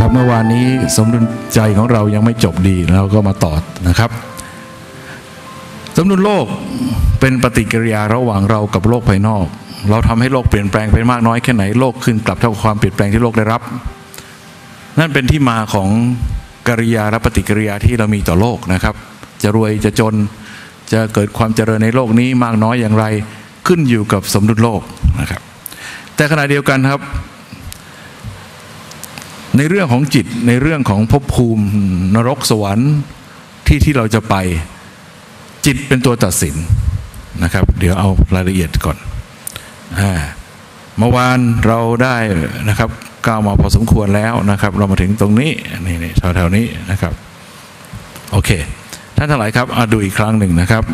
ครับเมื่อวานนี้สมดุลใจของเรายังไม่จบดีเราก็มาต่อนะครับสมดุลโลกเป็นปฏิกิริยาระหว่างเรากับโลกภายนอกเราทำให้โลกเปลี่ยนแปลงไปมากน้อยแค่ไหนโลกขึ้นกลับเท่ากับความเปลี่ยนแปลงที่โลกได้รับนั่นเป็นที่มาของกิริยาและปฏิกิริยาที่เรามีต่อโลกนะครับจะรวยจะจนจะเกิดความเจริญในโลกนี้มากน้อยอย่างไรขึ้นอยู่กับสมดุลโลกนะครับแต่ขณะเดียวกันครับในเรื่องของจิตในเรื่องของภพภูมินรกสวรรค์ที่เราจะไปจิตเป็นตัวตัดสินนะครับเดี๋ยวเอารายละเอียดก่อนเมื่อวานเราได้นะครับก้าวมาพอสมควรแล้วนะครับเรามาถึงตรงนี้นี่แถวๆนี้นะครับโอเคท่านทั้งหลายครับดูอีกครั้งหนึ่งนะครับ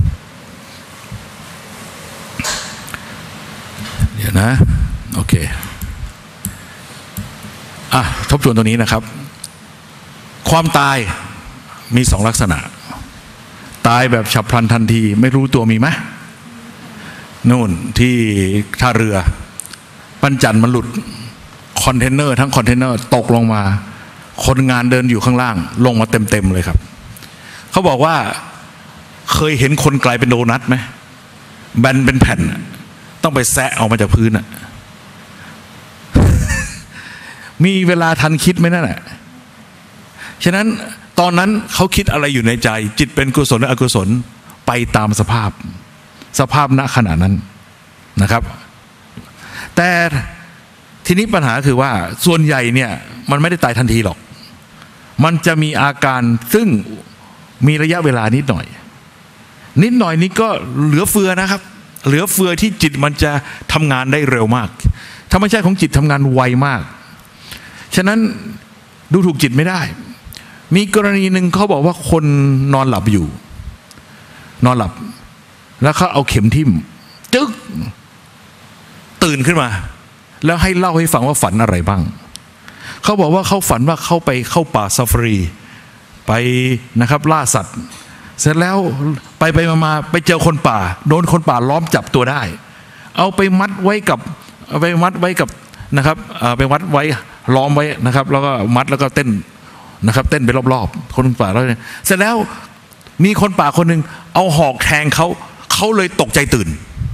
เดี๋ยวนะโอเคทบทวนตรงนี้นะครับความตายมีสองลักษณะตายแบบฉับพลันทันทีไม่รู้ตัวมีไหมนู่นที่ท่าเรือปั้นจันมันหลุดคอนเทนเนอร์ทั้งคอนเทนเนอร์ตกลงมาคนงานเดินอยู่ข้างล่างลงมาเต็มเลยครับเขาบอกว่าเคยเห็นคนกลายเป็นโดนัทไหมแบนเป็นแผ่นต้องไปแซะออกมาจากพื้นมีเวลาทันคิดไหมนั่นแหละฉะนั้นตอนนั้นเขาคิดอะไรอยู่ในใจจิตเป็นกุศลหรืออกุศลไปตามสภาพณขณะนั้นนะครับแต่ทีนี้ปัญหาคือว่าส่วนใหญ่เนี่ยมันไม่ได้ตายทันทีหรอกมันจะมีอาการซึ่งมีระยะเวลานิดหน่อยนี้ก็เหลือเฟือนะครับเหลือเฟือที่จิตมันจะทำงานได้เร็วมากธรรมชาติของจิตทำงานไวมากฉะนั้นดูถูกจิตไม่ได้มีกรณีหนึ่งเขาบอกว่าคนนอนหลับอยู่นอนหลับแล้วเขาเอาเข็มทิ่มจึ๊กตื่นขึ้นมาแล้วให้เล่าให้ฟังว่าฝันอะไรบ้างเขาบอกว่าเขาฝันว่าเขาไปเข้าป่าซาฟารีไปนะครับล่าสัตว์เสร็จแล้วไปมาไปเจอคนป่าโดนคนป่าล้อมจับตัวได้เอาไปมัดไว้กับนะครับไปมัดไว้ล้อมไว้นะครับแล้วก็มัดแล้วก็เต้นนะครับเต้นไปรอบๆคนป่าแล้วเสร็จแล้วมีคนป่าคนหนึ่งเอาหอกแทงเขาเลยตกใจตื่น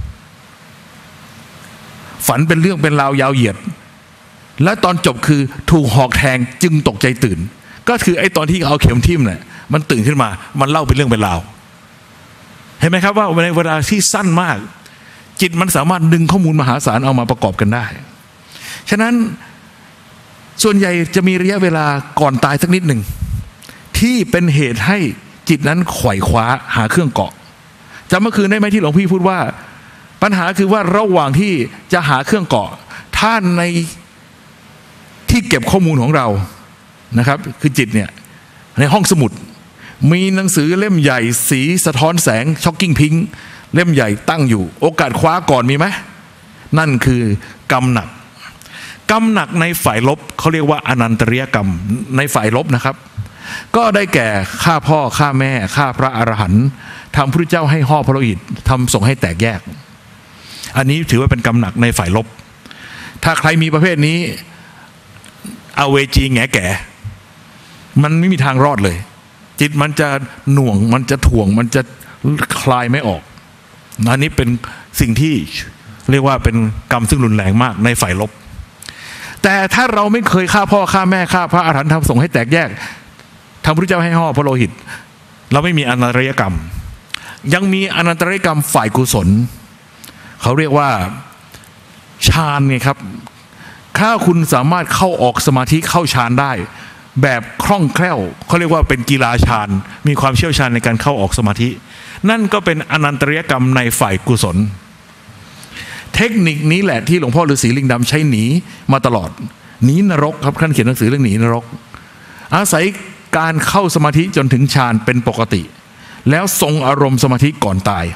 ฝันเป็นเรื่องเป็นราวยาวเหยียดและตอนจบคือถูกหอกแทงจึงตกใจตื่นก็คือไอ้ตอนที่เอาเข็มทิ่มเนี่ยมันตื่นขึ้นมามันเล่าเป็นเรื่องเป็นราวเห็นไหมครับว่าในเวลาที่สั้นมากจิตมันสามารถดึงข้อมูลมหาศาลเอามาประกอบกันได้ฉะนั้นส่วนใหญ่จะมีระยะเวลาก่อนตายสักนิดหนึ่งที่เป็นเหตุให้จิตนั้นไขว่คว้าหาเครื่องเกาะจำเมื่อคืนได้ไหมที่หลวงพี่พูดว่าปัญหาคือว่าระหว่างที่จะหาเครื่องเกาะถ้าในที่เก็บข้อมูลของเรานะครับคือจิตเนี่ยในห้องสมุดมีหนังสือเล่มใหญ่สีสะท้อนแสงช็อกกิ้งพิงค์เล่มใหญ่ตั้งอยู่โอกาสคว้าก่อนมีไหมนั่นคือกรรมหนักในฝ่ายลบเขาเรียกว่าอนันตริยกรรมในฝ่ายลบนะครับก็ได้แก่ฆ่าพ่อฆ่าแม่ฆ่าพระอรหันต์ทำพระเจ้าให้ห่อพระโลหิตทำส่งให้แตกแยกอันนี้ถือว่าเป็นกรรมหนักในฝ่ายลบถ้าใครมีประเภทนี้อเวจีแง่แก่มันไม่มีทางรอดเลยจิตมันจะหน่วงมันจะถ่วงมันจะคลายไม่ออกอันนี้เป็นสิ่งที่เรียกว่าเป็นกรรมซึ่งรุนแรงมากในฝ่ายลบแต่ถ้าเราไม่เคยฆ่าพ่อฆ่าแม่ฆ่าพระอรหันต์ทำส่งให้แตกแยกทำพระเจ้าให้ห่อพระโลหิตเราไม่มีอนันตริยกรรมยังมีอนันตริยกรรมฝ่ายกุศลเขาเรียกว่าฌานไงครับถ้าคุณสามารถเข้าออกสมาธิเข้าฌานได้แบบคล่องแคล่วเขาเรียกว่าเป็นกีฬาฌานมีความเชี่ยวชาญในการเข้าออกสมาธินั่นก็เป็นอนันตริยกรรมในฝ่ายกุศลเทคนิคนี้แหละที่หลวงพ่อฤาษีลิงดำใช้หนีมาตลอดหนีนรกครับท่านเขียนหนังสือเรื่องหนีนรกอาศัยการเข้าสมาธิจนถึงฌานเป็นปกติแล้วทรงอารมณ์สมาธิก่อนตาย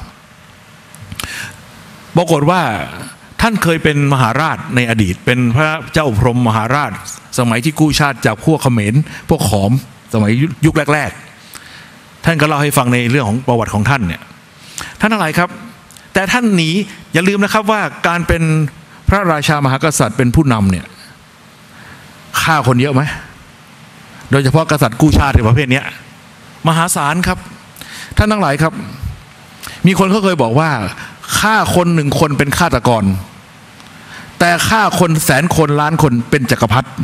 ปรากฏว่าท่านเคยเป็นมหาราชในอดีตเป็นพระเจ้าพรหมมหาราชสมัยที่กู้ชาติจากพวกเขมรพวกขอมสมัยยุคแรกๆท่านก็เล่าให้ฟังในเรื่องของประวัติของท่านเนี่ยท่านอะไรครับแต่ท่านหนีอย่าลืมนะครับว่าการเป็นพระราชามหากษัตริย์เป็นผู้นำเนี่ยฆ่าคนเยอะไหมโดยเฉพาะกษัตริย์กู้ชาติในประเภทนี้มหาศาลครับท่านทั้งหลายครับมีคนเขาเคยบอกว่าฆ่าคน1 คนเป็นฆาตกรแต่ฆ่าคน100,000 คนล้านคนเป็นจักรพรรดิ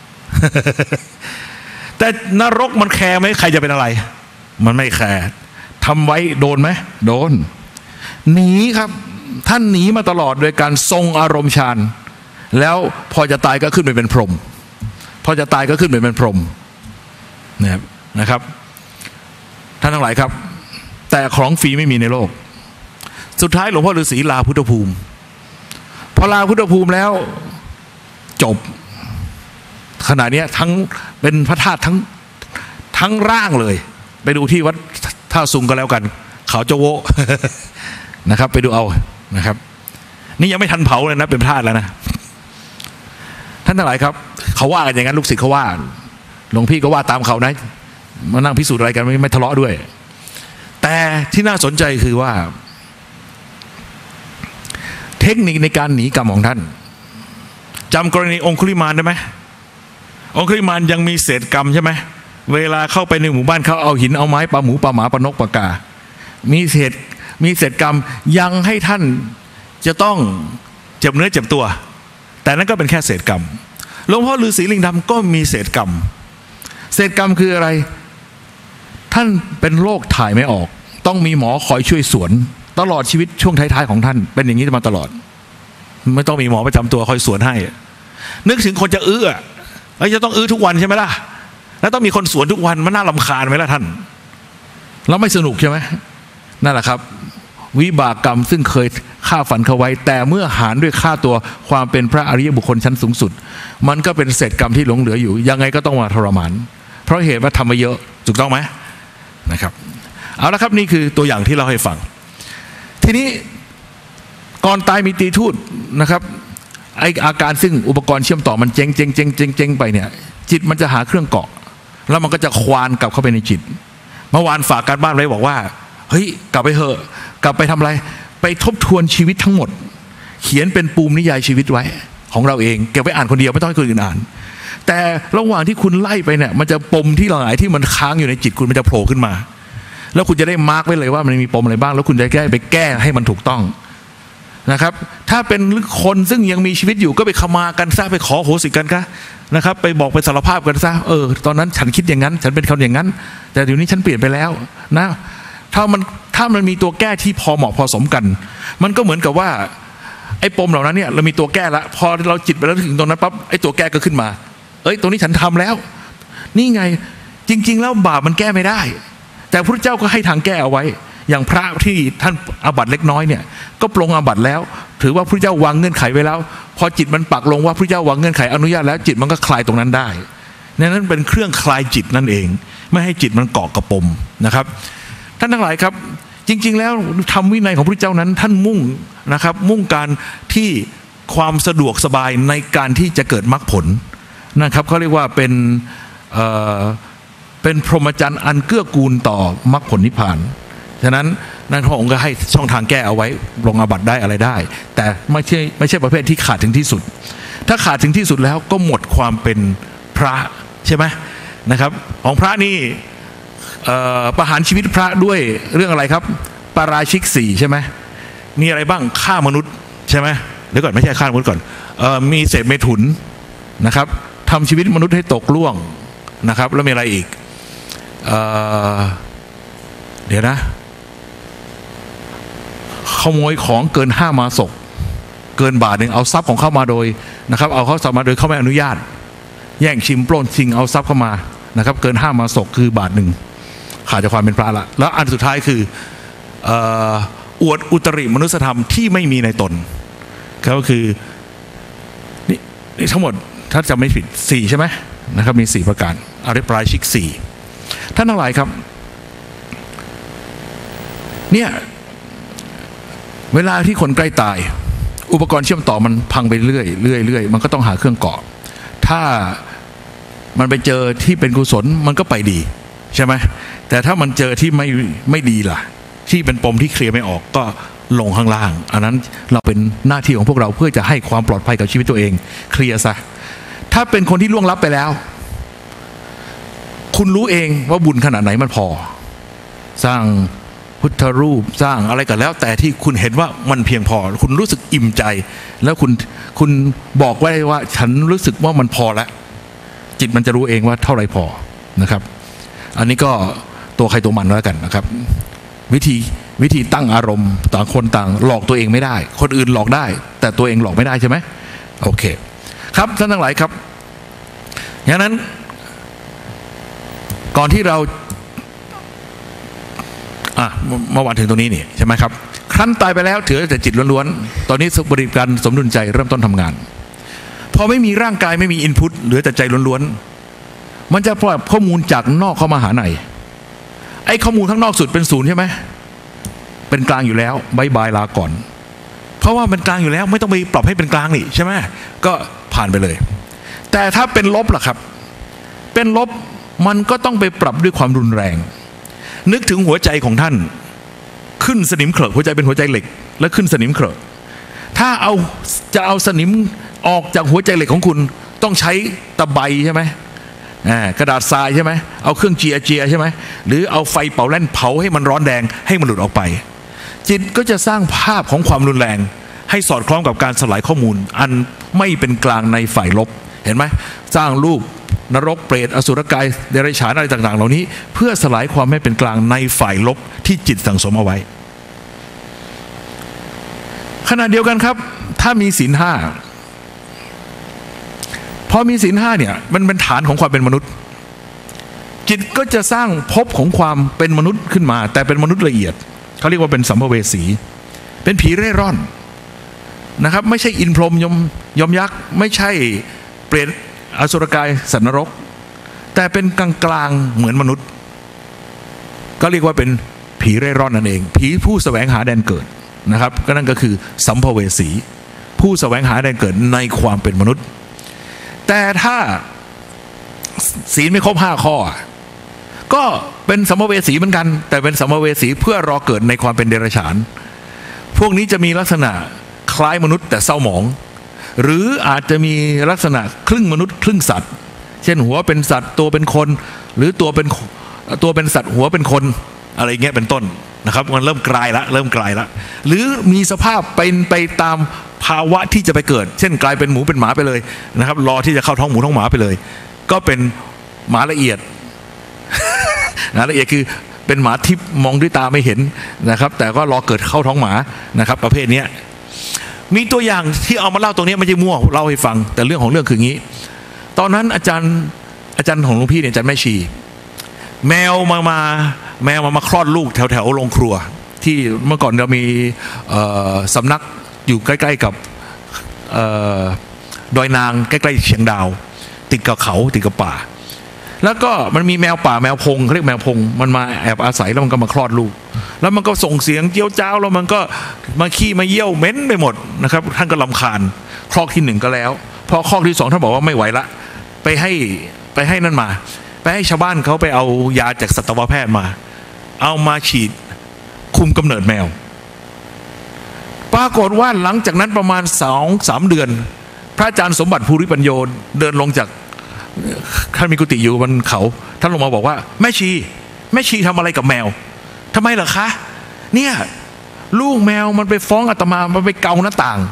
แต่นรกมันแคร์ไหมใครจะเป็นอะไรมันไม่แคร์ทำไว้โดนไหมโดนหนีครับท่านหนีมาตลอดโดยการทรงอารมณ์ฌานแล้วพอจะตายก็ขึ้นไปเป็นพรหมพอจะตายก็ขึ้นไปเป็นพรหมนะครับท่านทั้งหลายครับแต่ของฟรีไม่มีในโลกสุดท้ายหลวงพ่อฤาษีลาพุทธภูมิพอลาพุทธภูมิแล้วจบขณะนี้ทั้งเป็นพระธาตุทั้งร่างเลยไปดูที่วัดท่าซุงก็แล้วกันเขาจะโว นะครับไปดูเอานะครับนี่ยังไม่ทันเผาเลยนะเป็นพระธาตุแล้วนะท่านทั้งหลายครับเขาว่ากันอย่างนั้นลูกศิษย์เขาว่าหลวงพี่ก็ว่าตามเขานะมานั่งพิสูจน์อะไรกันไม่ทะเลาะด้วยแต่ที่น่าสนใจคือว่าเทคนิคในการหนีกรรมของท่านจำกรณีองคุลิมานได้ไหมองคุลิมานยังมีเศษกรรมใช่ไหมเวลาเข้าไปในหมู่บ้านเขาเอาหินเอาไม้ปลาหมูปลาหมาปลานกปลากามีเศษกรรมยังให้ท่านจะต้องเจ็บเนื้อเจ็บตัวแต่นั่นก็เป็นแค่เศษกรรมหลวงพ่อฤาษีลิงดำก็มีเศษกรรมเศษกรรมคืออะไรท่านเป็นโรคถ่ายไม่ออกต้องมีหมอคอยช่วยสวนตลอดชีวิตช่วงท้ายๆของท่านเป็นอย่างนี้มาตลอดไม่ต้องมีหมอประจำตัวคอยสวนให้นึกถึงคนจะอื้อแล้วจะต้องอื้อทุกวันใช่ไหมล่ะแล้วต้องมีคนสวนทุกวันมันน่ารำคาญไหมล่ะท่านแล้วไม่สนุกใช่ไหมนั่นแหละครับวิบากกรรมซึ่งเคยฆ่าฝันเขาไว้แต่เมื่อหารด้วยค่าตัวความเป็นพระอริยบุคคลชั้นสูงสุดมันก็เป็นเศษกรรมที่หลงเหลืออยู่ยังไงก็ต้องมาทรมานเพราะเหตุว่าทำมาเยอะถูกต้องไหมนะครับเอาละครับนี่คือตัวอย่างที่เราให้ฟังทีนี้ก่อนตายมีตีทูตนะครับไออาการซึ่งอุปกรณ์เชื่อมต่อมันเจ๊งไปเนี่ยจิตมันจะหาเครื่องเกาะแล้วมันก็จะควานกลับเข้าไปในจิตเมื่อวานฝากการบ้านไว้บอกว่าเฮ้ยกลับไปเถอะกลับไปทำอะไรไปทบทวนชีวิตทั้งหมดเขียนเป็นปูมนิยายชีวิตไว้ของเราเองเก็บไว้อ่านคนเดียวไม่ต้องให้คนอื่นอ่านแต่ระหว่างที่คุณไล่ไปเนี่ยมันจะปมที่หลายที่มันค้างอยู่ในจิตคุณมันจะโผล่ขึ้นมาแล้วคุณจะได้มาร์กไว้เลยว่ามันมีปมอะไรบ้างแล้วคุณจะไปแก้ให้มันถูกต้องนะครับถ้าเป็นคนซึ่งยังมีชีวิตอยู่ก็ไปขมากันซะไปขอโหสิกันก็นะครับไปบอกไปสารภาพกันซะตอนนั้นฉันคิดอย่างนั้นฉันเป็นคนอย่างนั้นแต่เดี๋ยวนี้ฉันเปลี่ยนไปแล้วนะถ้ามันมีตัวแก้ที่พอเหมาะพอสมกันมันก็เหมือนกับว่าไอ้ปมเหล่านั้นเนี่ยเรามีตัวแก้ละพอเราจิตไปแล้วถึงตรงนั้นปั๊บไอ้ตัวแก้ก็ขึ้นมาตรงนี้ฉันทำแล้วนี่ไงจริงๆแล้วบาปมันแก้ไม่ได้แต่พระพุทธเจ้าก็ให้ทางแก้เอาไว้อย่างพระที่ท่านอาบัติเล็กน้อยเนี่ยก็ปลงอาบัติแล้วถือว่าพระเจ้าวางเงื่อนไขไว้แล้วพอจิตมันปักลงว่าพระเจ้าวางเงื่อนไขอนุญาตแล้วจิตมันก็คลายตรงนั้นได้นั้นเป็นเครื่องคลายจิตนั่นเองไม่ให้จิตมันเกาะกระปมนะครับท่านทั้งหลายครับจริงๆแล้วธรรมวินัยของพระเจ้านั้นท่านมุ่งนะครับมุ่งการที่ความสะดวกสบายในการที่จะเกิดมรรคผลนะครับเขาเรียกว่าเป็นพรหมจรรย์อันเกื้อกูลต่อมรรคผลนิพพานฉะนั้นนั่นพระองค์ก็ให้ช่องทางแก้เอาไว้ลงอาบัติได้อะไรได้แต่ไม่ใช่ประเภทที่ขาดถึงที่สุดถ้าขาดถึงที่สุดแล้วก็หมดความเป็นพระใช่ไหมนะครับของพระนี่ประหารชีวิตพระด้วยเรื่องอะไรครับปาราชิก4ใช่ไหมมีอะไรบ้างฆ่ามนุษย์ใช่ไหมเดี๋ยวก่อนไม่ใช่ฆ่ามนุษย์ก่อนมีเสพเมถุนนะครับทำชีวิตมนุษย์ให้ตกล่วงนะครับแล้วมีอะไรอีกเดี๋ยวนะขโมยของเกิน5 มาศกเกินบาทหนึ่งเอาทรัพย์ของเข้ามาโดยนะครับเอาเขาสามารถโดยเขาไม่อนุญาตแย่งชิมปล้นชิงเอาทรัพย์เข้ามานะครับเกิน5 มาศกคือบาทหนึ่งขาดจากความเป็นพระละแล้วอันสุดท้ายคืออวดอุตริมนุสธรรมที่ไม่มีในตนก็คือนี่ทั้งหมดถ้าจำไม่ผิด4ใช่ไหมนะครับมี4ประการอริปราชิก4ท่านทั้งหลายครับเนี่ยเวลาที่คนใกล้ตายอุปกรณ์เชื่อมต่อมันพังไปเรื่อยมันก็ต้องหาเครื่องเกาะถ้ามันไปเจอที่เป็นกุศลมันก็ไปดีใช่ไหมแต่ถ้ามันเจอที่ไม่ดีล่ะที่เป็นปมที่เคลียร์ไม่ออกก็ลงข้างล่างอันนั้นเราเป็นหน้าที่ของพวกเราเพื่อจะให้ความปลอดภัยกับชีวิตตัวเองเคลียร์ซะถ้าเป็นคนที่ล่วงลับไปแล้วคุณรู้เองว่าบุญขนาดไหนมันพอสร้างพุทธรูปสร้างอะไรกันแล้วแต่ที่คุณเห็นว่ามันเพียงพอคุณรู้สึกอิ่มใจแล้วคุณบอกไว้ว่าฉันรู้สึกว่ามันพอแล้วจิตมันจะรู้เองว่าเท่าไรพอนะครับอันนี้ก็ตัวใครตัวมันแล้วกันนะครับวิธีตั้งอารมณ์ต่างคนต่างหลอกตัวเองไม่ได้คนอื่นหลอกได้แต่ตัวเองหลอกไม่ได้ใช่ไหมโอเคครับท่านทั้งหลายครับอย่างนั้นก่อนที่เราเมื่อวานถึงตรงนี้นี่ใช่ไหมครับครั้นตายไปแล้วถือแต่จิตล้วนๆตอนนี้บริการสมดุลใจเริ่มต้นทำงานพอไม่มีร่างกายไม่มีอินพุตเหลือแต่ใจล้วนๆมันจะปล่อยข้อมูลจากนอกเข้ามาหาในไอ้ข้อมูลข้างนอกสุดเป็นศูนย์ใช่ไหมเป็นกลางอยู่แล้วบายบายลาก่อนเพราะว่ามันกลางอยู่แล้วไม่ต้องไปปรับให้เป็นกลางนี่ใช่ไหมก็ผ่านไปเลยแต่ถ้าเป็นลบล่ะครับเป็นลบมันก็ต้องไปปรับด้วยความรุนแรงนึกถึงหัวใจของท่านขึ้นสนิมเขลอะหัวใจเป็นหัวใจเหล็กและขึ้นสนิมเขลอะถ้าจะเอาสนิมออกจากหัวใจเหล็กของคุณต้องใช้ตะไบใช่ไหมกระดาษทรายใช่ไหมเอาเครื่องเจียใช่ไหมหรือเอาไฟเป่าแล่นเผาให้มันร้อนแดงให้มันหลุดออกไปจิตก็จะสร้างภาพของความรุนแรงให้สอดคล้องกับการสลายข้อมูลอันไม่เป็นกลางในฝ่ายลบเห็นไหมสร้างรูปนรกเปรตอสุรกายเดรัจฉานอะไรต่างๆเหล่านี้เพื่อสลายความไม่เป็นกลางในฝ่ายลบที่จิตสั่งสมเอาไว้ขณะเดียวกันครับถ้ามีศีลห้าพอมีศีลห้าเนี่ยมันเป็นฐานของความเป็นมนุษย์จิตก็จะสร้างภพของความเป็นมนุษย์ขึ้นมาแต่เป็นมนุษย์ละเอียดเขาเรียกว่าเป็นสัมภเวสีเป็นผีเร่ร่อนนะครับไม่ใช่อินพรหมยมยักษ์ไม่ใช่เปรตอสุรกายสัตว์นรกแต่เป็นกลางๆเหมือนมนุษย์ก็เรียกว่าเป็นผีเร่ร่อนนั่นเองผีผู้แสวงหาแดนเกิดนะครับก็นั่นก็คือสัมภเวสีผู้แสวงหาแดนเกิดในความเป็นมนุษย์แต่ถ้าศีลไม่ครบ5ข้อก็เป็นสัมภเวสีเหมือนกันแต่เป็นสัมภเวสีเพื่อรอเกิดในความเป็นเดรัจฉานพวกนี้จะมีลักษณะคล้ายมนุษย์แต่เศร้าหมองหรืออาจจะมีลักษณะครึ่งมนุษย์ครึ่งสัตว์เช่นหัวเป็นสัตว์ตัวเป็นคนหรือตัวเป็นสัตว์หัวเป็นคนอะไรเงี้ยเป็นต้นนะครับมันเริ่มกลายละหรือมีสภาพเป็นไปตามภาวะที่จะไปเกิดเช่นกลายเป็นหมูเป็นหมาไปเลยนะครับรอที่จะเข้าท้องหมูท้องหมาไปเลยก็เป็นหมาละเอียด ละเอียดคือเป็นหมาทิพย์มองด้วยตาไม่เห็นนะครับแต่ก็รอเกิดเข้าท้องหมานะครับประเภทนี้มีตัวอย่างที่เอามาเล่าตรงนี้ไม่ใช่มั่วเล่าให้ฟังแต่เรื่องของเรื่องคืองี้ตอนนั้นอาจารย์ของหลวงพี่เนี่ยอาจารย์แม่ชีแมวมาคลอดลูกแถวโรงครัวที่เมื่อก่อนเรามีสำนักอยู่ใกล้ๆกับดอยนางใกล้ๆเชียงดาวติดกับเขาติดกับป่าแล้วก็มันมีแมวป่าแมวพงเขาเรียกแมวพงมันมาแอบอาศัยแล้วมันก็มาคลอดลูกแล้วมันก็ส่งเสียงเจี้ยวจ้าวแล้วมันก็มาขี้มาเยี่ยวเหม็นไปหมดนะครับท่านก็รำคาญคลอกที่1ก็แล้วพอคลอกที่2ท่านบอกว่าไม่ไหวละไปให้นั่นมาไปให้ชาวบ้านเขาไปเอายาจากสัตวแพทย์มาเอามาฉีดคุมกำเนิดแมวปรากฏว่าหลังจากนั้นประมาณ 2-3 เดือนพระอาจารย์สมบัติภูริปัญโยเดินลงจากท่านมีกุฏิอยู่บนเขาท่านลงมาบอกว่าแม่ชีทำอะไรกับแมวทำไมเหรอคะเนี่ยลูกแมวมันไปฟ้องอาตมามันไปเกาหน้าต่าง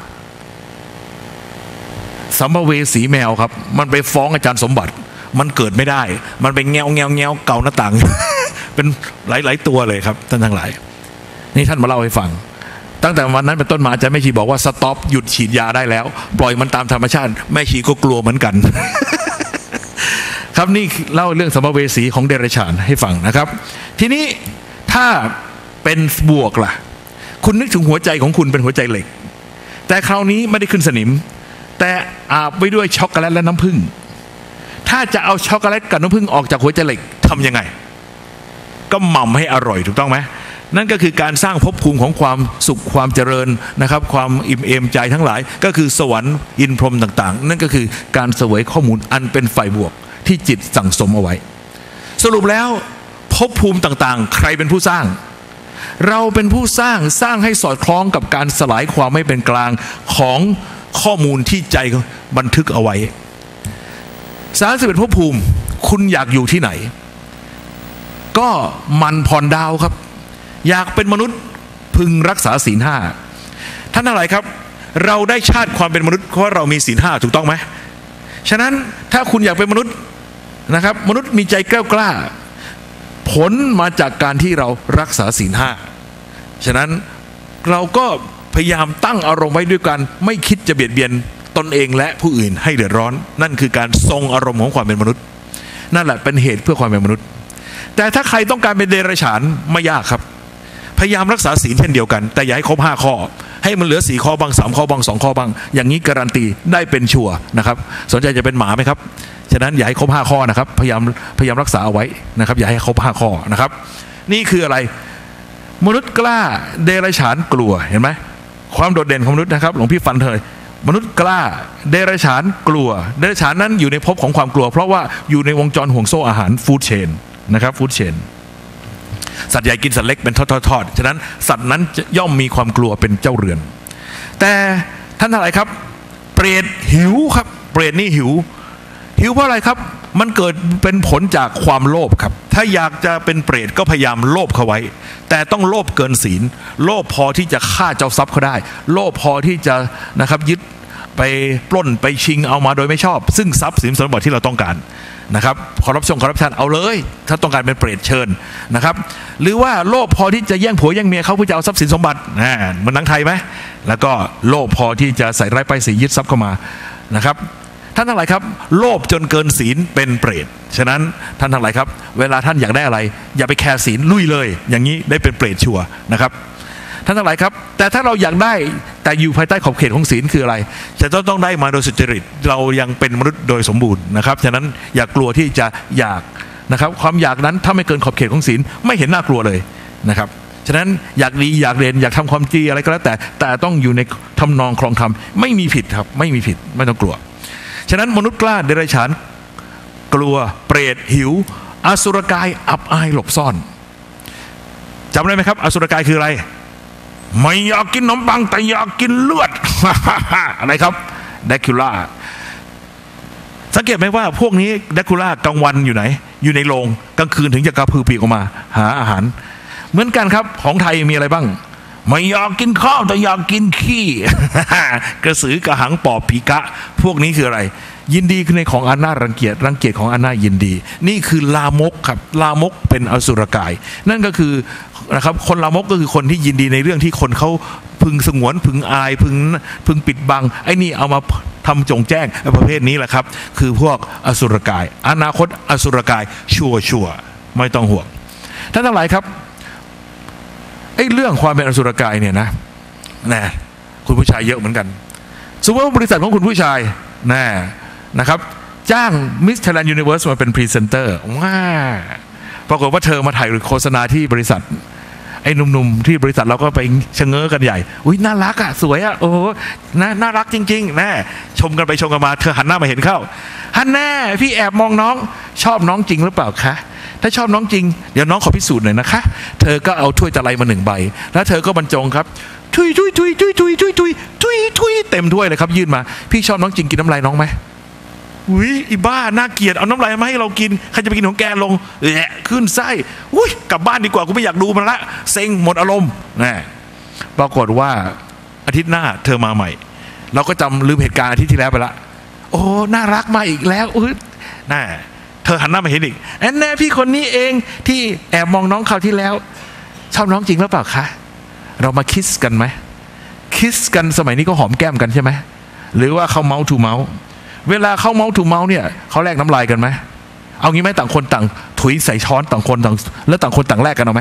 สัมภเวสีแมวครับมันไปฟ้องอาจารย์สมบัติมันเกิดไม่ได้มันไปแงวเกาหน้าต่าง เป็นหลายตัวเลยครับท่านทั้งหลายนี่ท่านมาเล่าให้ฟังตั้งแต่วันนั้นเป็นต้นมาอาจารย์แม่ชีบอกว่าสต็อปหยุดฉีดยาได้แล้วปล่อยมันตามธรรมชาติแม่ชีก็กลัวเหมือนกัน ครับนี่เล่าเรื่องสัมภเวสีของเดรัจฉานให้ฟังนะครับทีนี้ถ้าเป็นบวกล่ะคุณนึกถึงหัวใจของคุณเป็นหัวใจเหล็กแต่คราวนี้ไม่ได้ขึ้นสนิมแต่อาบไว้ด้วยช็อกโกแลตและน้ำผึ้งถ้าจะเอาช็อกโกแลตกับน้ำผึ้งออกจากหัวใจเหล็กทำยังไงก็หม่ำให้อร่อยถูกต้องไหมนั่นก็คือการสร้างภพภูมิของความสุขความเจริญนะครับความอิ่มเอมใจทั้งหลายก็คือสวรรค์อินพรหมต่างๆนั่นก็คือการเสวยข้อมูลอันเป็นฝ่ายบวกที่จิตสั่งสมเอาไว้สรุปแล้วภพภูมิต่างๆใครเป็นผู้สร้างเราเป็นผู้สร้างให้สอดคล้องกับการสลายความไม่เป็นกลางของข้อมูลที่ใจบันทึกเอาไว้31ภพภูมิคุณอยากอยู่ที่ไหนก็มันผ่อนดาวครับอยากเป็นมนุษย์พึงรักษาศีลห้าท่านทั้งหลายครับเราได้ชาติความเป็นมนุษย์เพราะเรามีศีลห้าถูกต้องไหมฉะนั้นถ้าคุณอยากเป็นมนุษย์นะครับมนุษย์มีใจแกล้วกล้าผลมาจากการที่เรารักษาศีลห้าฉะนั้นเราก็พยายามตั้งอารมณ์ไว้ด้วยกันไม่คิดจะเบียดเบียนตนเองและผู้อื่นให้เดือดร้อนนั่นคือการทรงอารมณ์ของความเป็นมนุษย์นั่นแหละเป็นเหตุเพื่อความเป็นมนุษย์แต่ถ้าใครต้องการเป็นเดรัจฉานไม่ยากครับพยายามรักษาศีลเช่นเดียวกันแต่อย่าให้ครบ5ข้อให้มันเหลือ4ข้อบ้าง3ข้อบ้าง2ข้อบ้างอย่างนี้การันตีได้เป็นชัวร์นะครับสนใจจะเป็นหมาไหมครับฉะนั้นอย่าให้ครบ5ข้อนะครับพยายามรักษาเอาไว้นะครับอย่าให้ครบ5ข้อนะครับนี่คืออะไรมนุษย์กล้าเดรัจฉานกลัวเห็นไหมความโดดเด่นของมนุษย์นะครับหลวงพี่ฟันเลยมนุษย์กล้าเดรัจฉานกลัวเดรัจฉานนั้นอยู่ในภพของความกลัวเพราะว่าอยู่ในวงจรห่วงโซ่อาหารฟู้ดเชนนะครับฟู้ดเชนสัตว์ใหญ่กินสัตว์เล็กเป็นทอดฉะนั้นสัตว์นั้นย่อมมีความกลัวเป็นเจ้าเรือนแต่ท่านอะไรครับเปรตหิวครับเปรตนี่หิวเพราะอะไรครับมันเกิดเป็นผลจากความโลภครับถ้าอยากจะเป็นเปรตก็พยายามโลภเข้าไว้แต่ต้องโลภเกินศีลโลภพอที่จะฆ่าเจ้าทรัพย์เขาได้โลภพอที่จะนะครับยึดไปปล้นไปชิงเอามาโดยไม่ชอบซึ่งทรัพย์สินสมบัติที่เราต้องการนะครับคอร์รัปชันเอาเลยถ้าต้องการเป็นเปรตเชิญนะครับหรือว่าโลภพอที่จะแย่งผัวแย่งเมียเขาเพื่อจะเอาทรัพย์สินสมบัติมันหนังไทยไหมแล้วก็โลภพอที่จะใส่ร้ายป้ายสียึดทรัพย์เข้ามานะครับท่านทั้งหลายครับโลภจนเกินศีลเป็นเปรตฉะนั้นท่านทั้งหลายครับเวลาท่านอยากได้อะไรอย่าไปแคร์ศีลลุยเลยอย่างนี้ได้เป็นเปรตชัวร์นะครับท่านทั้งหลายครับแต่ถ้าเราอยากได้แต่อยู่ภายใต้ขอบเขตของศีลคืออะไรจะต้องได้มาโดยสุจริตเรายังเป็นมนุษย์โดยสมบูรณ์นะครับฉะนั้นอย่ากลัวที่จะอยากนะครับความอยากนั้นถ้าไม่เกินขอบเขตของศีลไม่เห็นน่ากลัวเลยนะครับฉะนั้นอยากดีอยากเรียนอยากทำความดีอะไรก็แล้วแต่ต้องอยู่ในทำนองครองธรรมไม่มีผิดครับไม่มีผิดไม่ต้องกลัวฉะนั้นมนุษย์กล้าเดรัจฉานกลัวเปรตหิวอสุรกายอับอายหลบซ่อนจำได้ไหมครับอสุรกายคืออะไรไม่อยากกินขนมปังแต่อยากกินเลือด อะไรครับแดคูล่าสังเกตไหมว่าพวกนี้แดคูล่ากลางวันอยู่ไหนอยู่ในโรงกลางคืนถึงจะกระพือปีกออกมาหาอาหารเหมือนกันครับของไทยมีอะไรบ้างไม่อยากกินข้าวแต่อยากกินขี้ กระสือกระหังปอบผีกะพวกนี้คืออะไรยินดีคือในของอันน่ารังเกียจของอันน่ายินดีนี่คือลามกครับลามกเป็นอสุรกายนั่นก็คือนะครับคนลามกก็คือคนที่ยินดีในเรื่องที่คนเขาพึงสงวนพึงอายพึงปิดบังไอ้นี่เอามาทำจงแจ้งประเภทนี้แหละครับคือพวกอสุรกายอนาคตอสุรกายชัวไม่ต้องห่วงท่านทั้งหลายครับไอ้เรื่องความเป็นอสุรกายเนี่ยนะคุณผู้ชายเยอะเหมือนกันสมมติว่าบริษัทของคุณผู้ชายนะครับจ้างมิส Thailand Universe มาเป็นพรีเซนเตอร์ปรากฏว่าเธอมาถ่ายโฆษณาที่บริษัทไอ้หนุ่มๆที่บริษัทเราก็ไปชะเง้อกันใหญ่อุ้ยน่ารักอ่ะสวยอ่ะโอ้น่ารักจริงๆชมกันไปชมกันมาเธอหันหน้ามาเห็นเข้าฮันแน่พี่แอบมองน้องชอบน้องจริงหรือเปล่าคะถ้าชอบน้องจริงเดี๋ยวน้องขอพิสูจน์หน่อยนะคะเธอก็เอาถ้วยตะไลมา1 ใบแล้วเธอก็บรรจงครับทุยเต็มถ้วยเลยครับยื่นมาพี่ชอบน้องจริงกินน้ำลายน้องไหมอุ้ยอีบ้าน่าเกลียดเอาน้ำลายมาให้เรากินใครจะไปกินของแกลงขึ้นไส้อุ้ยกลับบ้านดีกว่ากูไม่อยากดูมันละเซ็งหมดอารมณ์ปรากฏว่าอาทิตย์หน้าเธอมาใหม่เราก็จำลืมเหตุการณ์อาทิตย์ที่แล้วไปละโอ้น่ารักมาอีกแล้วเธอหันหน้ามาเห็นอีกแน่พี่คนนี้เองที่แอบมองน้องคราวที่แล้วชอบน้องจริงหรือเปล่าคะเรามาคิสกันไหมคิสกันสมัยนี้ก็หอมแก้มกันใช่ไหมหรือว่าเขาเมาส์ทูเมาส์เวลาเขาเมาส์ทูเมาส์เนี่ยเขาแลกน้ำลายกันไหมเอางี้ไหมต่างคนต่างถุยใส่ช้อนต่างคนต่างแล้วต่างคนต่างแลกกันเอาไหม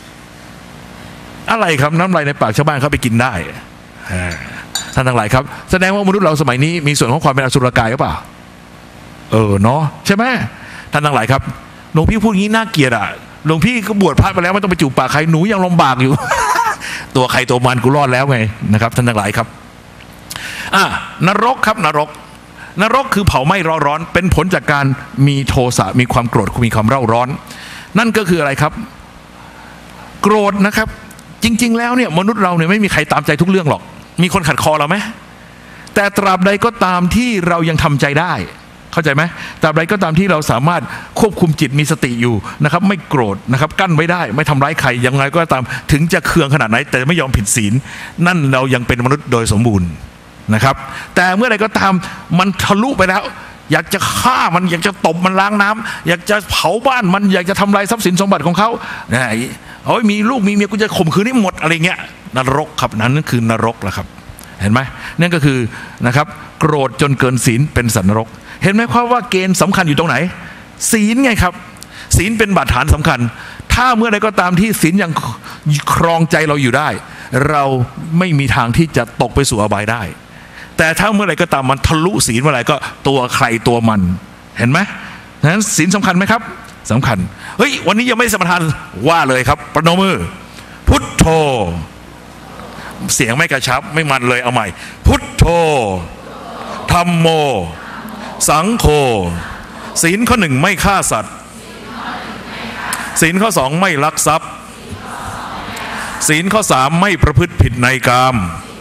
อะไรครับน้ำลายในปากชาวบ้านเขาไปกินได้ท่านทั้งหลายครับแสดงว่ามนุษย์เราสมัยนี้มีส่วนของความเป็นอสุรกายหรือเปล่าเนาะใช่ไหมท่านทั้งหลายครับหลวงพี่พูดงี้น่าเกลียดอ่ะหลวงพี่ก็บวชพระไปแล้วไม่ต้องไปจูบปากใครหนูยังลำบากอยู่ ตัวใครตัวมันกูรอดแล้วไงนะครับท่านทั้งหลายครับนรกครับนรกคือเผาไหม้ร้อนเป็นผลจากการมีโทสะมีความโกรธมีความเร่าร้อนนั่นก็คืออะไรครับโกรธนะครับจริงๆแล้วเนี่ยมนุษย์เราเนี่ยไม่มีใครตามใจทุกเรื่องหรอกมีคนขัดคอเราไหมแต่ตราบใดก็ตามที่เรายังทำใจได้เข้าใจไหมตราบใดก็ตามที่เราสามารถควบคุมจิตมีสติอยู่นะครับไม่โกรธนะครับกั้นไว้ได้ไม่ทำร้ายใครยังไงก็ตามถึงจะเคืองขนาดไหนแต่ไม่ยอมผิดศีลนั่นเรายังเป็นมนุษย์โดยสมบูรณ์นะครับแต่เมื่อใดก็ตามมันทะลุไปแล้วอยากจะฆ่ามันอยากจะตบมันล้างน้ำอยากจะเผาบ้านมันอยากจะทำลายทรัพย์สินสมบัติของเขาโอ้ยมีลูกมีเมียกูจะข่มขืนให้หมดอะไรเงี้ยนรกครับนั่นคือนรกแหละครับเห็นไหมนั่นก็คือนะครับโกรธจนเกินศีลเป็นสัตว์นรกเห็นไหมครับว่าเกณฑ์สำคัญอยู่ตรงไหนศีลไงครับศีลเป็นบาดฐานสำคัญถ้าเมื่อใดก็ตามที่ศีลยังครองใจเราอยู่ได้เราไม่มีทางที่จะตกไปสู่อบายได้แต่ถ้าเมื่อไหร่ก็ตามมันทะลุศีลเมื่อไหร่ก็ตัวใครตัวมันเห็นไหมนั้นศีลสำคัญไหมครับสำคัญเฮ้ยวันนี้ยังไม่สมทานว่าเลยครับประนมมือพุทโธเสียงไม่กระชับไม่มันเลยเอาใหม่พุทโธธัมโมสังโฆศีลข้อหนึ่งไม่ฆ่าสัตว์ศีลข้อสองไม่ลักทรัพย์ศีลข้อสามไม่ประพฤติผิดในกาม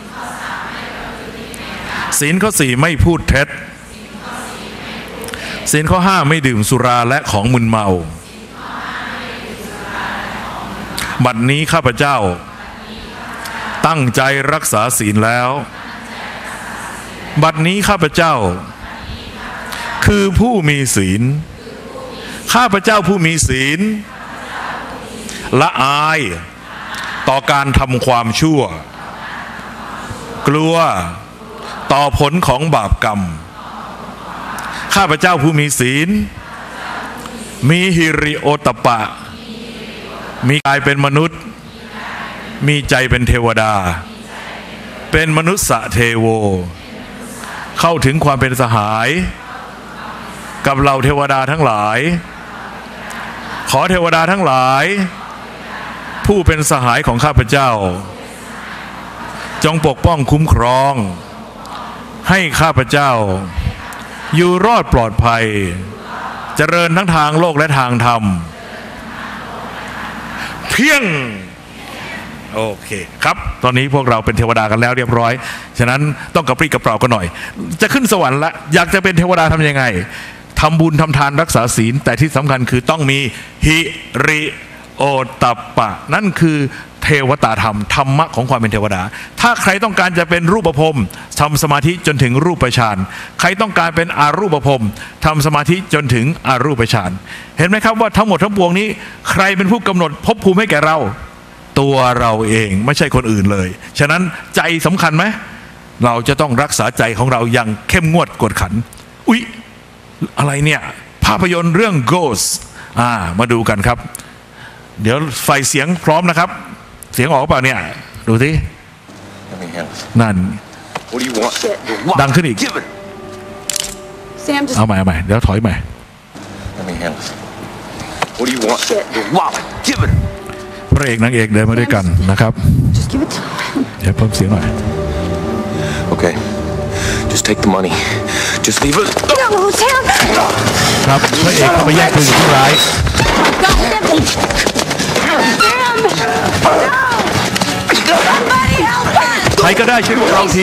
ศีลข้อสี่ไม่พูดเท็จศีลข้อห้าไม่ดื่มสุราและของมึนเมาบัดนี้ข้าพเจ้าตั้งใจรักษาศีลแล้วบัดนี้ข้าพเจ้าคือผู้มีศีลข้าพเจ้าผู้มีศีลละอายต่อการทำความชั่วกลัวต่อผลของบาปกรรมข้าพเจ้าผู้มีศีลมีหิริโอตปะมีกายเป็นมนุษย์มีใจเป็นเทวดาเป็นมนุษย์เทโวเข้าถึงความเป็นสหายกับเหล่าเทวดาทั้งหลายขอเทวดาทั้งหลายผู้เป็นสหายของข้าพเจ้าจงปกป้องคุ้มครองให้ข้าพเจ้าอยู่รอดปลอดภัยเจริญทั้งทางโลกและทางธรรมเพียงโอเคครับตอนนี้พวกเราเป็นเทวดากันแล้วเรียบร้อยฉะนั้นต้องกระปรี้กระเปร่ากันหน่อยจะขึ้นสวรรค์ละอยากจะเป็นเทวดาทำยังไงทำบุญทำทานรักษาศีลแต่ที่สำคัญคือต้องมีหิริโอตปะนั่นคือเทวตาธรรมธรรมะของความเป็นเทวดาถ้าใครต้องการจะเป็นรูปพรหมทำสมาธิจนถึงรูปฌานใครต้องการเป็นอารูปพรหมทำสมาธิจนถึงอารูปฌานเห็นไหมครับว่าทั้งหมดทั้งปวงนี้ใครเป็นผู้กำหนดภพภูมิให้แก่เราตัวเราเองไม่ใช่คนอื่นเลยฉะนั้นใจสำคัญไหมเราจะต้องรักษาใจของเราอย่างเข้มงวดกวดขันอุ๊ยอะไรเนี่ยภาพยนตร์เรื่อง Ghost มาดูกันครับเดี๋ยวไฟเสียงพร้อมนะครับเสียงออกเปล่าเนี่ยดูสินั่นดังขึ้นอีกเอาใหม่เดี๋ยวถอยใหม่พระเอกนางเอกเดินมาด้วยกันนะครับเดี๋ยวเพิ่มเสียงหน่อย Okay just take the money just leave it ครับพระเอกเข้าไปแย่งปืนผู้ร้ายใครก็ได้ช่วยพวกเราที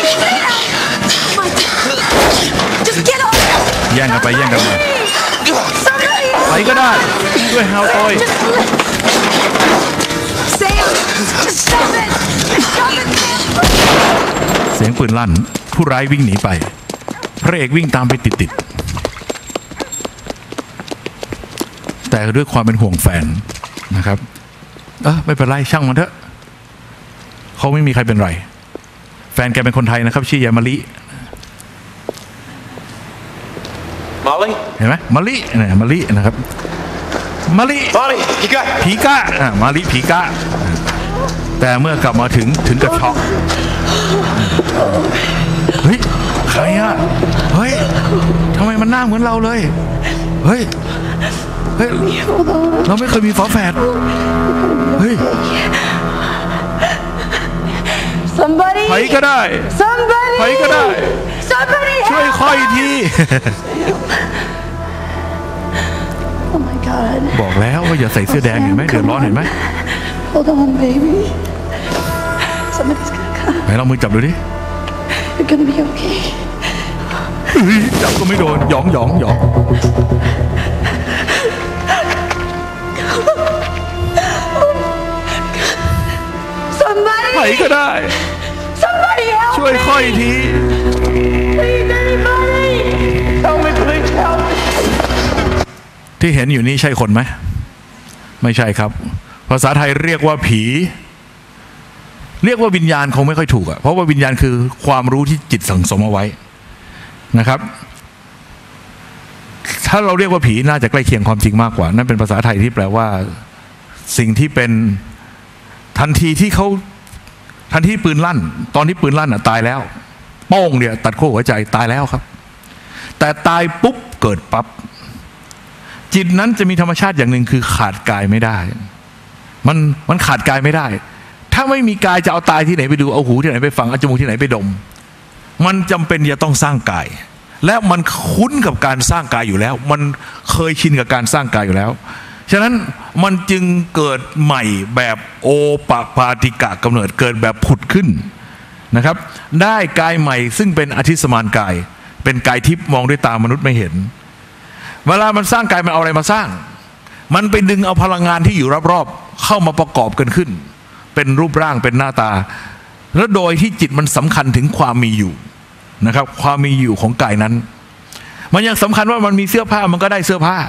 แย่งกันไปแย่งกันมาใครก็ได้ช่วยเฮาต้อยเสียงปืนลั่นผู้ร้ายวิ่งหนีไปพระเอกวิ่งตามไปติดแต่ด้วยความเป็นห่วงแฟนนะครับไม่เป็นไรช่างมันเถอะเขาไม่มีใครเป็นไรแฟนแกเป็นคนไทยนะครับชื่อยายมะลิเห็นไหมมะลิเนี่ยมะลินะครับมะลิผีกะมะลิผีกะแต่เมื่อกลับมาถึงกับช็อกเฮ้ยใครอะเฮ้ยทำไมมันหน้าเหมือนเราเลยเฮ้ยเราไม่เคยมีฝาแฝดเฮ้ยใครก็ได้ใครก็ได้ช่วยค่อยทีบอกแล้วว่าอย่าใส่เสื้อแดงเห็นไหมเดือดร้อนเห็นไหมไหนลองมือจับดูดิจับก็ไม่โดนหยองใครก็ได้ช่วยค่อยทีที่เห็นอยู่นี่ใช่คนไหมไม่ใช่ครับภาษาไทยเรียกว่าผีเรียกว่าวิญญาณคงไม่ค่อยถูกเพราะว่าวิญญาณคือความรู้ที่จิตสั่งสมเอาไว้นะครับถ้าเราเรียกว่าผีน่าจะใกล้เคียงความจริงมากกว่านั่นเป็นภาษาไทยที่แปลว่าสิ่งที่เป็นทันทีปืนลั่นตอนที่ปืนลั่นตายแล้วโป้งเนี่ยตัดขั้วหัวใจตายแล้วครับแต่ตายปุ๊บเกิดปั๊บจิตนั้นจะมีธรรมชาติอย่างหนึ่งคือขาดกายไม่ได้มันขาดกายไม่ได้ถ้าไม่มีกายจะเอาตายที่ไหนไปดูเอาหูที่ไหนไปฟังเอาจมูกที่ไหนไปดมมันจำเป็นจะต้องสร้างกายและมันคุ้นกับการสร้างกายอยู่แล้วมันเคยชินกับการสร้างกายอยู่แล้วฉะนั้นมันจึงเกิดใหม่แบบโอปปาติกะกำเนิดเกิดแบบผุดขึ้นนะครับได้กายใหม่ซึ่งเป็นอธิสมานกายเป็นกายทิพย์มองด้วยตามนุษย์ไม่เห็นเวลามันสร้างกายมันเอาอะไรมาสร้างมันไปดึงเอาพลังงานที่อยู่รอบๆเข้ามาประกอบกันขึ้นเป็นรูปร่างเป็นหน้าตาแล้วโดยที่จิตมันสำคัญถึงความมีอยู่นะครับความมีอยู่ของกายนั้นมันยังสำคัญว่ามันมีเสื้อผ้ามันก็ได้เสื้อผ้า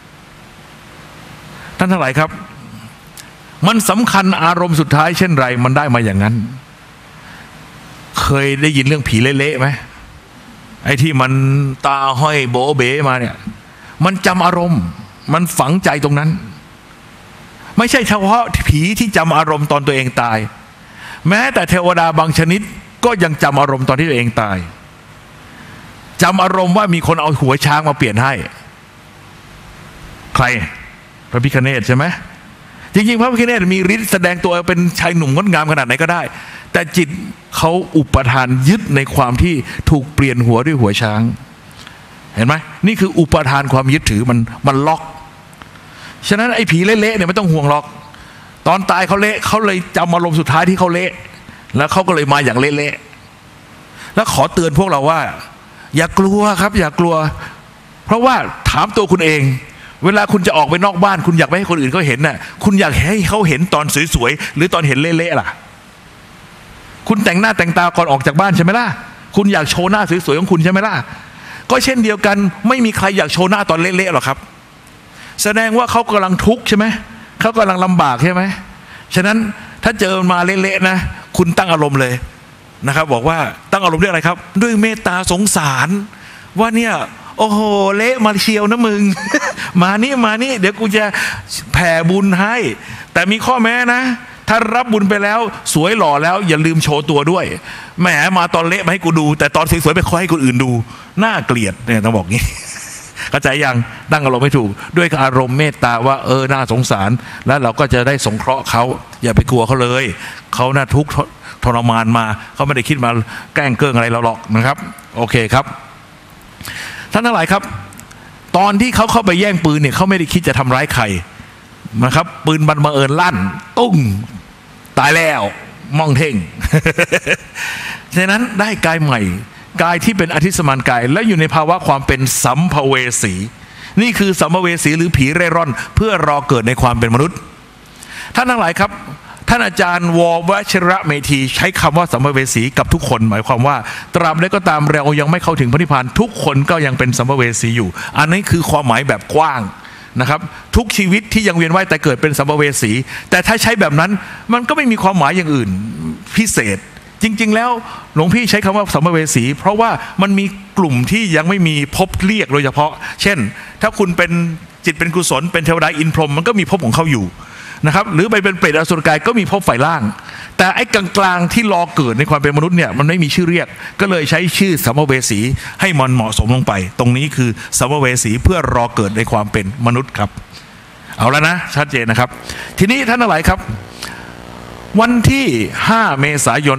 ท่านทั้งหลายครับมันสำคัญอารมณ์สุดท้ายเช่นไรมันได้มาอย่างนั้นเคยได้ยินเรื่องผีเละๆไหมไอ้ที่มันตาห้อยโบเบมาเนี่ยมันจำอารมณ์มันฝังใจตรงนั้นไม่ใช่เฉพาะผีที่จำอารมณ์ตอนตัวเองตายแม้แต่เทวดาบางชนิดก็ยังจำอารมณ์ตอนที่ตัวเองตายจำอารมณ์ว่ามีคนเอาหัวช้างมาเปลี่ยนให้ใครพระพิฆเนศใช่ไหมจริงๆพระพิฆเนศมีฤทธิ์แสดงตัวเป็นชายหนุ่มงดงามขนาดไหนก็ได้แต่จิตเขาอุปทานยึดในความที่ถูกเปลี่ยนหัวด้วยหัวช้างเห็นไหมนี่คืออุปทานความยึดถือมันล็อกฉะนั้นไอ้ผีเละๆเนี่ยไม่ต้องห่วงหรอกตอนตายเขาเละเขาเลยจำอารมณ์สุดท้ายที่เขาเละแล้วเขาก็เลยมาอย่างเละๆแล้วขอเตือนพวกเราว่าอย่ากลัวครับอย่ากลัวเพราะว่าถามตัวคุณเองเวลาคุณจะออกไปนอกบ้านคุณอยากไม่ให้คนอื่นเขาเห็นน่ะคุณอยากให้เขาเห็นตอนสวยๆหรือตอนเห็นเละๆล่ะคุณแต่งหน้าแต่งตาก่อนออกจากบ้านใช่ไหมล่ะคุณอยากโชว์หน้าสวยๆของคุณใช่ไหมล่ะก็เช่นเดียวกันไม่มีใครอยากโชว์หน้าตอนเละๆหรอกครับแสดงว่าเขากำลังทุกข์ใช่ไหมเขากำลังลำบากใช่ไหมฉะนั้นถ้าเจอมาเละๆนะคุณตั้งอารมณ์เลยนะครับบอกว่าตั้งอารมณ์ด้วยอะไรครับด้วยเมตตาสงสารว่าเนี่ยโอ้โหเละมาเชียวนะมึง มานี่เดี๋ยวกูจะแผ่บุญให้แต่มีข้อแม้นะถ้ารับบุญไปแล้วสวยหล่อแล้วอย่าลืมโชว์ตัวด้วยแหมมาตอนเละมาให้กูดูแต่ตอนสวยๆไปคอยให้คนอื่นดูน่าเกลียดเนี่ยต้องบอกงี้ เข้าใจยังตั้งอารมณ์ไม่ถูกด้วยอารมณ์เมตตาว่าน่าสงสารแล้วเราก็จะได้สงเคราะห์เขาอย่าไปกลัวเขาเลยเขาน่าทุกข์ทรมานมาเขาไม่ได้คิดมาแกล้งเกิ้งอะไรเราหรอกนะครับโอเคครับท่านทั้งหลายครับตอนที่เขาเข้าไปแย่งปืนเนี่ยเขาไม่ได้คิดจะทำร้ายใครนะครับปืนบังเอิญลั่นตุ้งตายแล้วมองเท่ง ฉะนั้นได้กายใหม่กายที่เป็นอธิสมานกายและอยู่ในภาวะความเป็นสัมภเวสีนี่คือสัมภเวสีหรือผีเร่ร่อนเพื่อรอเกิดในความเป็นมนุษย์ท่านทั้งหลายครับท่านอาจารย์ววชิระเมธีใช้คำว่าสัมภเวสีกับทุกคนหมายความว่าตราบใดก็ตามเรายังไม่เข้าถึงพระนิพพานทุกคนก็ยังเป็นสัมภเวสีอยู่อันนี้คือความหมายแบบกว้างนะครับทุกชีวิตที่ยังเวียนว่ายแต่เกิดเป็นสัมภเวสีแต่ถ้าใช้แบบนั้นมันก็ไม่มีความหมายอย่างอื่นพิเศษจริงๆแล้วหลวงพี่ใช้คำว่าสัมภเวสีเพราะว่ามันมีกลุ่มที่ยังไม่มีภพเรียกโดยเฉพาะเช่นถ้าคุณเป็นจิตเป็นกุศลเป็นเทวดาอินพรหมมันก็มีภพของเขาอยู่นะครับหรือไปเป็นเปรตอสุรกายก็มีภพฝ่ายล่างแต่ไอ้กลางๆที่รอเกิดในความเป็นมนุษย์เนี่ยมันไม่มีชื่อเรียกก็เลยใช้ชื่อสัมภเวสีให้มันเหมาะสมลงไปตรงนี้คือสัมภเวสีเพื่อรอเกิดในความเป็นมนุษย์ครับเอาแล้วนะชัดเจนนะครับทีนี้ท่านทั้งหลายครับวันที่5เมษายน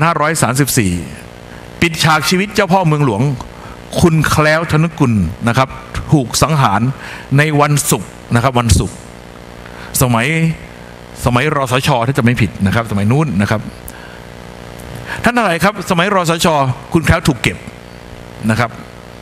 2534ปิดฉากชีวิตเจ้าพ่อเมืองหลวงคุณแคล้วธนกุลนะครับถูกสังหารในวันศุกร์นะครับวันศุกร์สมัยรสช.ถ้าจะไม่ผิดนะครับสมัยนู้นนะครับท่านทั้งหลายครับสมัยรสช.คุณแคล้วถูกเก็บนะครับ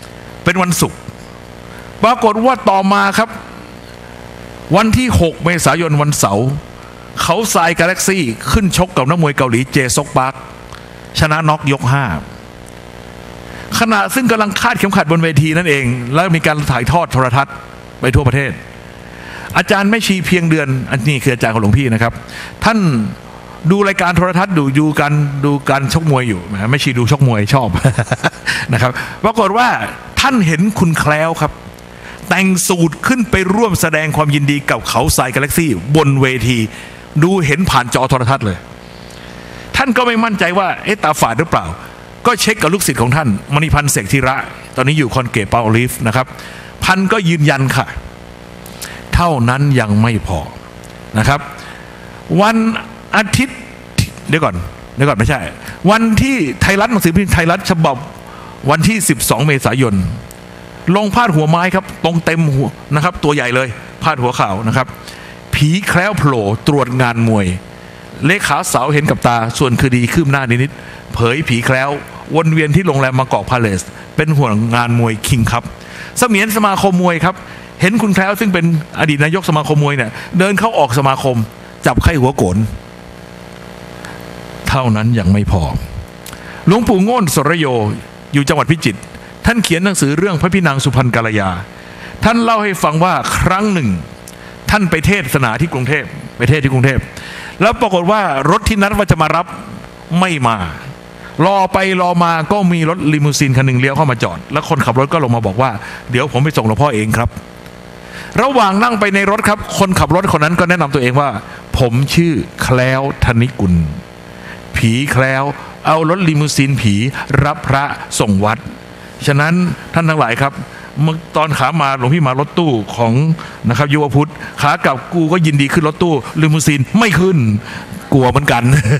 เป็นวันศุกร์ปรากฏว่าต่อมาครับวันที่6เมษายนวันเสาร์เขาทรายกาแล็กซี่ขึ้นชกกับนักมวยเกาหลีเจซกปาร์คชนะน็อกยก5ขณะซึ่งกำลังคาดเข็มขัดบนเวทีนั่นเองแล้วมีการถ่ายทอดโทรทัศน์ไปทั่วประเทศอาจารย์แม่ชีเพียงเดือนอันนี้คืออาจารย์ของหลวงพี่นะครับท่านดูรายการโทรทัศน์ดูการชกมวยอยู่แม่ชีดูชกมวยชอบ นะครับปรากฏว่าท่านเห็นคุณแคล้วครับแต่งสูตรขึ้นไปร่วมแสดงความยินดีกับเขาทรายกาแล็กซี่บนเวทีดูเห็นผ่านจอโทรทัศน์เลยท่านก็ไม่มั่นใจว่าตาฝาดหรือเปล่าก็เช็คกับลูกศิษย์ของท่านมณีพันธ์เสกธีระตอนนี้อยู่คอนเกตเปาโอลิฟนะครับพันก็ยืนยันค่ะเท่านั้นยังไม่พอนะครับวันอาทิตย์เดี๋ยวก่อนไม่ใช่วันที่ไทยรัฐหนังสือพิมพ์ไทยรัฐฉบับวันที่12เมษายนลงพาดหัวไม้ครับตรงเต็มหัวนะครับตัวใหญ่เลยพาดหัวข่าวนะครับผีแคล้วโผล่ตรวจงานมวยเลขาสาวเห็นกับตาส่วนคดีคืบหน้านิดๆเผยผีแคล้ววนเวียนที่โรงแรมมากอกพาเลสเป็นห่วงงานมวยคิงครับเสมียนสมาคมมวยครับเห็นคุณแคล้วซึ่งเป็นอดีตนายกสมาคมมวยเนี่ยเดินเข้าออกสมาคมจับไข้หัวโกนเท่านั้นยังไม่พอหลวงปู่โง่นสรโยอยู่จังหวัดพิจิตรท่านเขียนหนังสือเรื่องพระพี่นางสุพรรณกัลยาท่านเล่าให้ฟังว่าครั้งหนึ่งท่านไปเทศนาที่กรุงเทพแล้วปรากฏว่ารถที่นัดว่าจะมารับไม่มารอไปรอมาก็มีรถลิมูซีนคันหนึ่งเลี้ยวเข้ามาจอดแล้วคนขับรถก็ลงมาบอกว่าเดี๋ยวผมไปส่งหลวงพ่อเองครับระหว่างนั่งไปในรถครับคนขับรถคนนั้นก็แนะนำตัวเองว่าผมชื่อแคล้วธนิกุลผีแคล้วเอารถลิมูซีนผีรับพระส่งวัดฉะนั้นท่านทั้งหลายครับเมื่อตอนขามาหลวงพี่มารถตู้ของนะครับยุวพุทธขากลับกูก็ยินดีขึ้นรถตู้ลิมูซีนไม่ขึ้นกลัวเหมือนกัน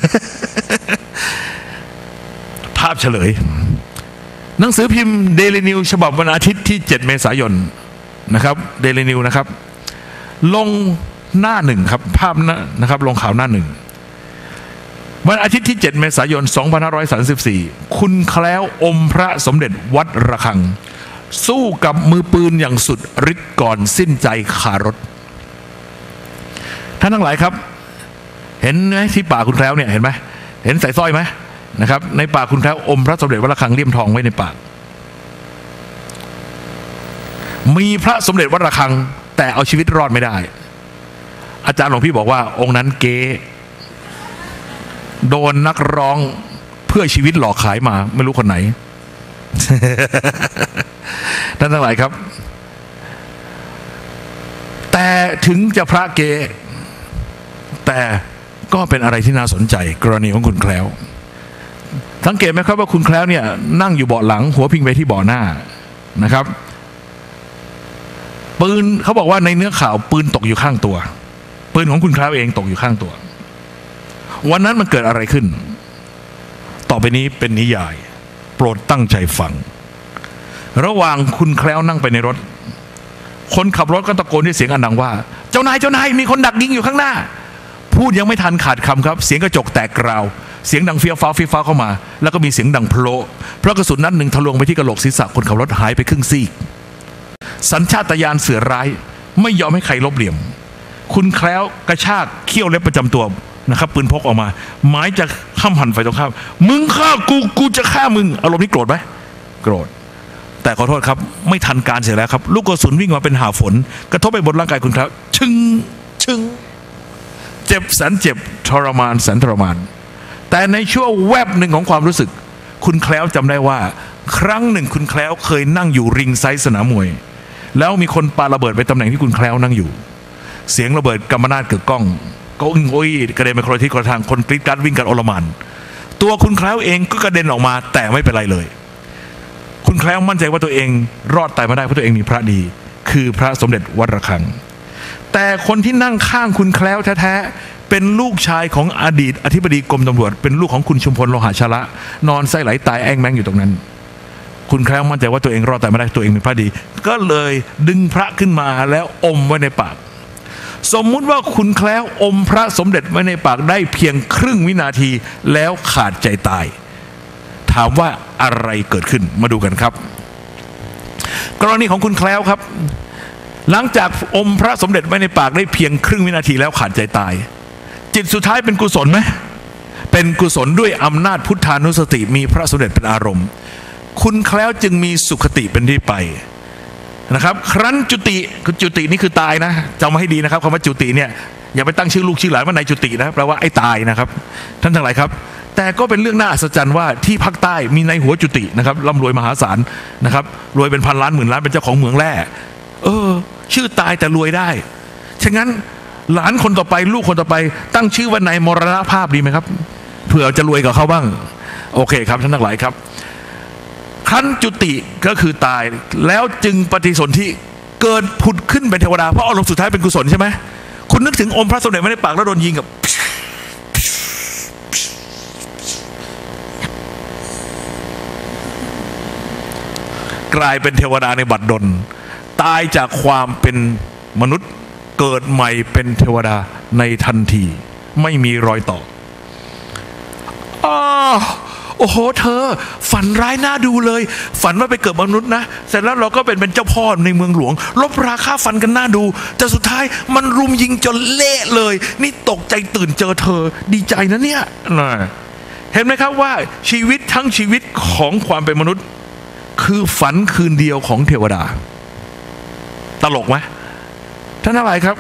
ภาพเฉลยหนังสือพิมพ์เดลินิวฉบับวันอาทิตย์ที่7เมษายนนะครับเดลินิวนะครับลงหน้าหนึ่งครับภาพนะครับลงข่าวหน้าหนึ่งวันอาทิตย์ที่7เมษายน2534คุณแคล้วอมพระสมเด็จวัดระฆังสู้กับมือปืนอย่างสุดฤทธิ์ก่อนสิ้นใจคารถท่านทั้งหลายครับเห็นไหมที่ปากคุณแคล้วเนี่ยเห็นไหมเห็นใส่สร้อยไหมนะครับในปากคุณแคล้วอมพระสมเด็จวัดระฆังเลี่ยมทองไว้ในปากมีพระสมเด็จวัดระฆังแต่เอาชีวิตรอดไม่ได้อาจารย์หลวงพี่บอกว่าองค์นั้นเก๊โดนนักร้องเพื่อชีวิตหลอกขายมาไม่รู้คนไหน ท่านทั้งหลายครับแต่ถึงจะพระเกแต่ก็เป็นอะไรที่น่าสนใจกรณีของคุณแคล้วสังเกตไหมครับว่าคุณแคล้วเนี่ยนั่งอยู่เบาะหลังหัวพิงไปที่เบาะหน้านะครับปืนเขาบอกว่าในเนื้อข่าวปืนตกอยู่ข้างตัวปืนของคุณแคล้วเองตกอยู่ข้างตัววันนั้นมันเกิดอะไรขึ้นต่อไปนี้เป็นนิยายโปรดตั้งใจฟังระหว่างคุณแคล้วนั่งไปในรถคนขับรถก็ตะโกนด้วยเสียงอันดังว่าเจ้านายมีคนดักยิงอยู่ข้างหน้าพูดยังไม่ทันขาดคำครับเสียงกระจกแตกกราวเสียงดังเฟี้ยวฟ้าเข้ามาแล้วก็มีเสียงดังโผล่เพราะกระสุนนัดหนึ่งทะลวงไปที่กระโหลกศีรษะคนขับรถหายไปครึ่งซีกสัญชาตญาณเสือร้ายไม่ยอมให้ใครลบเหลี่ยมคุณแคล้วกระชากเขี้ยวเล็บประจำตัวนะครับปืนพกออกมาหมายจะข้ามหันฝ่ายตรงข้ามมึงฆ่ากูจะฆ่ามึงอารมณ์นี้โกรธไหมโกรธแต่ขอโทษครับไม่ทันการเสียแล้วครับลูกกระสุนวิ่งมาเป็นหาฝนกระทบไปบนร่างกายคุณแคล้วชึงเจ็บแสนเจ็บทรมานแสนทรมานแต่ในช่วงแวบหนึ่งของความรู้สึกคุณแคล้วจำได้ว่าครั้งหนึ่งคุณแคล้วเคยนั่งอยู่ริงไซส์สนามมวยแล้วมีคนปาระเบิดไปตำแหน่งที่คุณแคล้วนั่งอยู่เสียงระเบิดกำมนาฏเกิดก้องก็อึ้งโอ้ยกระเด็นไปคนละทิศคนละทางคนกรีดกราดวิ่งกันโอลหม่านตัวคุณแคล้วเองก็กระเด็นออกมาแต่ไม่เป็นไรเลยคุณแคล้วมั่นใจว่าตัวเองรอดตายมาได้เพราะตัวเองมีพระดีคือพระสมเด็จวัดระฆังแต่คนที่นั่งข้างคุณแคล้วแท้ๆเป็นลูกชายของอดีตอธิบดีกรมตำรวจเป็นลูกของคุณชุมพลโลหะชละนอนไส้ไหลตายแอ้งแมงอยู่ตรงนั้นคุณแคล้วมั่นใจว่าตัวเองรอดตายมาได้ตัวเองมีพระดีก็เลยดึงพระขึ้นมาแล้วอมไว้ในปากสมมุติว่าคุณแคล้วอมพระสมเด็จไว้ในปากได้เพียงครึ่งวินาทีแล้วขาดใจตายถามว่าอะไรเกิดขึ้นมาดูกันครับกรณีของคุณแคล้วครับหลังจากอมพระสมเด็จไว้ในปากได้เพียงครึ่งวินาทีแล้วขาดใจตายจิตสุดท้ายเป็นกุศลไหมเป็นกุศลด้วยอำนาจพุทธานุสติมีพระสมเด็จเป็นอารมณ์คุณแคล้วจึงมีสุขติเป็นที่ไปนะครับครั้นจุตินี่คือตายนะจำไว้ให้ดีนะครับคำว่าจุติเนี่ยอย่าไปตั้งชื่อลูกชื่อหลานว่านายจุตินะแปลว่าไอ้ตายนะครับท่านทั้งหลายครับแต่ก็เป็นเรื่องน่าอัศจรรย์ว่าที่ภาคใต้มีนายหัวจุตินะครับร่ำรวยมหาศาลนะครับรวยเป็นพันล้านหมื่นล้านเป็นเจ้าของเหมืองแร่ชื่อตายแต่รวยได้ฉะนั้นหลานคนต่อไปลูกคนต่อไปตั้งชื่อว่านายมรณภาพดีไหมครับเผื่อจะรวยกับเขาบ้างโอเคครับท่านทั้งหลายครับขั้นจุติก็คือตายแล้วจึงปฏิสนธิเกิดผุดขึ้นเป็นเทวดาเพราะอารมณ์สุดท้ายเป็นกุศลใช่ไหมคุณนึกถึงอมพระสมเด็จไว้ในปากแล้วโดนยิงกับกลายเป็นเทวดาในบัดดลตายจากความเป็นมนุษย์เกิดใหม่เป็นเทวดาในทันทีไม่มีรอยต่อโอ้โหเธอฝันร้ายน่าดูเลยฝันว่าไปเกิดมนุษย์นะเสร็จแล้วเราก็เป็นเจ้าพ่อในเมืองหลวงลบราค่าฟันกันน่าดูแต่สุดท้ายมันรุมยิงจนเละเลยนี่ตกใจตื่นเจอเธอดีใจนะเนี่ยเห็นไหมครับว่าชีวิตทั้งชีวิตของความเป็นมนุษย์คือฝันคืนเดียวของเทวดาตลกไหมท่านอะไรครับ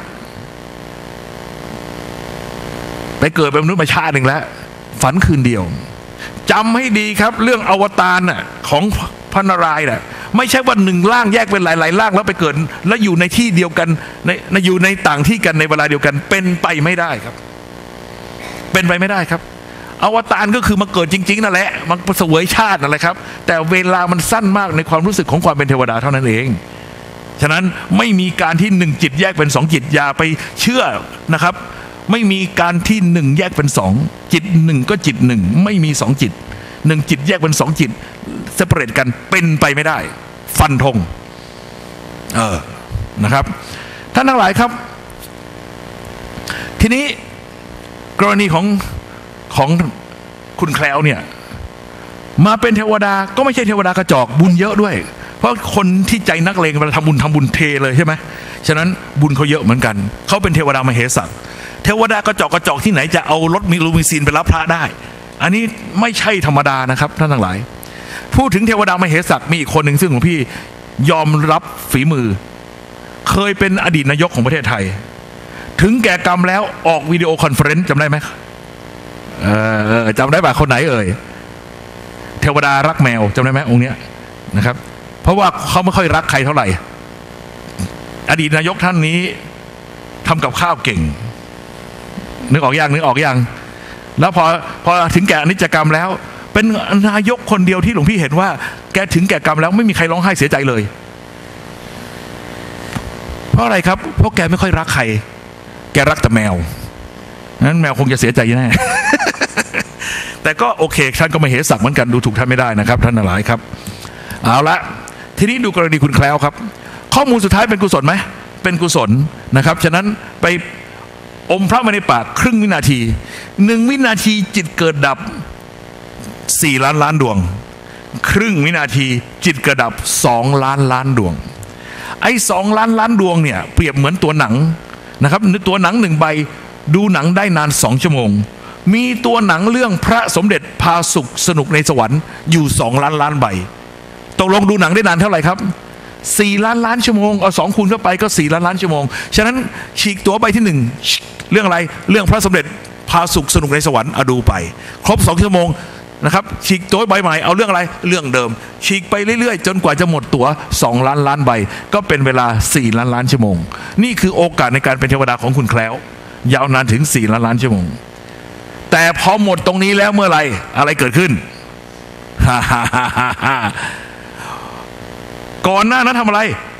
ไปเกิดเป็นมนุษย์มาชาติหนึ่งแล้วฝันคืนเดียวจำให้ดีครับเรื่องอวตารน่ะของพระนารายณ์น่ะไม่ใช่ว่าหนึ่งร่างแยกเป็นหลายๆร่างแล้วไปเกิดแล้วอยู่ในที่เดียวกันในอยู่ในต่างที่กันในเวลาเดียวกันเป็นไปไม่ได้ครับเป็นไปไม่ได้ครับอวตารก็คือมาเกิดจริงๆนั่นแหละมันเสวยชาตินั่นแหละครับแต่เวลามันสั้นมากในความรู้สึกของความเป็นเทวดาเท่านั้นเองฉะนั้นไม่มีการที่หนึ่งจิตแยกเป็นสองจิตอย่าไปเชื่อนะครับไม่มีการที่หนึ่งแยกเป็นสองจิตหนึ่งก็จิตหนึ่งไม่มีสองจิตหนึ่งจิตแยกเป็นสองจิตเซปเรตกันเป็นไปไม่ได้ฟันธงนะครับท่านทั้งหลายครับทีนี้กรณีของคุณแคล้วเนี่ยมาเป็นเทวดาก็ไม่ใช่เทวดากระจอกบุญเยอะด้วยเพราะคนที่ใจนักเลงเวลาทำบุญเทเลยใช่ไหมฉะนั้นบุญเขาเยอะเหมือนกันเขาเป็นเทวดามเหสักเทวดากระจอกที่ไหนจะเอารถมีลูมิซีนไปรับพระได้อันนี้ไม่ใช่ธรรมดานะครับท่านทั้งหลายพูดถึงเทวดามเหสักมีอีกคนหนึ่งซึ่งหลวงพี่ยอมรับฝีมือเคยเป็นอดีตนายกของประเทศไทยถึงแก่กรรมแล้วออกวิดีโอคอนเฟอเรนซ์จำได้ไหมจำได้ป่ะคนไหนเอ่ยเทวดารักแมวจำได้ไหมองค์เนี้ยนะครับเพราะว่าเขาไม่ค่อยรักใครเท่าไหร่อดีตนายกท่านนี้ทำกับข้าวเก่งนึกออกยังแล้วพอถึงแก่อนิจกรรมแล้วเป็นนายกคนเดียวที่หลวงพี่เห็นว่าแกถึงแก่กรรมแล้วไม่มีใครร้องไห้เสียใจเลยเพราะอะไรครับเพราะแกไม่ค่อยรักใครแกรักแต่แมวนั้นแมวคงจะเสียใจแน่ แต่ก็โอเคท่านก็ไม่เหสักเหมือนกันดูถูกท่านไม่ได้นะครับท่านหลายครับเอาละทีนี้ดูกรณีคุณแคล้วครับข้อมูลสุดท้ายเป็นกุศลไหมเป็นกุศลนะครับฉะนั้นไปอมพระมาในปากครึ่งวินาที1วินาทีจิตเกิดดับ4 ล้านล้านดวงครึ่งวินาทีจิตเกิดดับ2 ล้านล้านดวงไอ้2 ล้านล้านดวงเนี่ยเปรียบเหมือนตัวหนังนะครับตัวหนัง1ใบดูหนังได้นาน2 ชั่วโมงมีตัวหนังเรื่องพระสมเด็จพาสุขสนุกในสวรรค์อยู่2 ล้านล้านใบตกลงดูหนังได้นานเท่าไหร่ครับ4 ล้านล้านชั่วโมงเอา2คูณเข้าไปก็4 ล้านล้านชั่วโมงฉะนั้นฉีกตัวใบที่1เรื่องอะไรเรื่องพระสมเด็จพาสุขสนุกในสวรรค์ดูไปครบ2 ชั่วโมงนะครับฉีกตัวใบใหม่เอาเรื่องอะไรเรื่องเดิมฉีกไปเรื่อยๆจนกว่าจะหมดตัว2 ล้านล้านใบก็เป็นเวลา4 ล้านล้านชั่วโมงนี่คือโอกาสในการเป็นเทวดาของคุณแคล้วยาวนานถึง4 ล้านล้านชั่วโมงแต่พอหมดตรงนี้แล้วเมื่อไรอะไรเกิดขึ้น ก่อนหน้านั้นทำอะไร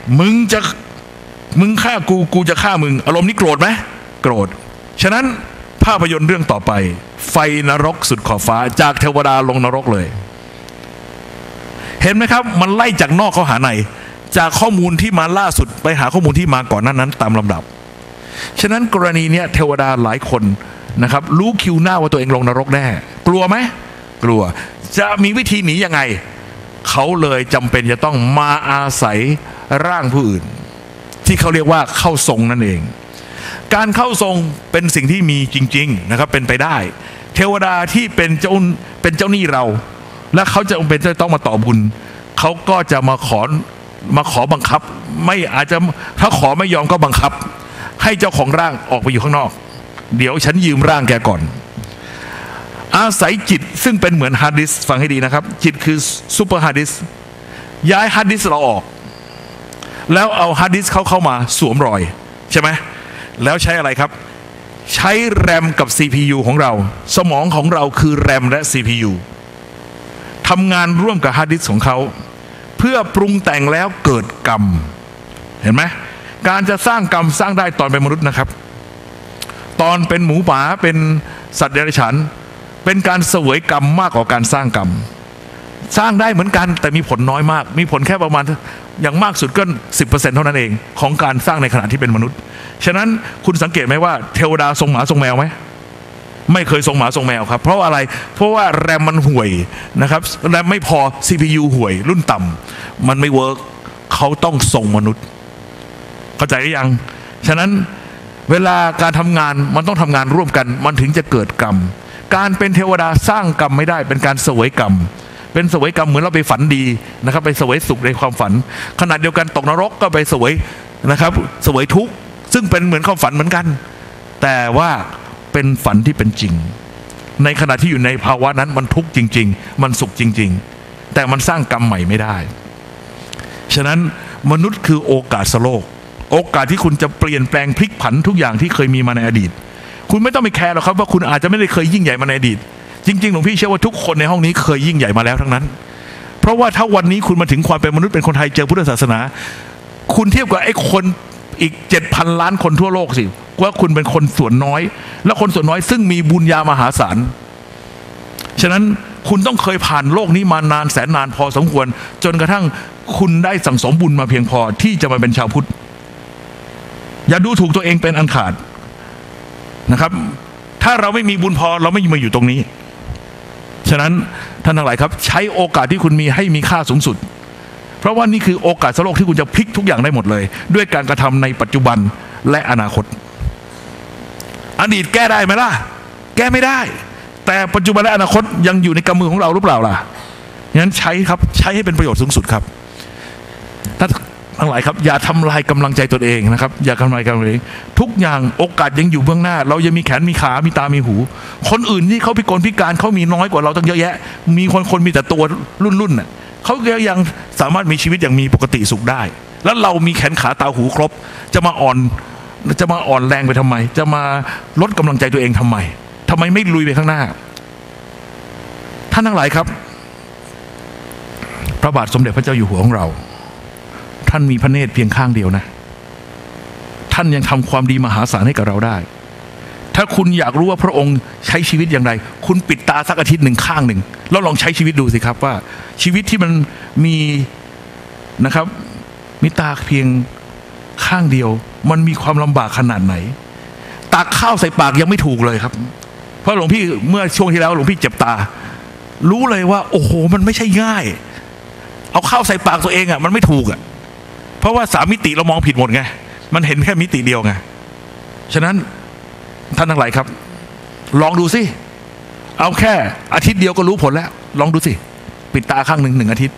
มึงฆ่ากูจะฆ่ามึงอารมณ์นี้โกรธไหมโกรธฉะนั้นภาพยนตร์เรื่องต่อไปไฟนรกสุดขอบฟ้าจากเทวดาลงนรกเลยเห็นไหมครับมันไล่จากนอกเข้าหาในจากข้อมูลที่มาล่าสุดไปหาข้อมูลที่มาก่อนนั้นตามลำดับฉะนั้นกรณีนี้เทวดาหลายคนนะครับรู้คิวหน้าว่าตัวเองลงนรกแน่กลัวไหมกลัวจะมีวิธีหนียังไงเขาเลยจำเป็นจะต้องมาอาศัยร่างผู้อื่นที่เขาเรียกว่าเข้าทรงนั่นเองการเข้าทรงเป็นสิ่งที่มีจริงๆนะครับเป็นไปได้เทวดาที่เป็นเจ้าหนี้เราและเขาจะเป็นจะต้องมาต่อบุญเขาก็จะมาขอบังคับไม่อาจจะถ้าขอไม่ยอมก็บังคับให้เจ้าของร่างออกไปอยู่ข้างนอกเดี๋ยวฉันยืมร่างแกก่อนอาศัยจิตซึ่งเป็นเหมือนฮาร์ดดิสก์ฟังให้ดีนะครับจิตคือซูเปอร์ฮาร์ดดิสก์ย้ายฮาร์ดดิสก์เราออกแล้วเอาฮาร์ดดิสก์เข้ามาสวมรอยใช่ไหมแล้วใช้อะไรครับใช้แรมกับ CPU ของเราสมองของเราคือแรมและ CPU ทำงานร่วมกับฮาร์ดดิสก์ของเขาเพื่อปรุงแต่งแล้วเกิดกรรมเห็นไหมการจะสร้างกรรมสร้างได้ตอนเป็นมนุษย์นะครับตอนเป็นหมูป่าเป็นสัตว์เดรัจฉานเป็นการเสวยกรรมมากกว่าการสร้างกรรมสร้างได้เหมือนกันแต่มีผลน้อยมากมีผลแค่ประมาณอย่างมากสุดก็ 10% เท่านั้นเองของการสร้างในขณะที่เป็นมนุษย์ฉะนั้นคุณสังเกตไหมว่าเทวดาทรงหมาทรงแมวไหมไม่เคยทรงหมาทรงแมวครับเพราะอะไรเพราะว่าแรมมันห่วยนะครับแรมไม่พอ CPU ห่วยรุ่นต่ำมันไม่เวิร์กเขาต้องทรงมนุษย์เข้าใจหรือยังฉะนั้นเวลาการทำงานมันต้องทำงานร่วมกันมันถึงจะเกิดกรรมการเป็นเทวดาสร้างกรรมไม่ได้เป็นการเสวยกรรมเป็นเสวยกรรมเหมือนเราไปฝันดีนะครับไปเสวยสุขในความฝันขณะเดียวกันตกนรกก็ไปเสวยนะครับเสวยทุกข์ซึ่งเป็นเหมือนความฝันเหมือนกันแต่ว่าเป็นฝันที่เป็นจริงในขณะที่อยู่ในภาวะนั้นมันทุกข์จริงๆมันสุขจริงๆแต่มันสร้างกรรมใหม่ไม่ได้ฉะนั้นมนุษย์คือโอกาสโลกโอกาสที่คุณจะเปลี่ยนแปลงพลิกผันทุกอย่างที่เคยมีมาในอดีตคุณไม่ต้องไปแคร์หรอกครับว่าคุณอาจจะไม่ได้เคยยิ่งใหญ่มาในอดีตจริงๆหลวงพี่เชื่อว่าทุกคนในห้องนี้เคยยิ่งใหญ่มาแล้วทั้งนั้นเพราะว่าถ้าวันนี้คุณมาถึงความเป็นมนุษย์เป็นคนไทยเจอพุทธศาสนาคุณเทียบกับไอ้คนอีก 7,000 ล้านคนทั่วโลกสิว่าคุณเป็นคนส่วนน้อยและคนส่วนน้อยซึ่งมีบุญญามหาศาลฉะนั้นคุณต้องเคยผ่านโลกนี้มานานแสนนานพอสมควรจนกระทั่งคุณได้สั่งสมบุญมาเพียงพอที่จะมาเป็นชาวพุทธอย่าดูถูกตัวเองเป็นอันขาดนะครับถ้าเราไม่มีบุญพอเราไม่มาอยู่ตรงนี้ฉะนั้นท่านทั้งหลายครับใช้โอกาสที่คุณมีให้มีค่าสูงสุดเพราะว่านี่คือโอกาสโลกที่คุณจะพลิกทุกอย่างได้หมดเลยด้วยการกระทำในปัจจุบันและอนาคตอดีตแก้ได้ไหมล่ะแก้ไม่ได้แต่ปัจจุบันและอนาคตยังอยู่ในกำมือของเราหรือเปล่าล่ะงั้นใช้ครับใช้ให้เป็นประโยชน์สูงสุดครับท่านทั้งหลายครับอย่าทำลายกำลังใจตนเองนะครับอย่าทำลายกำลังใจทุกอย่างโอกาสยังอยู่เบื้องหน้าเรายังมีแขนมีขามีตามีหูคนอื่นที่เขาพิกลพิการเขามีน้อยกว่าเราตั้งเยอะแยะมีคนมีแต่ตัวรุ่นน่ะเขายังสามารถมีชีวิตอย่างมีปกติสุขได้แล้วเรามีแขนขาตาหูครบจะมาอ่อนแรงไปทำไมจะมาลดกำลังใจตัวเองทำไมไม่ลุยไปข้างหน้าท่านทั้งหลายครับพระบาทสมเด็จพระเจ้าอยู่หัวของเราท่านมีพระเนตรเพียงข้างเดียวนะท่านยังทำความดีมหาศาลให้กับเราได้ถ้าคุณอยากรู้ว่าพระองค์ใช้ชีวิตอย่างไรคุณปิดตาสักอาทิตย์หนึ่งข้างหนึ่งแล้วลองใช้ชีวิตดูสิครับว่าชีวิตที่มันมีนะครับมีตาเพียงข้างเดียวมันมีความลำบากขนาดไหนตักข้าวใส่ปากยังไม่ถูกเลยครับเพราะหลวงพี่เมื่อช่วงที่แล้วหลวงพี่เจ็บตารู้เลยว่าโอ้โหมันไม่ใช่ง่ายเอาข้าวใส่ปากตัวเองอ่ะมันไม่ถูกอ่ะเพราะว่า3 มิติเรามองผิดหมดไงมันเห็นแค่มิติเดียวไงฉะนั้นท่านทั้งหลายครับลองดูสิเอาแค่อาทิตย์เดียวก็รู้ผลแล้วลองดูสิปิดตาข้างหนึ่งอาทิตย์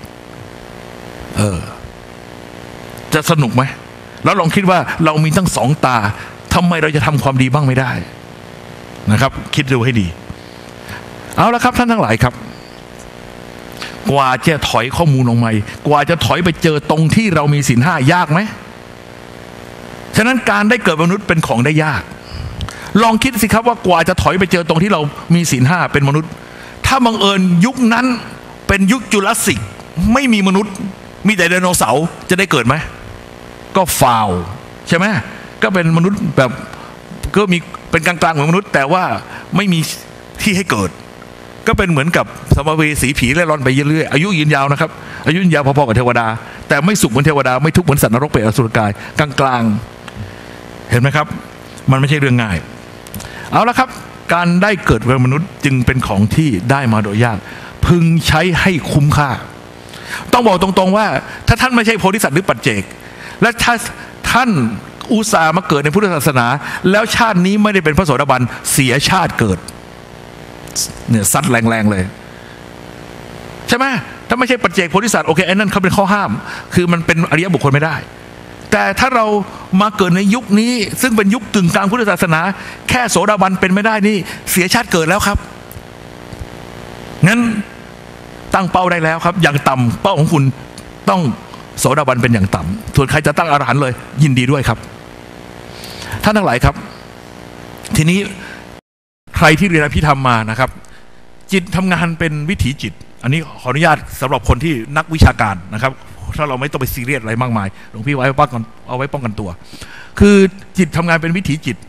จะสนุกไหมแล้วลองคิดว่าเรามีตั้ง2 ตาทำไมเราจะทำความดีบ้างไม่ได้นะครับคิดดูให้ดีเอาละครับท่านทั้งหลายครับกว่าจะถอยข้อมูลลงมากว่าจะถอยไปเจอตรงที่เรามีศีล 5ยากไหมฉะนั้นการได้เกิดมนุษย์เป็นของได้ยากลองคิดสิครับว่ากว่าจะถอยไปเจอตรงที่เรามีศีล 5เป็นมนุษย์ถ้าบังเอิญยุคนั้นเป็นยุคจูราสสิกไม่มีมนุษย์มีแต่ไดโนเสาร์จะได้เกิดไหมก็ฟาวใช่ไหมก็เป็นมนุษย์แบบก็มีเป็นกลางๆเหมือนมนุษย์แต่ว่าไม่มีที่ให้เกิดก็เป็นเหมือนกับสัมภเวสีผีเล่ร่อนไปเรื่อยๆอายุยืนยาวนะครับอายุยืนยาวพอๆกับเทวดาแต่ไม่สุขเหมือนเทวดาไม่ทุกข์เหมือนสัตว์นรกเปรตอสุรกายกลางๆเห็นไหมครับมันไม่ใช่เรื่องง่ายเอาละครับการได้เกิดเป็นมนุษย์จึงเป็นของที่ได้มาโดยยากพึงใช้ให้คุ้มค่าต้องบอกตรงๆว่าถ้าท่านไม่ใช่โพธิสัตว์หรือปัจเจกและถ้าท่านอุตส่าห์มาเกิดในพุทธศาสนาแล้วชาตินี้ไม่ได้เป็นพระโสดาบันเสียชาติเกิดเนี่ยซัดแรงๆเลยใช่ไหมถ้าไม่ใช่ปัจเจกโพธิสัตว์โอเคไอ้นั่นเขาเป็นข้อห้ามคือมันเป็นอริยบุคคลไม่ได้แต่ถ้าเรามาเกิดในยุคนี้ซึ่งเป็นยุคกึ่งกลางพุทธศาสนาแค่โสดาบันเป็นไม่ได้นี่เสียชาติเกิดแล้วครับงั้นตั้งเป้าได้แล้วครับอย่างต่ำเป้าของคุณต้องโสดาบันเป็นอย่างต่ำส่วนใครจะตั้งอรหันต์เลยยินดีด้วยครับท่านทั้งหลายครับทีนี้ใครที่เรียนอภิธรรมมานะครับจิตทำงานเป็นวิถีจิตอันนี้ขออนุญาตสำหรับคนที่นักวิชาการนะครับถ้าเราไม่ต้องไปซีเรียสอะไรมากมายหลวงพี่เอาไว้ป้องกันตัวคือจิตทำงานเป็นวิถีจิต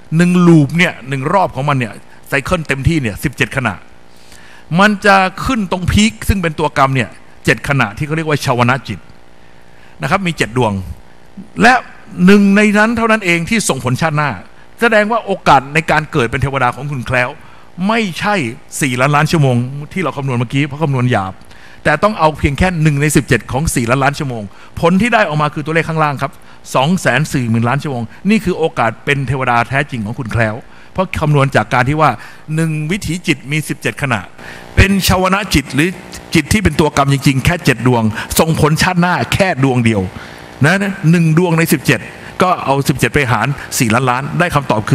1ลูปเนี่ย1รอบของมันเนี่ยไซเคิลเต็มที่เนี่ย17ขณะมันจะขึ้นตรงพีคซึ่งเป็นตัวกรรมเนี่ย7ขณะที่เขาเรียกว่าชาวนะจิตนะครับมี7ดวงและ1ในนั้นเท่านั้นเองที่ส่งผลชาติหน้าแสดงว่าโอกาสในการเกิดเป็นเทวดาของคุณแคล้วไม่ใช่4 ล้านชั่วโมงที่เราคำนวณเมื่อกี้เพราะคำนวณหยาบแต่ต้องเอาเพียงแค่1ใน17ของ4 ล้านชั่วโมงผลที่ได้ออกมาคือตัวเลขข้างล่างครับ 240,000 ล้านชั่วโมงนี่คือโอกาสเป็นเทวดาแท้จริงของคุณแคล้วเพราะคำนวณจากการที่ว่า1วิถีจิตมี17ขณะเป็นชาวนะจิตหรือจิตที่เป็นตัวกรรมจริงๆแค่7ดวงส่งผลชาติหน้าแค่ดวงเดียวนะ1ดวงใน17ก็เอา17ไปหาร4 ล้านได้คำตอบคือ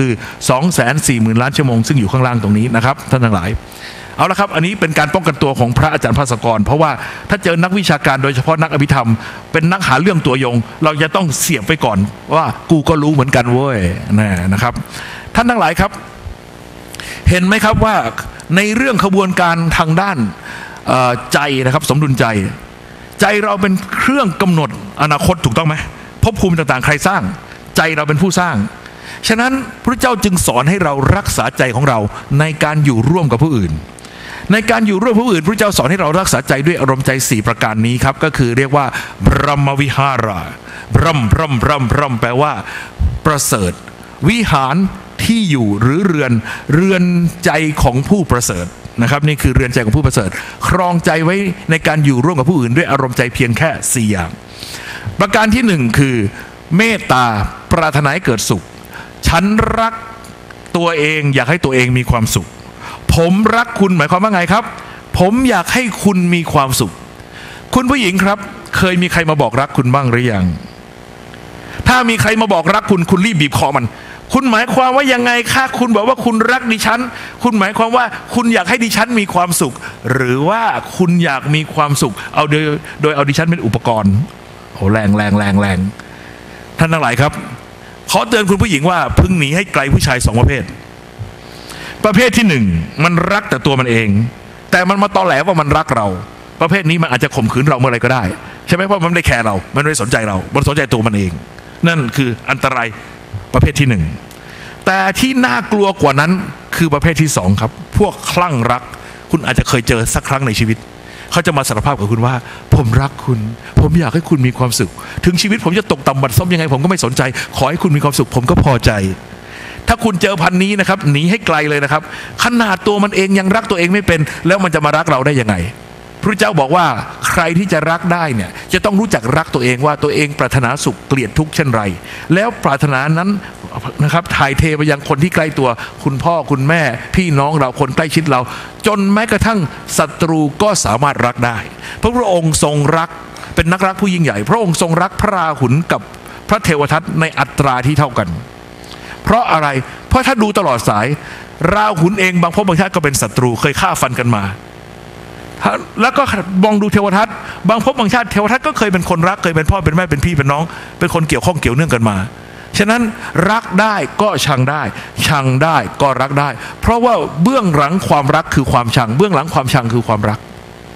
240,000 ล้านชั่วโมงซึ่งอยู่ข้างล่างตรงนี้นะครับท่านทั้งหลายเอาละครับอันนี้เป็นการป้องกันตัวของพระอาจารย์ภาสกรเพราะว่าถ้าเจอนักวิชาการโดยเฉพาะนักอภิธรรมเป็นนักหาเรื่องตัวยงเราจะต้องเสียบไปก่อนว่ากูก็รู้เหมือนกันเว้ยนะครับท่านทั้งหลายครับเห็นไหมครับว่าในเรื่องขบวนการทางด้านใจนะครับสมดุลใจเราเป็นเครื่องกำหนดอนาคตถูกต้องไหมภพภูมิต่างๆใครสร้างใจเราเป็นผู้สร้างฉะนั้นพระเจ้าจึงสอนให้เรารักษาใจของเราในการอยู่ร่วมกับผู้อื่นในการอยู่ร่วมผู้อื่นพระเจ้าสอนให้เรารักษาใจด้วยอารมณ์ใจ4ประการนี้ครับก็คือเรียกว่าบรมวิหาระบรมแปลว่าประเสริฐวิหารที่อยู่หรือเรือนใจของผู้ประเสริฐนะครับนี่คือเรือนใจของผู้ประเสริฐครองใจไว้ในการอยู่ร่วมกับผู้อื่นด้วยอารมณ์ใจเพียงแค่4อย่างประการที่1คือเมตตาปรารถนาให้เกิดสุขฉันรักตัวเองอยากให้ตัวเองมีความสุขผมรักคุณหมายความว่าไงครับผมอยากให้คุณมีความสุขคุณผู้หญิงครับเคยมีใครมาบอกรักคุณบ้างหรือยังถ้ามีใครมาบอกรักคุณรีบบีบคอมันคุณหมายความว่ายังไงคะคุณบอกว่าคุณรักดิฉันคุณหมายความว่าคุณอยากให้ดิฉันมีความสุขหรือว่าคุณอยากมีความสุขเอาโดยเอาดิฉันเป็นอุปกรณ์โหแรงท่านทั้งหลายครับขอเตือนคุณผู้หญิงว่าพึงหนีให้ไกลผู้ชาย2ประเภทที่1มันรักแต่ตัวมันเองแต่มันมาตอแหลว่ามันรักเราประเภทนี้มันอาจจะข่มขืนเราเมื่อไรก็ได้ใช่ไหมเพราะมันไม่ได้แคร์เรามันไม่ได้สนใจเรามันสนใจตัวมันเองนั่นคืออันตรายประเภทที่1แต่ที่น่ากลัวกว่านั้นคือประเภทที่2ครับพวกคลั่งรักคุณอาจจะเคยเจอสักครั้งในชีวิตเขาจะมาสารภาพกับคุณว่าผมรักคุณผมอยากให้คุณมีความสุขถึงชีวิตผมจะตกต่ำบัดซบยังไงผมก็ไม่สนใจขอให้คุณมีความสุขผมก็พอใจถ้าคุณเจอพันนี้นะครับหนีให้ไกลเลยนะครับขนาดตัวมันเองยังรักตัวเองไม่เป็นแล้วมันจะมารักเราได้ยังไงพระเจ้าบอกว่าใครที่จะรักได้เนี่ยจะต้องรู้จักรักตัวเองว่าตัวเองปรารถนาสุขเกลียดทุกข์เช่นไรแล้วปรารถนานั้นนะครับถ่ายเทไปยังคนที่ใกล้ตัวคุณพ่อคุณแม่พี่น้องเราคนใกล้ชิดเราจนแม้กระทั่งศัตรูก็สามารถรักได้พระองค์ทรงรักเป็นนักรักผู้ยิ่งใหญ่พระองค์ทรงรักพระราหุลกับพระเทวทัตในอัตราที่เท่ากันเพราะอะไรเพราะถ้าดูตลอดสายราหุลเองบางภพบางชาติก็เป็นศัตรูเคยฆ่าฟันกันมาแล้วก็มองดูเทวทัตบางภพบางชาติเทวทัตก็เคยเป็นคนรักเคยเป็นพ่อเป็นแม่เป็นพี่เป็นน้องเป็นคนเกี่ยวข้องเกี่ยวเนื่องกันมาฉะนั้นรักได้ก็ชังได้ชังได้ก็รักได้เพราะว่าเบื้องหลังความรักคือความชังเบื้องหลังความชังคือความรัก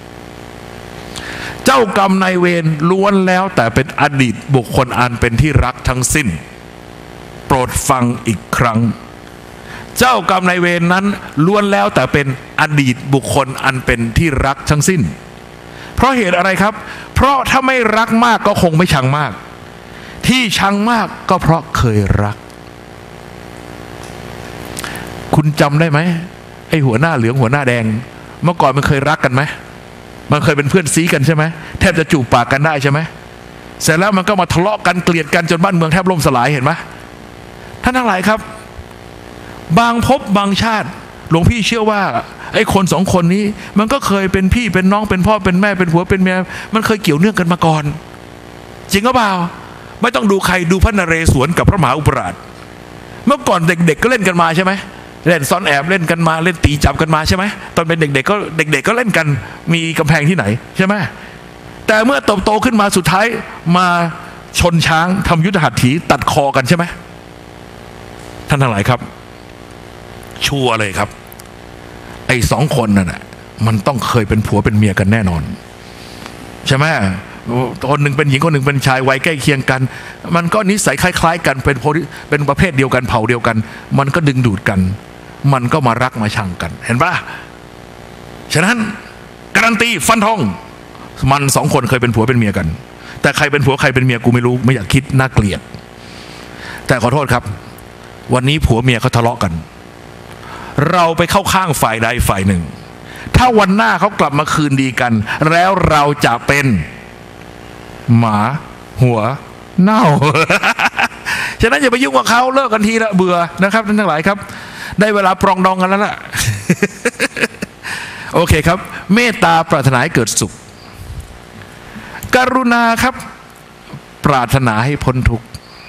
เจ้ากรรมนายเวรล้วนแล้วแต่เป็นอดีตบุคคลอันเป็นที่รักทั้งสิ้นโปรดฟังอีกครั้งเจ้ากรรมนายเวรนั้นล้วนแล้วแต่เป็นอดีตบุคคลอันเป็นที่รักทั้งสิ้นเพราะเหตุอะไรครับเพราะถ้าไม่รักมากก็คงไม่ชังมากที่ชังมากก็เพราะเคยรักคุณจำได้ไหมไอ้หัวหน้าเหลืองหัวหน้าแดงเมื่อก่อนมันเคยรักกันไหมมันเคยเป็นเพื่อนซีกันใช่ไหมแทบจะจูบปากกันได้ใช่ไหมเสร็จแล้วมันก็มาทะเลาะกันเกลียดกันจนบ้านเมืองแทบล่มสลายเห็นไหมท่านทั้งหลายครับบางภพบางชาติหลวงพี่เชื่อว่าไอ้คนสองคนนี้มันก็เคยเป็นพี่เป็นน้องเป็นพ่อเป็นแม่เป็นผัวเป็นเมียมันเคยเกี่ยวเนื่องกันมาก่อนจริงหรือเปล่าไม่ต้องดูใครดูพระนเรศวรกับพระมหาอุปราชเมื่อก่อนเด็กๆก็เล่นกันมาใช่ไหมเล่นซ่อนแอบเล่นกันมาเล่นตีจับกันมาใช่ไหมตอนเป็นเด็กๆก็เล่นกันมีกำแพงที่ไหนใช่ไหมแต่เมื่อโตขึ้นมาสุดท้ายมาชนช้างทำยุทธหัตถีตัดคอกันใช่ไหมท่านทั้งหลายครับชัวร์เลยครับไอ้สองคนนั่นแหละมันต้องเคยเป็นผัวเป็นเมียกันแน่นอนใช่ไหมคนหนึ่งเป็นหญิงคนหนึ่งเป็นชายวัยใกล้เคียงกันมันก็นิสัยคล้ายๆกันเป็นประเภทเดียวกันเผ่าเดียวกันมันก็ดึงดูดกันมันก็มารักมาชังกันเห็นปะฉะนั้นการันตีฟันธงมันสองคนเคยเป็นผัวเป็นเมียกันแต่ใครเป็นผัวใครเป็นเมียกูไม่รู้ไม่อยากคิดน่าเกลียดแต่ขอโทษครับวันนี้ผัวเมียเขาทะเลาะกันเราไปเข้าข้างฝ่ายใดฝ่ายหนึ่งถ้าวันหน้าเขากลับมาคืนดีกันแล้วเราจะเป็นหมาหัวเน่า ฉะนั้นอย่าไปยุ่งกับเขาเลิกกันทีละเบื่อนะครับท่านทั้งหลายครับได้เวลาปรองดองกันแล้วล่ะ โอเคครับเมตตาปรารถนาให้เกิดสุขกรุณาครับปรารถนาให้พ้นทุกข์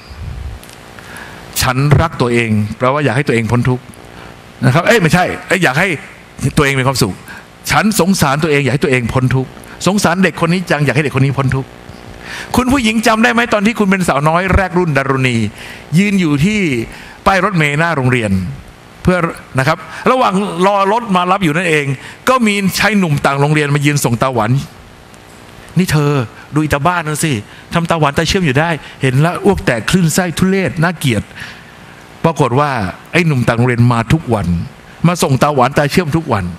ฉันรักตัวเองแปลว่าอยากให้ตัวเองพ้นทุกข์นะครับไม่ใช่อยากให้ตัวเองมีความสุขฉันสงสารตัวเองอยากให้ตัวเองพ้นทุกข์สงสารเด็กคนนี้จังอยากให้เด็กคนนี้พ้นทุกข์คุณผู้หญิงจำได้ไหมตอนที่คุณเป็นสาวน้อยแรกรุ่นดารุณียืนอยู่ที่ป้ายรถเมล์หน้าโรงเรียนเพื่อนะครับระหว่างรอรถมารับอยู่นั่นเองก็มีชายหนุ่มต่างโรงเรียนมายืนส่งตาหวานนี่เธอดูอิตาบ้านนั่นสิทำตาหวานตาเชื่อมอยู่ได้เห็นแล้วอ้วกแตกคลื่นไส้ทุเรศน่าเกลียดปรากฏว่าไอ้หนุ่มต่างโรงเรียนมาทุกวันมาส่งตาหวานตาเชื่อมทุกวัน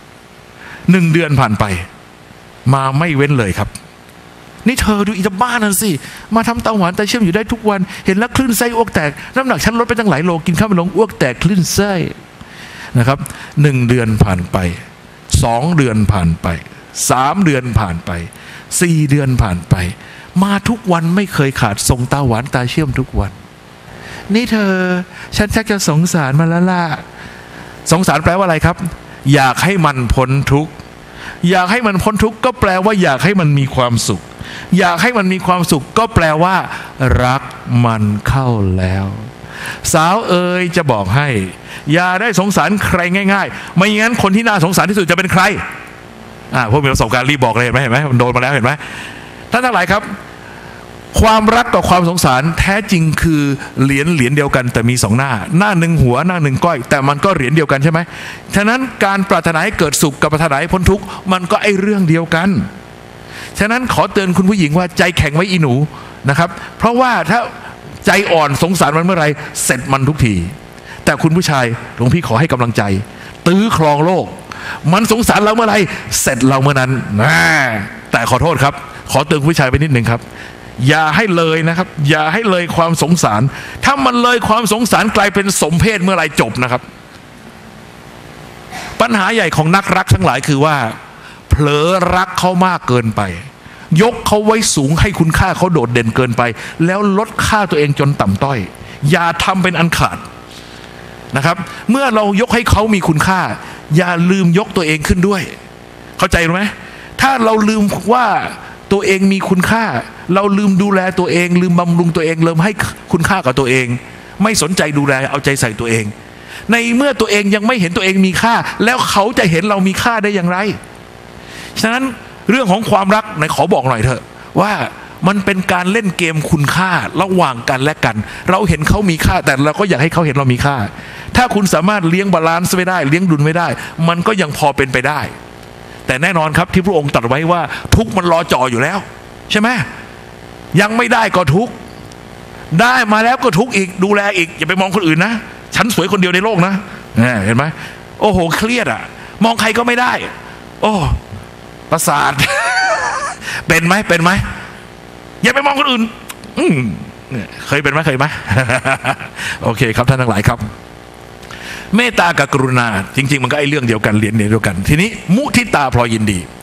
1 เดือนผ่านไปมาไม่เว้นเลยครับนี่เธอดูอิตาบ้านนั่นสิมาทำตาหวานตาเชื่อมอยู่ได้ทุกวันเห็นแล้วคลื่นไส้อ้วกแตกน้ำหนักฉันลดไปตั้งหลายโลกินข้าวไม่ลงอ้วกแตกคลื่นไส้นะครับ1 เดือนผ่านไป2 เดือนผ่านไป3 เดือนผ่านไป4 เดือนผ่านไปมาทุกวันไม่เคยขาดส่งตาหวานตาเชื่อมทุกวันนี่เธอฉันชักจะสงสารมันแล้วล่ะสงสารแปลว่าอะไรครับอยากให้มันพ้นทุกข์อยากให้มันพ้นทุกข์ก็แปลว่าอยากให้มันมีความสุขอยากให้มันมีความสุขก็แปลว่ารักมันเข้าแล้วสาวเอ๋ยจะบอกให้อย่าได้สงสารใครง่ายๆไม่งั้นคนที่น่าสงสารที่สุดจะเป็นใครพวกมีประสบการณ์รีบบอกเลยเห็นไหมมันโดนมาแล้วเห็นไหมท่านทั้งหลายครับความรักกับความสงสารแท้จริงคือเหรียญเดียวกันแต่มี2 หน้าหนึ่งหัวหน้าหนึ่งก้อยแต่มันก็เหรียญเดียวกันใช่ไหมฉะนั้นการปรารถนาให้เกิดสุขกับปรารถนาให้พ้นทุกข์มันก็ไอเรื่องเดียวกันฉะนั้นขอเตือนคุณผู้หญิงว่าใจแข็งไว้อีหนูนะครับเพราะว่าถ้าใจอ่อนสงสารมันเมื่อไรเสร็จมันทุกทีแต่คุณผู้ชายหลวงพี่ขอให้กำลังใจตื้อครองโลกมันสงสารเราเมื่อไรเสร็จเราเมื่อนั้นแต่ขอโทษครับขอเตือนผู้ชายไปนิดหนึ่งครับอย่าให้เลยนะครับอย่าให้เลยความสงสารถ้ามันเลยความสงสารกลายเป็นสมเพศเมื่อไรจบนะครับปัญหาใหญ่ของนักรักทั้งหลายคือว่าเผลอรักเขามากเกินไปยกเขาไว้สูงให้คุณค่าเขาโดดเด่นเกินไปแล้วลดค่าตัวเองจนต่ำต้อยอย่าทำเป็นอันขาดนะครับเมื่อเรายกให้เขามีคุณค่าอย่าลืมยกตัวเองขึ้นด้วยเข้าใจไหมถ้าเราลืมว่าตัวเองมีคุณค่าเราลืมดูแลตัวเองลืมบำรุงตัวเองลืมให้คุณค่ากับตัวเองไม่สนใจดูแลเอาใจใส่ตัวเองในเมื่อตัวเองยังไม่เห็นตัวเองมีค่าแล้วเขาจะเห็นเรามีค่าได้อย่างไรฉะนั้นเรื่องของความรักไหนขอบอกหน่อยเถอะว่ามันเป็นการเล่นเกมคุณค่าระหว่างกันและกันเราเห็นเขามีค่าแต่เราก็อยากให้เขาเห็นเรามีค่าถ้าคุณสามารถเลี้ยงบาลานซ์ไม่ได้เลี้ยงดุลไม่ได้มันก็ยังพอเป็นไปได้แต่แน่นอนครับที่พระองค์ตรัสไว้ว่าทุกข์มันรอจ่ออยู่แล้วใช่ไหมยังไม่ได้ก็ทุกข์ได้มาแล้วก็ทุกข์อีกดูแลอีกอย่าไปมองคนอื่นนะฉันสวยคนเดียวในโลกนะเห็นไหมโอ้โหเครียดมองใครก็ไม่ได้โอ้ประสาท เป็นไหมอย่าไปมองคนอื่นเคยเป็นไหม โอเคครับท่านทั้งหลายครับเมตตากับกรุณาจริงๆมันก็ไอ้เรื่องเดียวกันเรียนเดียวกันทีนี้มุทิตาพลอยยินดีพ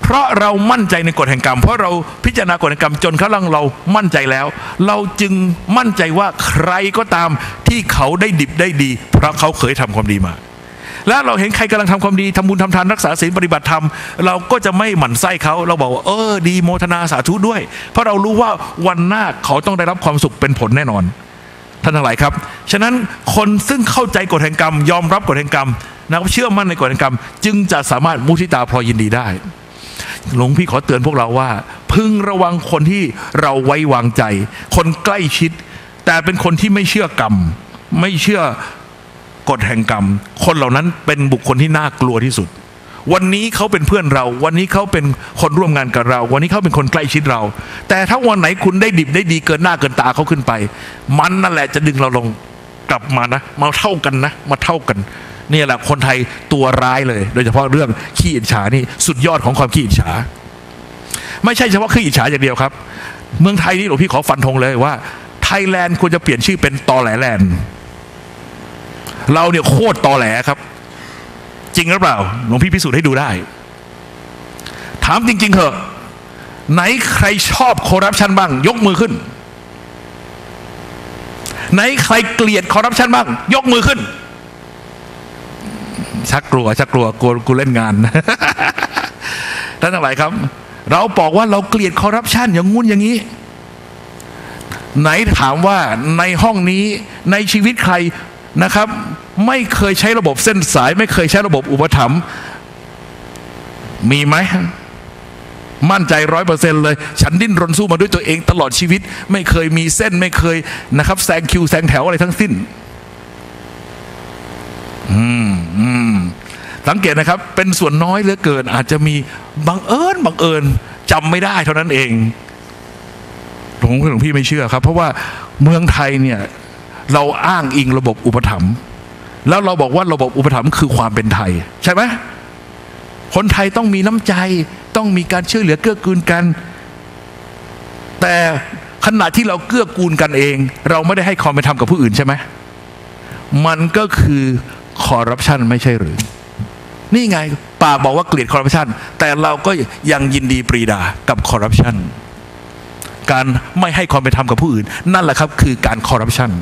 เพราะเรามั่นใจในกฎแห่งกรรมเพราะเราพิจารณากฎแห่งกรรมจนกระทั่งเรามั่นใจแล้วเราจึงมั่นใจว่าใครก็ตามที่เขาได้ดิบได้ดีเพราะเขาเคยทำความดีมาแล้วเราเห็นใครกำลังทำความดีทำบุญทำทานรักษาศีลปฏิบัติธรรมเราก็จะไม่หมั่นไส้เขาเราบอกว่าดีโมทนาสาธุด้วยเพราะเรารู้ว่าวันหน้าเขาต้องได้รับความสุขเป็นผลแน่นอนท่านทั้งหลายครับฉะนั้นคนซึ่งเข้าใจกฎแห่งกรรมยอมรับกฎแห่งกรรมเชื่อมั่นในกฎแห่งกรรมจึงจะสามารถมุทิตาพลอยยินดีได้หลวงพี่ขอเตือนพวกเราว่าพึงระวังคนที่เราไว้วางใจคนใกล้ชิดแต่เป็นคนที่ไม่เชื่อกรรมไม่เชื่อกฎแห่งกรรมคนเหล่านั้นเป็นบุคคลที่น่ากลัวที่สุดวันนี้เขาเป็นเพื่อนเราวันนี้เขาเป็นคนร่วมงานกับเราวันนี้เขาเป็นคนใกล้ชิดเราแต่ถ้าวันไหนคุณได้ดิบได้ดีเกินหน้าเกินตาเขาขึ้นไปมันนั่นแหละจะดึงเราลงกลับมานะมาเท่ากันนะมาเท่ากันนี่แหละคนไทยตัวร้ายเลยโดยเฉพาะเรื่องขี้อิจฉานี่สุดยอดของความขี้อิจฉาไม่ใช่เฉพาะขี้อิจฉาอย่างเดียวครับเมืองไทยนี่หลวงพี่ขอฟันธงเลยว่าไทยแลนด์ควรจะเปลี่ยนชื่อเป็นตอแหลแลนด์เราเนี่ยโคตรตอแหลครับจริงหรือเปล่าหลวงพี่พิสูจน์ให้ดูได้ถามจริงๆเถอะไหนใครชอบคอร์รัปชันบ้างยกมือขึ้นไหนใครเกลียดคอร์รัปชันบ้างยกมือขึ้นชักกลัวกูเล่นงาน ท่านทั้งหลายครับเราบอกว่าเราเกลียดคอร์รัปชันอย่างงุ่นอย่างนี้ไหนถามว่าในห้องนี้ในชีวิตใครนะครับไม่เคยใช้ระบบเส้นสายไม่เคยใช้ระบบอุปถัมภ์มีไหมมั่นใจ100%เลยฉันดิ้นรนสู้มาด้วยตัวเองตลอดชีวิตไม่เคยมีเส้นไม่เคยนะครับแซงคิวแซงแถวอะไรทั้งสิ้นสังเกตนะครับเป็นส่วนน้อยเหลือเกินอาจจะมีบังเอิญจำไม่ได้เท่านั้นเองหลวงพี่ไม่เชื่อครับเพราะว่าเมืองไทยเนี่ยเราอ้างอิงระบบอุปถัมภ์แล้วเราบอกว่าระบบอุปถัมภ์คือความเป็นไทยใช่ไหมคนไทยต้องมีน้ำใจต้องมีการช่วยเหลือเกื้อกูลกันแต่ขณะที่เราเกื้อกูลกันเองเราไม่ได้ให้ความเป็นธรรมกับผู้อื่นใช่ไหมมันก็คือคอร์รัปชันไม่ใช่หรือนี่ไงปากบอกว่าเกลียดคอร์รัปชันแต่เราก็ยังยินดีปรีดากับคอร์รัปชันการไม่ให้ความเป็นธรรมกับผู้อื่นนั่นแหละครับคือการคอร์รัปชัน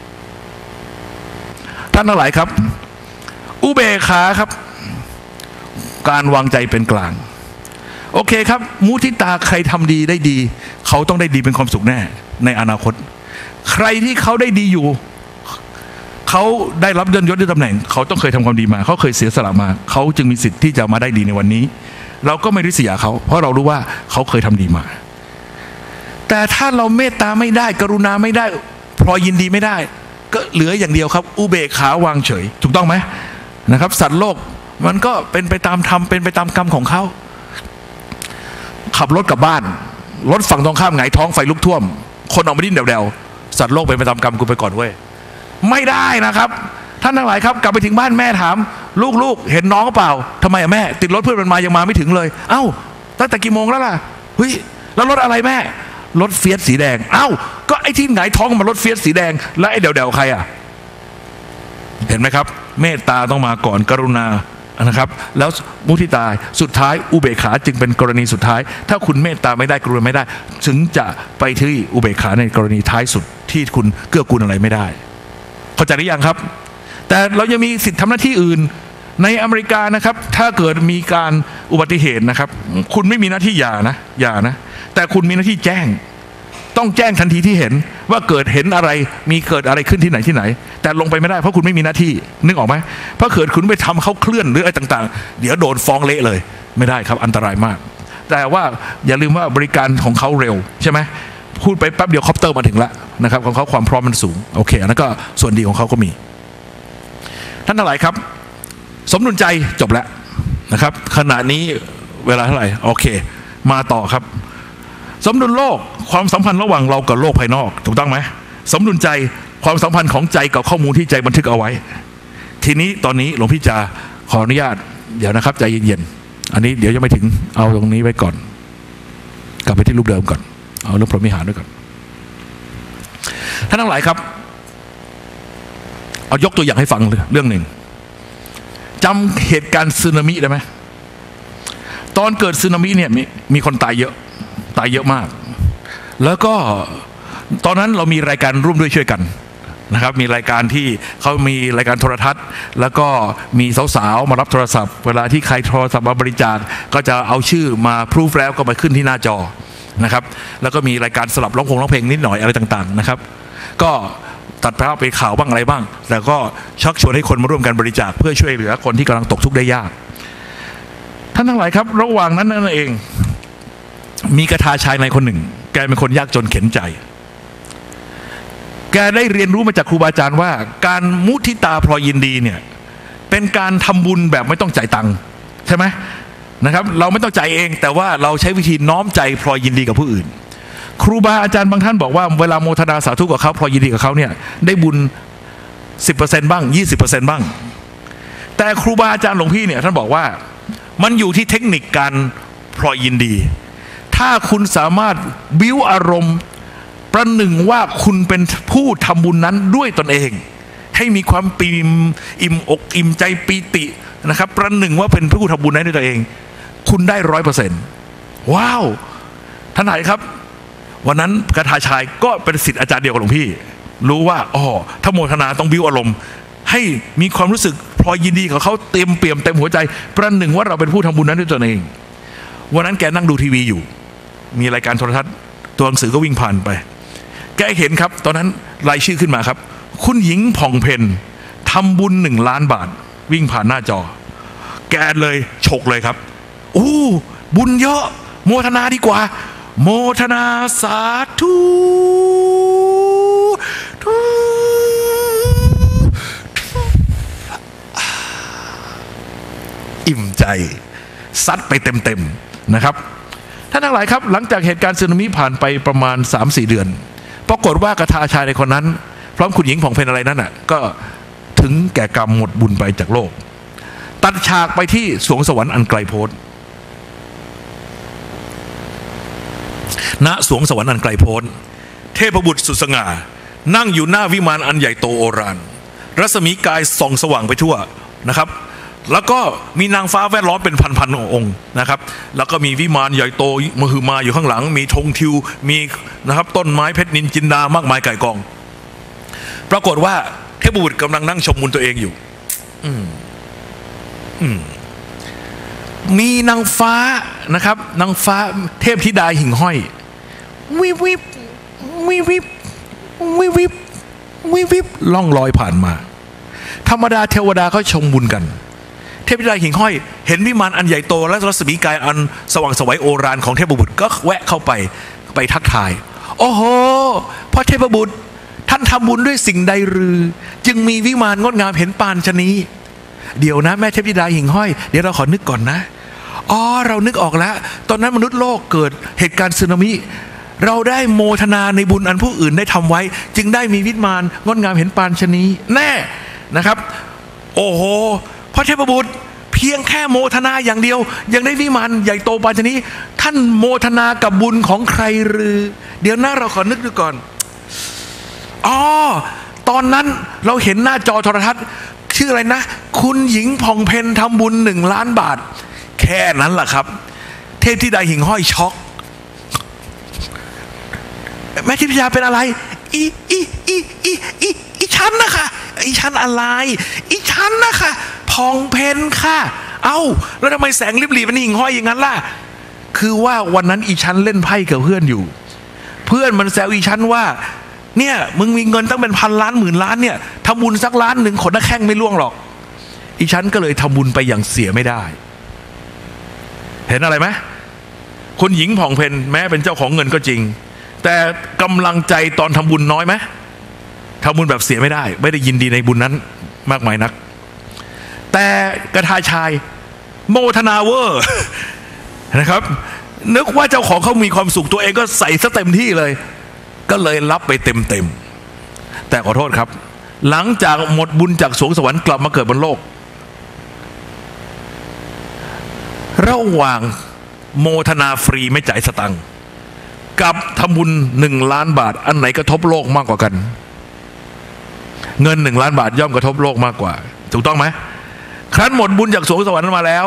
ท่านทั้งหลายครับอุเบกขาครับการวางใจเป็นกลางโอเคครับมุทิตาใครทำดีได้ดีเขาต้องได้ดีเป็นความสุขแน่ในอนาคตใครที่เขาได้ดีอยู่เขาได้รับเลื่อนยศด้วยตำแหน่งเขาต้องเคยทำความดีมาเขาเคยเสียสละมาเขาจึงมีสิทธิ์ที่จะมาได้ดีในวันนี้เราก็ไม่ริษยาเขาเพราะเรารู้ว่าเขาเคยทำดีมาแต่ถ้าเราเมตตาไม่ได้กรุณาไม่ได้พลอยยินดีไม่ได้ก็เหลืออย่างเดียวครับอุเบกขาวางเฉยถูกต้องไหมนะครับสัตว์โลกมันก็เป็นไปตามธรรมเป็นไปตามกรรมของเขาขับรถกลับบ้านรถฝั่งตรงข้ามหงายท้องไฟลุกท่วมคนออกมาดิ้นเดวๆสัตว์โลกเป็นไปตามกรรมกูไปก่อนเว้ยไม่ได้นะครับท่านทั้งหลายครับกลับไปถึงบ้านแม่ถามลูกเห็นน้องเปล่าทำไมแม่ติดรถเพื่อนมันมายังมาไม่ถึงเลยเอ้าตั้งแต่กี่โมงแล้วล่ะเฮ้ยแล้วรถอะไรแม่รถเฟียสสีแดงเอ้าก็ไอ้ที่หงายท้องมารถเฟียสสีแดงแล้วไอ้เดวๆใครอ่ะเห็นไหมครับเมตตาต้องมาก่อนกรุณานะครับแล้วมุทิตาสุดท้ายอุเบกขาจึงเป็นกรณีสุดท้ายถ้าคุณเมตตาไม่ได้กรุณาไม่ได้ถึงจะไปที่อุเบกขาในกรณีท้ายสุดที่คุณเกื้อกูลอะไรไม่ได้เข้าใจหรือยังครับแต่เรายังมีสิทธิทำหน้าที่อื่นในอเมริกานะครับถ้าเกิดมีการอุบัติเหตุนะครับคุณไม่มีหน้าที่อย่านะแต่คุณมีหน้าที่แจ้งต้องแจ้งทันทีที่เห็นว่าเกิดอะไรมีเกิดอะไรขึ้นที่ไหนแต่ลงไปไม่ได้เพราะคุณไม่มีหน้าที่นึกออกไหมเพราะเกิดคุณไปทำเขาเคลื่อนหรืออะไรต่างๆเดี๋ยวโดนฟ้องเละเลยไม่ได้ครับอันตรายมากแต่ว่าอย่าลืมว่าบริการของเขาเร็วใช่ไหมพูดไปแป๊บเดียวคอปเตอร์มาถึงแล้วนะครับของเขาความพร้อมมันสูงโอเคอันนั้นก็ส่วนดีของเขาก็มีท่านทั้งหลายครับสมดุลใจจบแล้วนะครับขณะนี้เวลาเท่าไหร่โอเคมาต่อครับสมดุลโลกความสัมพันธ์ระหว่างเรากับโลกภายนอกถูกต้องไหมสมดุลใจความสัมพันธ์ของใจกับข้อมูลที่ใจบันทึกเอาไว้ทีนี้ตอนนี้หลวงพี่จะขออนุญาตเดี๋ยวนะครับใจเย็นๆอันนี้เดี๋ยวยังไม่ถึงเอาตรงนี้ไว้ก่อนกลับไปที่รูปเดิมก่อนเอาเรื่องพรหมวิหารด้วยก่อนท่านทั้งหลายครับเอายกตัวอย่างให้ฟังเรื่องหนึ่งจำเหตุการณ์สึนามิได้ไหมตอนเกิดสึนามิเนี่ยมีคนตายเยอะมากแล้วก็ตอนนั้นเรามีรายการร่วมด้วยช่วยกันนะครับมีรายการที่เขามีรายการโทรทัศน์แล้วก็มีสาวๆมารับโทรศัพท์เวลาที่ใครโทรศัพท์มาบริจาคก็จะเอาชื่อมาพรูฟแล้วก็มาขึ้นที่หน้าจอนะครับแล้วก็มีรายการสลับร้องเพลงนิดหน่อยอะไรต่างๆนะครับก็ตัดภาพไปข่าวบ้างอะไรบ้างแต่ก็ชักชวนให้คนมาร่วมกันบริจาคเพื่อช่วยเหลือคนที่กำลังตกทุกข์ได้ยากท่านทั้งหลายครับระหว่างนั้นนั่นเองมีกระทาชายในคนหนึ่งแกเป็นคนยากจนเข็ญใจแกได้เรียนรู้มาจากครูบาอาจารย์ว่าการมุทิตาพลอยยินดีเนี่ยเป็นการทำบุญแบบไม่ต้องจ่ายตังค์ใช่ไหมนะครับเราไม่ต้องจ่ายเองแต่ว่าเราใช้วิธีน้อมใจพลอยยินดีกับผู้อื่นครูบาอาจารย์บางท่านบอกว่าเวลาโมทนาสาธุกับเขาพลอยยินดีกับเขาเนี่ยได้บุญ 10% บ้าง 20% บ้างแต่ครูบาอาจารย์หลวงพี่เนี่ยท่านบอกว่ามันอยู่ที่เทคนิคการพลอยยินดีถ้าคุณสามารถบิ้วอารมณ์ประหนึ่งว่าคุณเป็นผู้ทำบุญนั้นด้วยตนเองให้มีความอิ่มอกอิ่มใจปีตินะครับประหนึ่งว่าเป็นผู้ทำบุญนั้นด้วยตัวเองคุณได้ 100% ว้าวท่านไหนครับวันนั้นกระทาชายก็เป็นศิษย์อาจารย์เดียวกับหลวงพี่รู้ว่าถ้าโมทนาต้องบิ้วอารมณ์ให้มีความรู้สึกพลอยยินดีกับเขาเต็มเปี่ยมเต็มหัวใจประหนึ่งว่าเราเป็นผู้ทำบุญนั้นด้วยตัวเองวันนั้นแกนั่งดูทีวีอยู่มีรายการโทรทัศน์ตัวหนังสือก็วิ่งผ่านไปแกเห็นครับตอนนั้นรายชื่อขึ้นมาครับคุณหญิงผ่องเพ็ญทำบุญ1 ล้านบาทวิ่งผ่านหน้าจอแกเลยฉกเลยครับบุญเยอะโมทนาดีกว่าโมทนาสาธุอิ่มใจซัดไปเต็มๆนะครับท่านทั้งหลายครับหลังจากเหตุการณ์สึนามิผ่านไปประมาณ 3-4 เดือนปรากฏว่ากระทาชายในคนนั้นพร้อมคุณหญิงผ่องเพ็ญอะไรนั้นก็ถึงแก่กรรมหมดบุญไปจากโลกตัดฉากไปที่สวงสวรรค์อันไกลโพ้นณสวงสวรรค์อันไกลโพ้นเทพบุตรสุดสง่านั่งอยู่หน้าวิมานอันใหญ่โตโอฬารรัศมีกายส่องสว่างไปทั่วนะครับแล้วก็มีนางฟ้าแวดล้อมเป็นพันองค์นะครับแล้วก็มีวิมานใหญ่โตมหึมาอยู่ข้างหลังมีธงทิวมีนะครับต้นไม้เพชรนินจินดามากมายไก่กองปรากฏว่าเทพบุตรกำลังนั่งชมบุญตัวเองอยู่มีนางฟ้านะครับนางฟ้าเทพธิดาหิ่งห้อยวิบวิบวิบวิบวิบวิบวิบวิบล่องลอยผ่านมาธรรมดาเทวดาเขาชมบุญกันเทพธิดาหิ่งห้อยเห็นวิมานอันใหญ่โตและรัศมีกายอันสว่างไสวโอฬารของเทพบุตรก็แวะเข้าไปทักทายโอ้โหพ่อเทพบุตรท่านทำบุญด้วยสิ่งใดหรือจึงมีวิมานงดงามเห็นปานชะนี้เดี๋ยวนะแม่เทพธิดาหิ่งห้อยเดี๋ยวเราขอนึกก่อนนะเรานึกออกแล้วตอนนั้นมนุษย์โลกเกิดเหตุการณ์สึนามิเราได้โมทนาในบุญอันผู้อื่นได้ทำไว้จึงได้มีวิมานงดงามเห็นปานชะนี้แน่นะครับโอ้โหพระเทพบุตรเพียงแค่โมทนาอย่างเดียวยังได้วิมานใหญ่โตปานชะนี้ท่านโมทนากับบุญของใครหรือเดี๋ยวนะเราขอนึกดูก่อนตอนนั้นเราเห็นหน้าจอโทรทัศน์ชื่ออะไรนะคุณหญิงผ่องเพ็ญทำบุญ1 ล้านบาทแค่นั้นแหละครับเทพธิดาหิ่งห้อยช็อกแม่ทิพยาเป็นอะไรอีฉันนะคะอีฉันอะไรอีฉันนะคะผ่องเพ็ญค่ะแล้วทำไมแสงริบหรี่มันหิ่งห้อยอย่างนั้นล่ะคือว่าวันนั้นอีฉันเล่นไพ่กับเพื่อนอยู่เพื่อนมันแซวอีฉันว่าเนี่ยมึงมีเงินตั้งเป็น1,000 ล้าน10,000 ล้านเนี่ยทำบุญสัก1 ล้านขนหน้าแข้งไม่ล่วงหรอกอีฉันก็เลยทำบุญไปอย่างเสียไม่ได้เห็นอะไรไหมคุณหญิงผ่องเพ็ญแม้เป็นเจ้าของเงินก็จริงแต่กำลังใจตอนทำบุญน้อยไหมทำบุญแบบเสียไม่ได้ไม่ได้ยินดีในบุญนั้นมากมายนักแต่กระทาชายโมทนาเวอร์ นะครับนึกว่าเจ้าของเขามีความสุขตัวเองก็ใส่ซะเต็มที่เลยก็เลยรับไปเต็มแต่ขอโทษครับหลังจากหมดบุญจากสวงสวรรค์กลับมาเกิดบนโลกระหว่างโมทนาฟรีไม่จ่ายสตังค์กับทำบุญ1 ล้านบาทอันไหนกระทบโลกมากกว่ากันเงิน1 ล้านบาทย่อมกระทบโลกมากกว่าถูกต้องไหมครั้นหมดบุญจากสวงสวรรค์มาแล้ว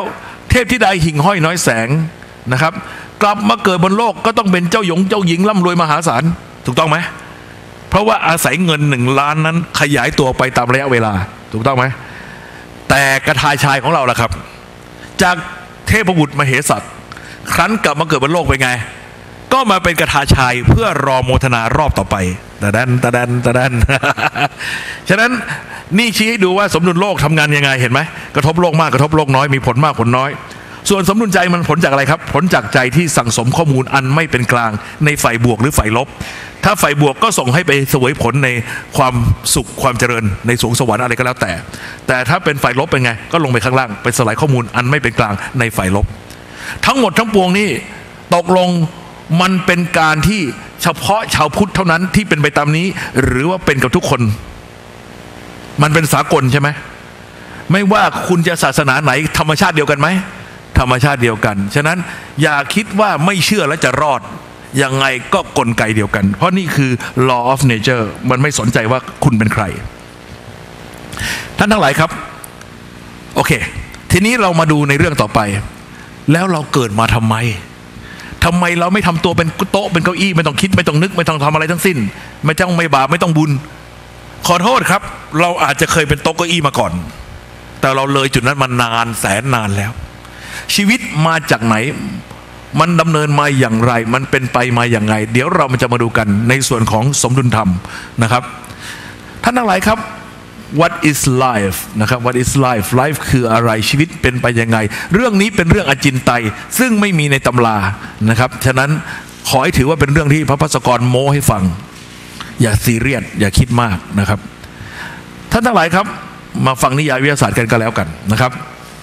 เทพธิดาหิ่งห้อยน้อยแสงนะครับกลับมาเกิดบนโลกก็ต้องเป็นเจ้าหญิงร่ำรวยมหาศาลถูกต้องไหมเพราะว่าอาศัยเงิน1 ล้านนั้นขยายตัวไปตามระยะเวลาถูกต้องไหมแต่กระทายชายของเราล่ะครับจากเทพบุตรมเหสักครั้นกลับมาเกิดบนโลกเป็นไงก็มาเป็นกระทาชายเพื่อรอโมทนารอบต่อไปตะดัน ฉะนั้นนี่ชี้ให้ดูว่าสมดุลโลกทำงานยังไงเห็นไหมกระทบโลกมากกระทบโลกน้อยมีผลมากผลน้อยส่วนสมดุลใจมันผลจากอะไรครับผลจากใจที่สั่งสมข้อมูลอันไม่เป็นกลางในฝ่ายบวกหรือฝ่ายลบถ้าฝ่ายบวกก็ส่งให้ไปเสวยผลในความสุขความเจริญในสวงสวรรค์อะไรก็แล้วแต่ถ้าเป็นฝ่ายลบเป็นไงก็ลงไปข้างล่างไปสลายข้อมูลอันไม่เป็นกลางในฝ่ายลบทั้งหมดทั้งปวงนี่ตกลงมันเป็นการที่เฉพาะชาวพุทธเท่านั้นที่เป็นไปตามนี้หรือว่าเป็นกับทุกคนมันเป็นสากลใช่ไหมไม่ว่าคุณจะศาสนาไหนธรรมชาติเดียวกันไหมธรรมชาติเดียวกันฉะนั้นอย่าคิดว่าไม่เชื่อแล้วจะรอดยังไงก็กลไกเดียวกันเพราะนี่คือ law of nature มันไม่สนใจว่าคุณเป็นใครท่านทั้งหลายครับโอเคทีนี้เรามาดูในเรื่องต่อไปแล้วเราเกิดมาทำไมเราไม่ทำตัวเป็นโต๊ะเป็นเก้าอี้ไม่ต้องคิดไม่ต้องนึกไม่ต้องทำอะไรทั้งสิ้นไม่ต้องไม่บาปไม่ต้องบุญขอโทษครับเราอาจจะเคยเป็นโต๊ะเก้าอี้มาก่อนแต่เราเลยจุดนั้นมานานแสนนานแล้วชีวิตมาจากไหนมันดำเนินมาอย่างไรมันเป็นไปมาอย่างไรเดี๋ยวเราจะมาดูกันในส่วนของสมดุลธรรมนะครับท่านทั้งหลายครับ what is life นะครับ what is life life คืออะไรชีวิตเป็นไปยังไงเรื่องนี้เป็นเรื่องอจินไตยซึ่งไม่มีในตำรานะครับฉะนั้นขอให้ถือว่าเป็นเรื่องที่พระภัสสกรโม้ให้ฟังอย่าซีเรียสอย่าคิดมากนะครับท่านทั้งหลายครับมาฟังนิยายวิทยาศาสตร์กันก็แล้วกันนะครับ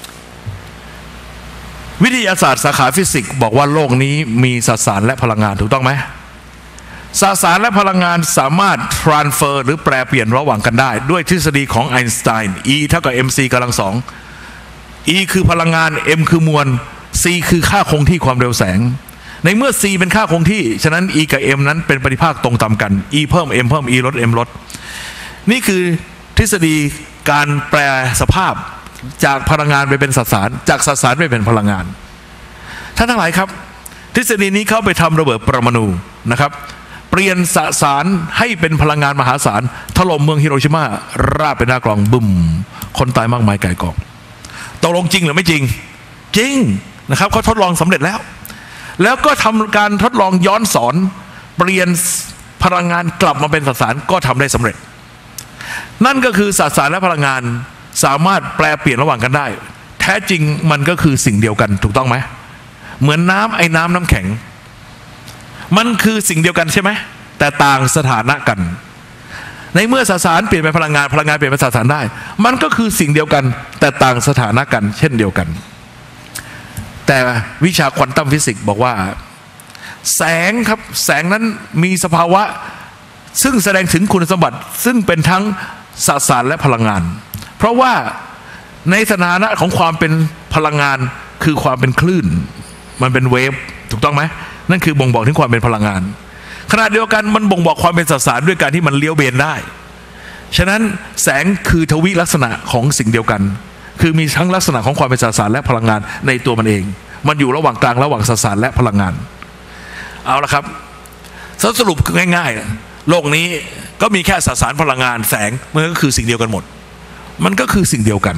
วิทยาศาสตร์สาขาฟิสิกส์บอกว่าโลกนี้มีสสารและพลังงานถูกต้องไหมสสารและพลังงานสามารถ transfer หรือแปรเปลี่ยนระหว่างกันได้ด้วยทฤษฎีของไอน์สไตน์ E เท่ากับ mc กำลัง2 E คือพลังงาน m คือมวล c คือค่าคงที่ความเร็วแสงในเมื่อ c เป็นค่าคงที่ฉะนั้น E กับ m นั้นเป็นปริภาคตรงตามกัน E เพิ่ม m เพิ่ม E ลด m ลดนี่คือทฤษฎีการแปรสภาพจากพลังงานไปเป็นสสารจากสสารไปเป็นพลังงานท่านทั้งหลายครับทฤษฎีนี้เข้าไปทำระเบิดปรมาณูนะครับเปลี่ยนสสารให้เป็นพลังงานมหาศาลถล่มเมืองฮิโรชิมาราบเป็นหน้ากลองบึ้มคนตายมากมายไก่กองตกลงจริงหรือไม่จริงจริงนะครับเขาทดลองสำเร็จแล้วก็ทำการทดลองย้อนสอนเปลี่ยนพลังงานกลับมาเป็นสสารก็ทำได้สำเร็จนั่นก็คือสสารและพลังงานสามารถแปลเปลี่ยนระหว่างกันได้แท้จริงมันก็คือสิ่งเดียวกันถูกต้องไหมเหมือนน้ำไอ้น้ำแข็งมันคือสิ่งเดียวกันใช่ไหมแต่ต่างสถานะกันในเมื่อสสารเปลี่ยนเป็นพลังงานเปลี่ยนเป็นสสารได้มันก็คือสิ่งเดียวกันแต่ต่างสถานะกันเช่นเดียวกันแต่วิชาควอนตัมฟิสิกส์บอกว่าแสงครับแสงนั้นมีสภาวะซึ่งแสดงถึงคุณสมบัติซึ่งเป็นทั้งสสารและพลังงานเพราะว่าในสถานะของความเป็นพลังงานคือความเป็นคลื่นมันเป็นเวฟถูกต้องไหมนั่นคือบ่งบอกถึงความเป็นพลังงานขณะเดียวกันมันบ่งบอกความเป็นสสารด้วยการที่มันเลี้ยวเบนได้ฉะนั้นแสงคือทวิลักษณะของสิ่งเดียวกันคือมีทั้งลักษณะของความเป็นสสารและพลังงานในตัวมันเองมันอยู่ระหว่างกลางระหว่างสสารและพลังงานเอาละครับสรุปคือง่ายๆโลกนี้ก็มีแค่สสารพลังงานแสงมันก็คือสิ่งเดียวกันหมดมันก็คือสิ่งเดียวกัน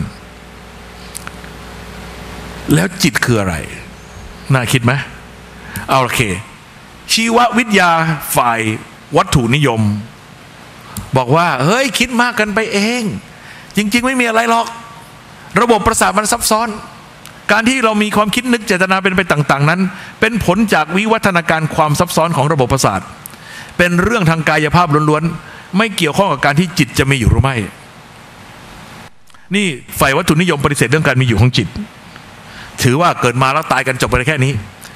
แล้วจิตคืออะไรน่าคิดไหมเอาโอเคชีววิทยาฝ่ายวัตถุนิยมบอกว่าเฮ้ยคิดมากกันไปเองจริงๆไม่มีอะไรหรอกระบบประสาทมันซับซ้อนการที่เรามีความคิดนึกเจตนาเป็นไปต่างๆนั้นเป็นผลจากวิวัฒนาการความซับซ้อนของระบบประสาทเป็นเรื่องทางกายภาพล้วนๆไม่เกี่ยวข้องกับการที่จิตจะมีอยู่หรือไม่นี่ฝ่ายวัตถุนิยมปฏิเสธเรื่องการมีอยู่ของจิตถือว่าเกิดมาแล้วตายกันจบไปแค่นี้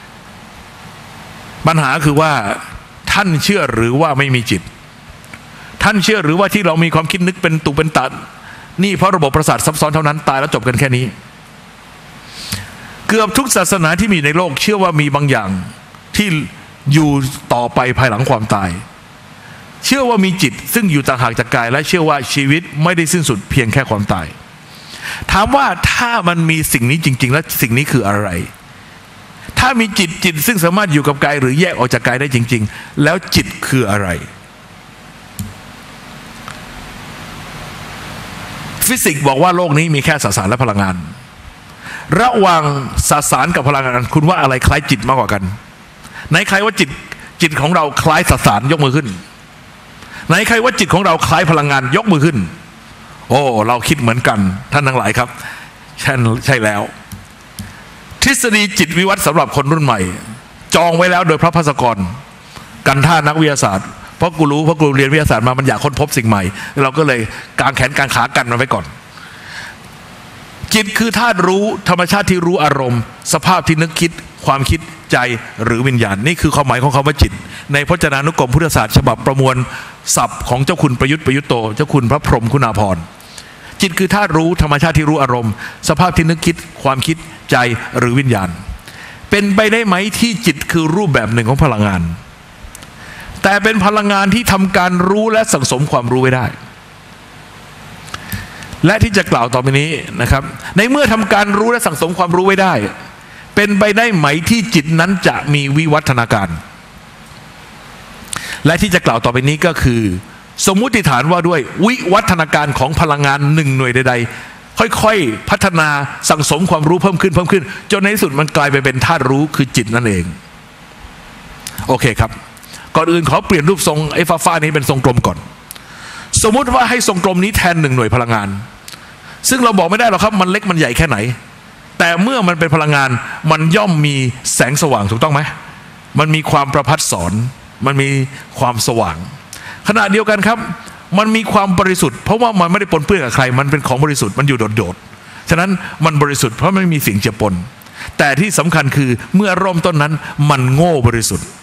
ปัญหาคือว่าท่านเชื่อหรือว่าไม่มีจิตท่านเชื่อหรือว่าที่เรามีความคิดนึกเป็นตุเป็นตะนี่เพราะระบบประสาทซับซ้อนเท่านั้นตายแล้วจบกันแค่นี้เกือบทุกศาสนาที่มีในโลกเชื่อว่ามีบางอย่างที่อยู่ต่อไปภายหลังความตายเชื่อว่ามีจิตซึ่งอยู่ต่างหากจากกายและเชื่อว่าชีวิตไม่ได้สิ้นสุดเพียงแค่ความตายถามว่าถ้ามันมีสิ่งนี้จริงๆแล้วสิ่งนี้คืออะไรถ้ามีจิตซึ่งสามารถอยู่กับกายหรือแยกออกจากกายได้จริงๆแล้วจิตคืออะไรฟิสิกส์บอกว่าโลกนี้มีแค่สสารและพลังงานระหว่างสสารกับพลังงานคุณว่าอะไรคล้ายจิตมากกว่ากันไหนใครว่าจิตของเราคล้ายสสารยกมือขึ้นไหนใครว่าจิตของเราคล้ายพลังงานยกมือขึ้นโอ้เราคิดเหมือนกันท่านทั้งหลายครับใช่แล้วทฤษฎีจิตวิวัฒน์สำหรับคนรุ่นใหม่จองไว้แล้วโดยพระภาสกรกันท่านักวิทยาศาสตร์เพราะกูเรียนวิทยาศาสตร์มามันอยากค้นพบสิ่งใหม่เราก็เลยกางแขนกางขากันมันไว้ก่อนจิตคือธาตุรู้ธรรมชาติที่รู้อารมณ์สภาพที่นึกคิดความคิดใจหรือวิญญาณนี่คือความหมายของคำว่าจิตในพจนานุกรมพุทธศาสตร์ฉบับประมวลศัพท์ของเจ้าคุณประยุทธ์โตเจ้าคุณพระพรหมคุณาภรณ์จิตคือธาตุรู้ธรรมชาติที่รู้อารมณ์สภาพที่นึกคิดความคิดใจหรือวิญญาณเป็นไปได้ไหมที่จิตคือรูปแบบหนึ่งของพลังงานแต่เป็นพลังงานที่ทำการรู้และสั่งสมความรู้ไว้ได้และที่จะกล่าวต่อไปนี้นะครับในเมื่อทำการรู้และสั่งสมความรู้ไว้ได้เป็นไปได้ไหมที่จิตนั้นจะมีวิวัฒนาการและที่จะกล่าวต่อไปนี้ก็คือสมมุติฐานว่าด้วยวิวัฒนาการของพลังงานหนึ่งหน่วยใดๆค่อยๆพัฒนาสั่งสมความรู้เพิ่มขึ้นจนในที่สุดมันกลายไปเป็นธาตุรู้คือจิตนั่นเองโอเคครับก่อนอื่นขอเปลี่ยนรูปทรงไอ้ฟ้านี้เป็นทรงกลมก่อนสมมุติว่าให้ทรงกลมนี้แทนหนึ่งหน่วยพลังงานซึ่งเราบอกไม่ได้หรอกครับมันเล็กมันใหญ่แค่ไหนแต่เมื่อมันเป็นพลังงานมันย่อมมีแสงสว่างถูกต้องไหมมันมีความประภัสสรมันมีความสว่างขณะเดียวกันครับมันมีความบริสุทธิ์เพราะว่ามันไม่ได้ปนเปื้อนกับใครมันเป็นของบริสุทธิ์มันอยู่โดดๆฉะนั้นมันบริสุทธิ์เพราะไม่มีสิ่งเจือปนแต่ที่สำคัญคือเมื่อเริ่มต้นนั้นมันโง่บริสุทธิ์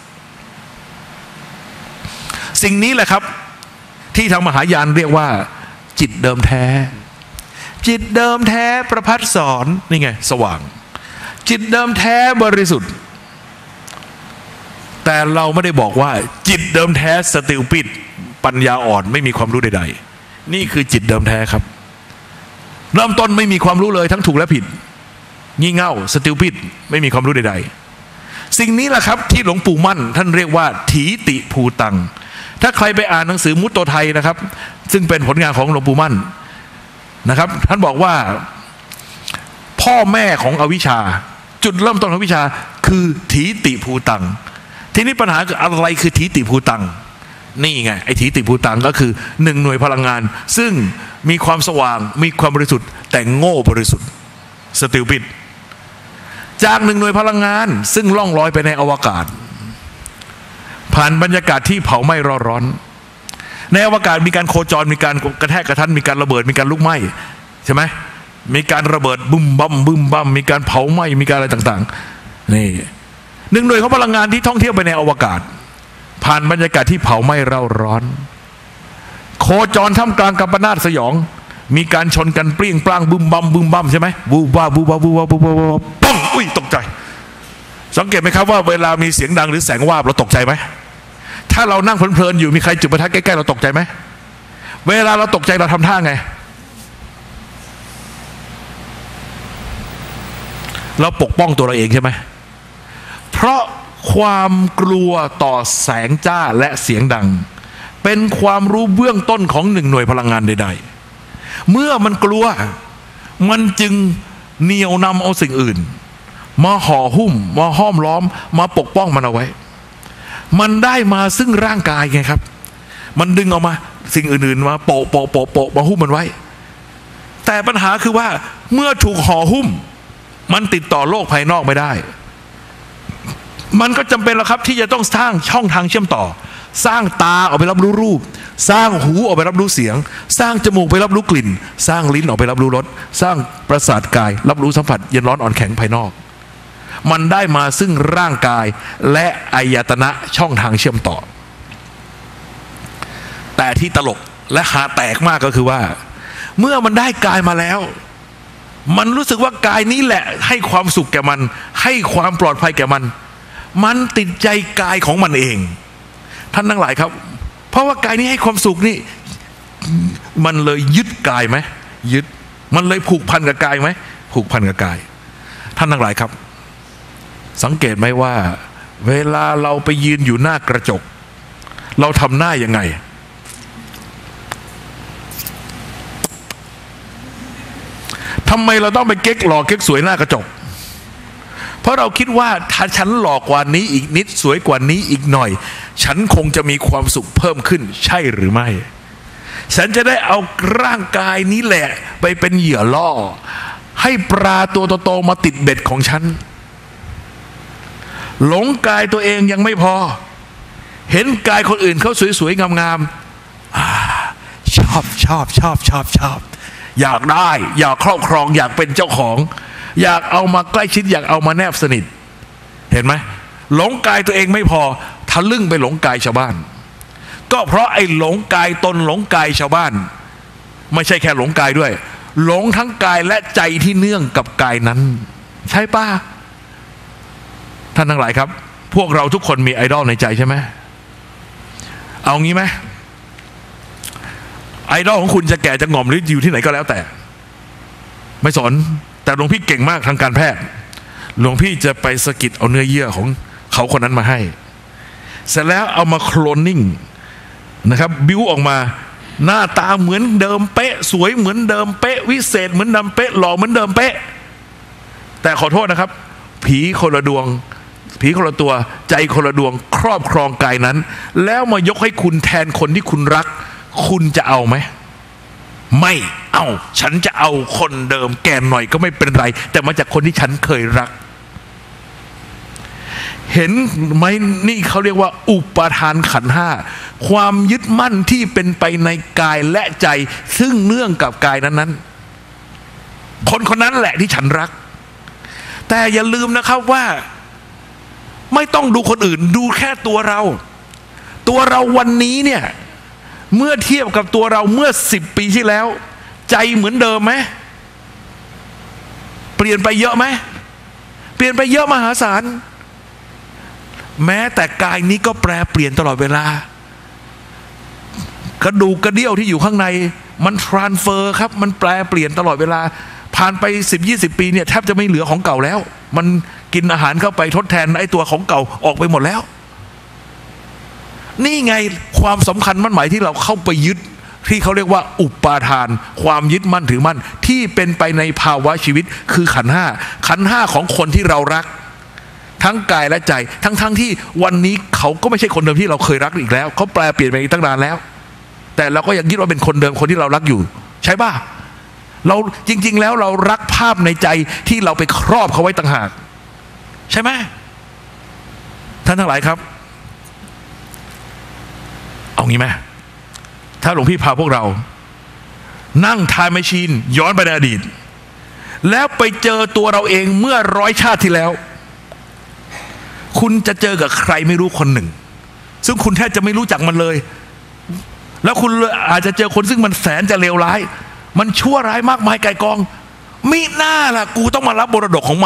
สิ่งนี้แหละครับที่ทางมหายานเรียกว่าจิตเดิมแท้จิตเดิมแท้ประภัสสรนี่ไงสว่างจิตเดิมแท้บริสุทธิ์แต่เราไม่ได้บอกว่าจิตเดิมแท้สติลปิดปัญญาอ่อนไม่มีความรู้ใดๆนี่คือจิตเดิมแท้ครับเริ่มต้นไม่มีความรู้เลยทั้งถูกและผิดงี่เง่าสติลปิดไม่มีความรู้ใดๆสิ่งนี้แหละครับที่หลวงปู่มั่นท่านเรียกว่าถีติภูตังถ้าใครไปอ่านหนังสือมุตโตไทยนะครับซึ่งเป็นผลงานของหลวงปู่มั่นนะครับท่านบอกว่าพ่อแม่ของอวิชชาจุดเริ่มต้นของวิชาคือถีติภูตังทีนี้ปัญหาคืออะไรคือถีติภูตังนี่ไงไอ้ถีติภูตังก็คือหนึ่งหน่วยพลังงานซึ่งมีความสว่างมีความบริสุทธิ์แต่โง่บริสุทธิ์สติลปิดจากหนึ่งหน่วยพลังงานซึ่งล่องลอยไปในอวกาศผ่านบรรยากาศที่เผาไหม้ร้อนในอวกาศมีการโคจรมีการกระแทกกระทันมีการระเบิดมีการลุกไหม้ใช่ไหมมีการระเบิดบึ้มบั่มมีการเผาไหม้มีการอะไรต่างๆนี่หนึ่งหน่วยของพลังงานที่ท่องเที่ยวไปในอวกาศผ่านบรรยากาศที่เผาไหม้เร่าร้อนโคจรท่ามกลางกัมปนาตสยองมีการชนกันเปรี้ยงปร้างบึ้มบั่มใช่ไหมบูบ้าป้องอุ้ยตกใจสังเกตไหมครับว่าเวลามีเสียงดังหรือแสงวาบเราตกใจไหมถ้าเรานั่งเพลินๆอยู่มีใครจุดประทัดใกล้ๆเราตกใจไหมเวลาเราตกใจเราทำท่าไงเราปกป้องตัวเราเองใช่ไหมเพราะความกลัวต่อแสงจ้าและเสียงดังเป็นความรู้เบื้องต้นของหนึ่งหน่วยพลังงานใดๆเมื่อมันกลัวมันจึงเหนี่ยวนำเอาสิ่งอื่นมาห่อหุ้มมาห้อมล้อมมาปกป้องมันเอาไว้มันได้มาซึ่งร่างกายไงครับมันดึงออกมาสิ่งอื่นๆมาโปะมาหุ้มมันไว้แต่ปัญหาคือว่าเมื่อถูกห่อหุ้มมันติดต่อโลกภายนอกไม่ได้มันก็จำเป็นแล้วครับที่จะต้องสร้างช่องทางเชื่อมต่อสร้างตาออกไปรับรู้รูปสร้างหูออกไปรับรู้เสียงสร้างจมูกไปรับรู้กลิ่นสร้างลิ้นออกไปรับรู้รสสร้างประสาทกายรับรู้สัมผัสเย็นร้อนอ่อนแข็งภายนอกมันได้มาซึ่งร่างกายและอายตนะช่องทางเชื่อมต่อแต่ที่ตลกและหาแตกมากก็คือว่าเมื่อมันได้กายมาแล้วมันรู้สึกว่ากายนี้แหละให้ความสุขแก่มันให้ความปลอดภัยแก่มันติดใจกายของมันเองท่านทั้งหลายครับเพราะว่ากายนี้ให้ความสุขนี่มันเลยยึดกายไหมยึดมันเลยผูกพันกับกายไหมผูกพันกับกายท่านทั้งหลายครับสังเกตไหมว่าเวลาเราไปยืนอยู่หน้ากระจกเราทำหน้ายังไงทำไมเราต้องไปเก๊กหล่อเก๊กสวยหน้ากระจกเพราะเราคิดว่าถ้าฉันหล่อกว่านี้อีกนิดสวยกว่านี้อีกหน่อยฉันคงจะมีความสุขเพิ่มขึ้นใช่หรือไม่ฉันจะได้เอาร่างกายนี้แหละไปเป็นเหยื่อล่อให้ปลาตัวโตๆมาติดเบ็ดของฉันหลงกายตัวเองยังไม่พอเห็นกายคนอื่นเขาสวยๆงามๆชอบอยากได้อยากครอบครองอยากเป็นเจ้าของอยากเอามาใกล้ชิดอยากเอามาแนบสนิทเห็นไหมหลงกายตัวเองไม่พอทะลึ่งไปหลงกายชาวบ้านก็เพราะไอ้หลงกายตนหลงกายชาวบ้านไม่ใช่แค่หลงกายด้วยหลงทั้งกายและใจที่เนื่องกับกายนั้นใช่ป่ะท่านทั้งหลายครับพวกเราทุกคนมีไอดอลในใจใช่ไหมเอางี้ไหมไอดอลของคุณจะแก่จะงอมหรืออยู่ที่ไหนก็แล้วแต่ไม่สนแต่หลวงพี่เก่งมากทางการแพทย์หลวงพี่จะไปสะกิดเอาเนื้อเยื่อของเขาคนนั้นมาให้เสร็จแล้วเอามาโคลนนิ่งนะครับบิ้วออกมาหน้าตาเหมือนเดิมเป๊ะสวยเหมือนเดิมเป๊ะวิเศษเหมือนเดิมเป๊ะหล่อเหมือนเดิมเป๊ะแต่ขอโทษนะครับผีคนละดวงผีคนละตัวใจคนละดวงครอบครองกายนั้นแล้วมายกให้คุณแทนคนที่คุณรักคุณจะเอาไหมไม่เอาฉันจะเอาคนเดิมแก่หน่อยก็ไม่เป็นไรแต่มาจากคนที่ฉันเคยรักเห็นไหมนี่เขาเรียกว่าอุปาทานขันธ์ห้าความยึดมั่นที่เป็นไปในกายและใจซึ่งเนื่องกับกายนั้นคนคนนั้นแหละที่ฉันรักแต่อย่าลืมนะครับว่าไม่ต้องดูคนอื่นดูแค่ตัวเราวันนี้เนี่ยเมื่อเทียบกับตัวเราเมื่อ10 ปีที่แล้วใจเหมือนเดิมไหมเปลี่ยนไปเยอะไหมเปลี่ยนไปเยอะมหาศาลแม้แต่กายนี้ก็แปรเปลี่ยนตลอดเวลากระดูกกระเดี่ยวที่อยู่ข้างในมันทรานสเฟอร์ครับมันแปรเปลี่ยนตลอดเวลาผ่านไป10-20 ปีเนี่ยแทบจะไม่เหลือของเก่าแล้วมันกินอาหารเข้าไปทดแทนไอ้ตัวของเก่าออกไปหมดแล้วนี่ไงความสำคัญมั่นหมายที่เราเข้าไปยึดที่เขาเรียกว่าอุปาทานความยึดมั่นถือมั่นที่เป็นไปในภาวะชีวิตคือขันธ์ห้าของคนที่เรารักทั้งกายและใจทั้งที่วันนี้เขาก็ไม่ใช่คนเดิมที่เราเคยรักอีกแล้วเขาแปลเปลี่ยนไปอีกตั้งนานแล้วแต่เราก็ยังคิดว่าเป็นคนเดิมคนที่เรารักอยู่ใช่ป่ะเราจริงๆแล้วเรารักภาพในใจที่เราไปครอบเขาไว้ต่างหากใช่ไหมท่านทั้งหลายครับเอางี้ไหมถ้าหลวงพี่พาพวกเรานั่งไทม์แมชชีนย้อนไปในอดีตแล้วไปเจอตัวเราเองเมื่อ100 ชาติที่แล้วคุณจะเจอกับใครไม่รู้คนหนึ่งซึ่งคุณแทบจะไม่รู้จักมันเลยแล้วคุณอาจจะเจอคนซึ่งมันแสนจะเลวร้ายมันชั่วร้ายมากมายไกลกองมิน่าล่ะกูต้องมารับบรดกของ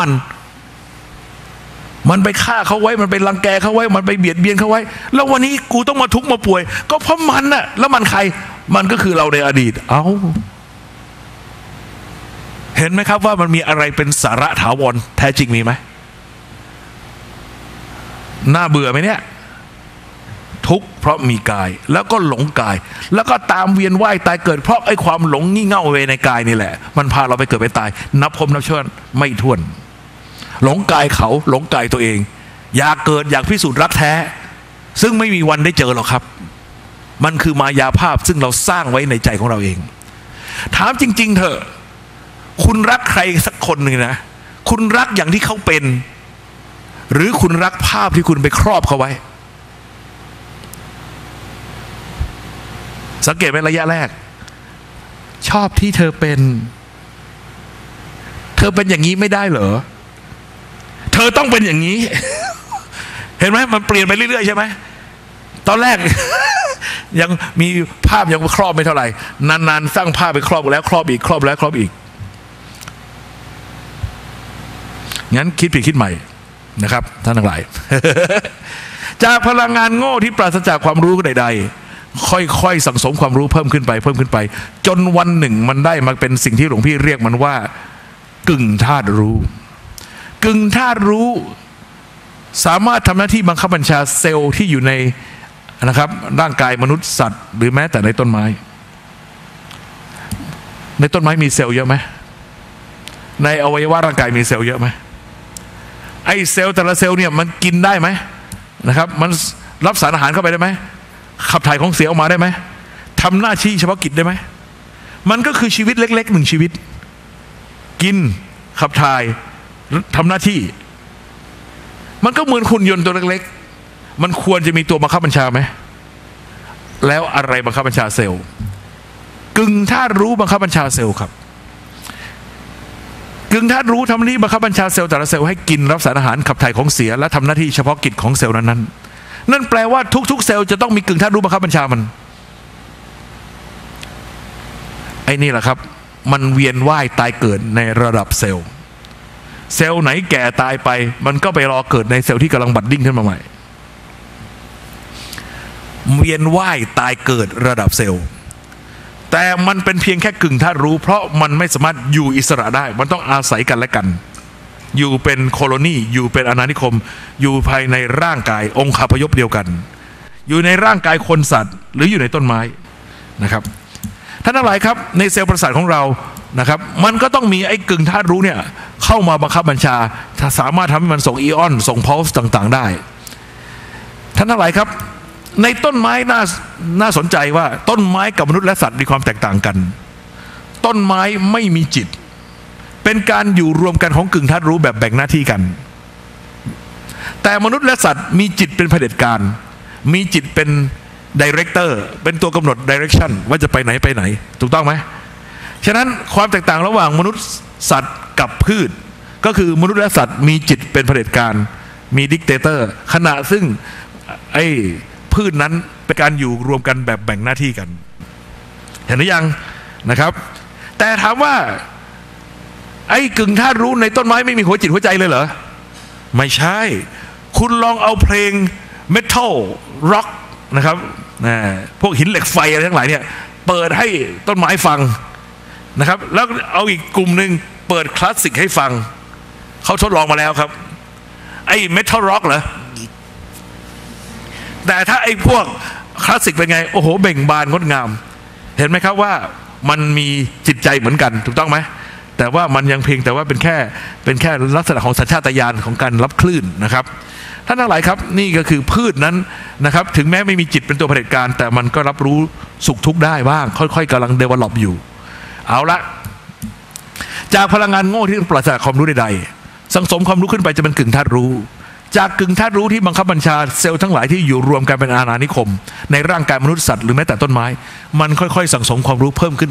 มันไปฆ่าเขาไว้มันไปรังแกเขาไว้มันไปเบียดเบียนเขาไว้แล้ววันนี้กูต้องมาทุกข์มาป่วยก็เพราะมันน่ะแล้วมันใครมันก็คือเราในอดีตเห็นไหมครับว่ามันมีอะไรเป็นสาระถาวรแท้จริงมีไหมน่าเบื่อไหมเนี่ยทุกข์เพราะมีกายแล้วก็หลงกายแล้วก็ตามเวียนว่ายตายเกิดเพราะไอ้ความหลงงี่เง่าเวในกายนี่แหละมันพาเราไปเกิดไปตายนับพบนับชาติไม่ถ้วนหลงกายเขาหลงกายตัวเองอยากเกิดอยากพิสูจน์รักแท้ซึ่งไม่มีวันได้เจอหรอกครับมันคือมายาภาพซึ่งเราสร้างไว้ในใจของเราเองถามจริงๆเถอะคุณรักใครสักคนหนึ่งนะคุณรักอย่างที่เขาเป็นหรือคุณรักภาพที่คุณไปครอบเขาไว้สังเกตไหมระยะแรกชอบที่เธอเป็นอย่างนี้ไม่ได้เหรอเธอต้องเป็นอย่างนี้ เห็นไหมมันเปลี่ยนไปเรื่อยๆใช่ไหมตอนแรก ยังมีภาพยังครอบไม่เท่าไหร่นานๆสร้างภาพไปครอบแล้วครอบอีกครอบแล้วครอบอีกงั้นคิดผิดคิดใหม่นะครับท่านทั้งหลาย จากพลังงานโง่ที่ปราศจากความรู้ใดๆค่อยๆสั่งสมความรู้เพิ่มขึ้นไปจนวันหนึ่งมันได้มาเป็นสิ่งที่หลวงพี่เรียกมันว่ากึ่งธาตุรู้กึ่งธาตุรู้สามารถทำหน้าที่บังคับบัญชาเซลล์ที่อยู่ในนะครับร่างกายมนุษย์สัตว์หรือแม้แต่ในต้นไม้มีเซลล์เยอะไหมในอวัยวะร่างกายมีเซลล์เยอะไหมไอ้เซลล์แต่ละเซลล์เนี่ยมันกินได้ไหมนะครับมันรับสารอาหารเข้าไปได้ไหมขับถ่ายของเสียออกมาได้ไหมทำหน้าที่เฉพาะกิจได้ไหมมันก็คือชีวิตเล็กๆหนึ่งชีวิตกินขับถ่ายทำหน้าที่มันก็เหมือนหุ่นยนต์ตัวเล็กๆมันควรจะมีตัวบังคับบัญชาไหมแล้วอะไรบังคับบัญชาเซลล์กึ่งธาตุรู้บังคับบัญชาเซลล์ครับกึ่งธาตุรู้ทำหน้าที่บังคับบัญชาเซลล์แต่ละเซลล์ให้กินรับสารอาหารขับถ่ายของเสียและทำหน้าที่เฉพาะกิจของเซลล์นั้นๆนั่นแปลว่าทุกๆเซลล์จะต้องมีกึ่งธาตุรู้บังคับบัญชามันไอ้นี่แหละครับมันเวียนว่ายตายเกิดในระดับเซลล์ไหนแก่ตายไปมันก็ไปรอเกิดในเซลล์ที่กำลังบัดดิ้งขึ้นมาใหม่เวียนว่ายตายเกิดระดับเซลล์แต่มันเป็นเพียงแค่กึ่งธาตุรู้เพราะมันไม่สามารถอยู่อิสระได้มันต้องอาศัยกันและกันอยู่เป็นโคโลนีอยู่เป็นอาณานิคมอยู่ภายในร่างกายองคาพยพเดียวกันอยู่ในร่างกายคนสัตว์หรืออยู่ในต้นไม้นะครับท่านทั้งหลายครับในเซลล์ประสาทของเรานะครับมันก็ต้องมีไอ้กึ่งธาตุรู้เนี่ยเข้ามาบังคับบัญชาสามารถทำให้มันส่งอีออนส่งพอลส์ต่างๆได้ท่านทั้งหลายครับในต้นไม้น่าสนใจว่าต้นไม้กับมนุษย์และสัตว์มีความแตกต่างกันต้นไม้ไม่มีจิตเป็นการอยู่รวมกันของกึ่งธาตุรู้แบบแบ่งหน้าที่กันแต่มนุษย์และสัตว์มีจิตเป็นเผด็จการมีจิตเป็นดีเรคเตอร์เป็นตัวกำหนดดิเรกชันว่าจะไปไหนถูกต้องไหมฉะนั้นความแตกต่างระหว่างมนุษย์สัตว์กับพืชก็คือมนุษย์และสัตว์มีจิตเป็นเผด็จการมีดิกเตเตอร์ขณะซึ่งไอ้พืชนั้นเป็นการอยู่รวมกันแบบแบ่งหน้าที่กันเห็นหรือยังนะครับแต่ถามว่าไอ้กึ่งธาตุรู้ในต้นไม้ไม่มีหัวจิตหัวใจเลยเหรอไม่ใช่คุณลองเอาเพลงเมทัลร็อกนะครับพวกหินเหล็กไฟอะไรทั้งหลายเนี่ยเปิดให้ต้นไม้ฟังนะครับแล้วเอาอีกกลุ่มหนึ่งเปิดคลาสสิกให้ฟังเขาทดลองมาแล้วครับไอ้เมทัลร็อกเหรอแต่ถ้าไอ้พวกคลาสสิกเป็นไงโอ้โหเบ่งบานงดงามเห็นไหมครับว่ามันมีจิตใจเหมือนกันถูกต้องไหมแต่ว่ามันยังเพียงแต่ว่าเป็นแค่ลักษณะของสัญชาตญาณของการรับคลื่นนะครับท่านทั้งหลายครับนี่ก็คือพืชนั้นนะครับถึงแม้ไม่มีจิตเป็นตัวเผด็จการแต่มันก็รับรู้สุขทุกข์ได้บ้างค่อยๆกำลังเดเวลลอปอยู่เอาละจากพลังงานโง่ที่ปราศจากความรู้ใดๆสังสมความรู้ขึ้นไปจะเป็นกึ่งธาตุรู้จากกึ่งธาตุรู้ที่บังคับบัญชาเซลล์ทั้งหลายที่อยู่รวมกันเป็นอาณานิคมในร่างกายมนุษย์สัตว์หรือแม้แต่ต้นไม้มันค่อยๆสังสมความรู้เพิ่มขึ้น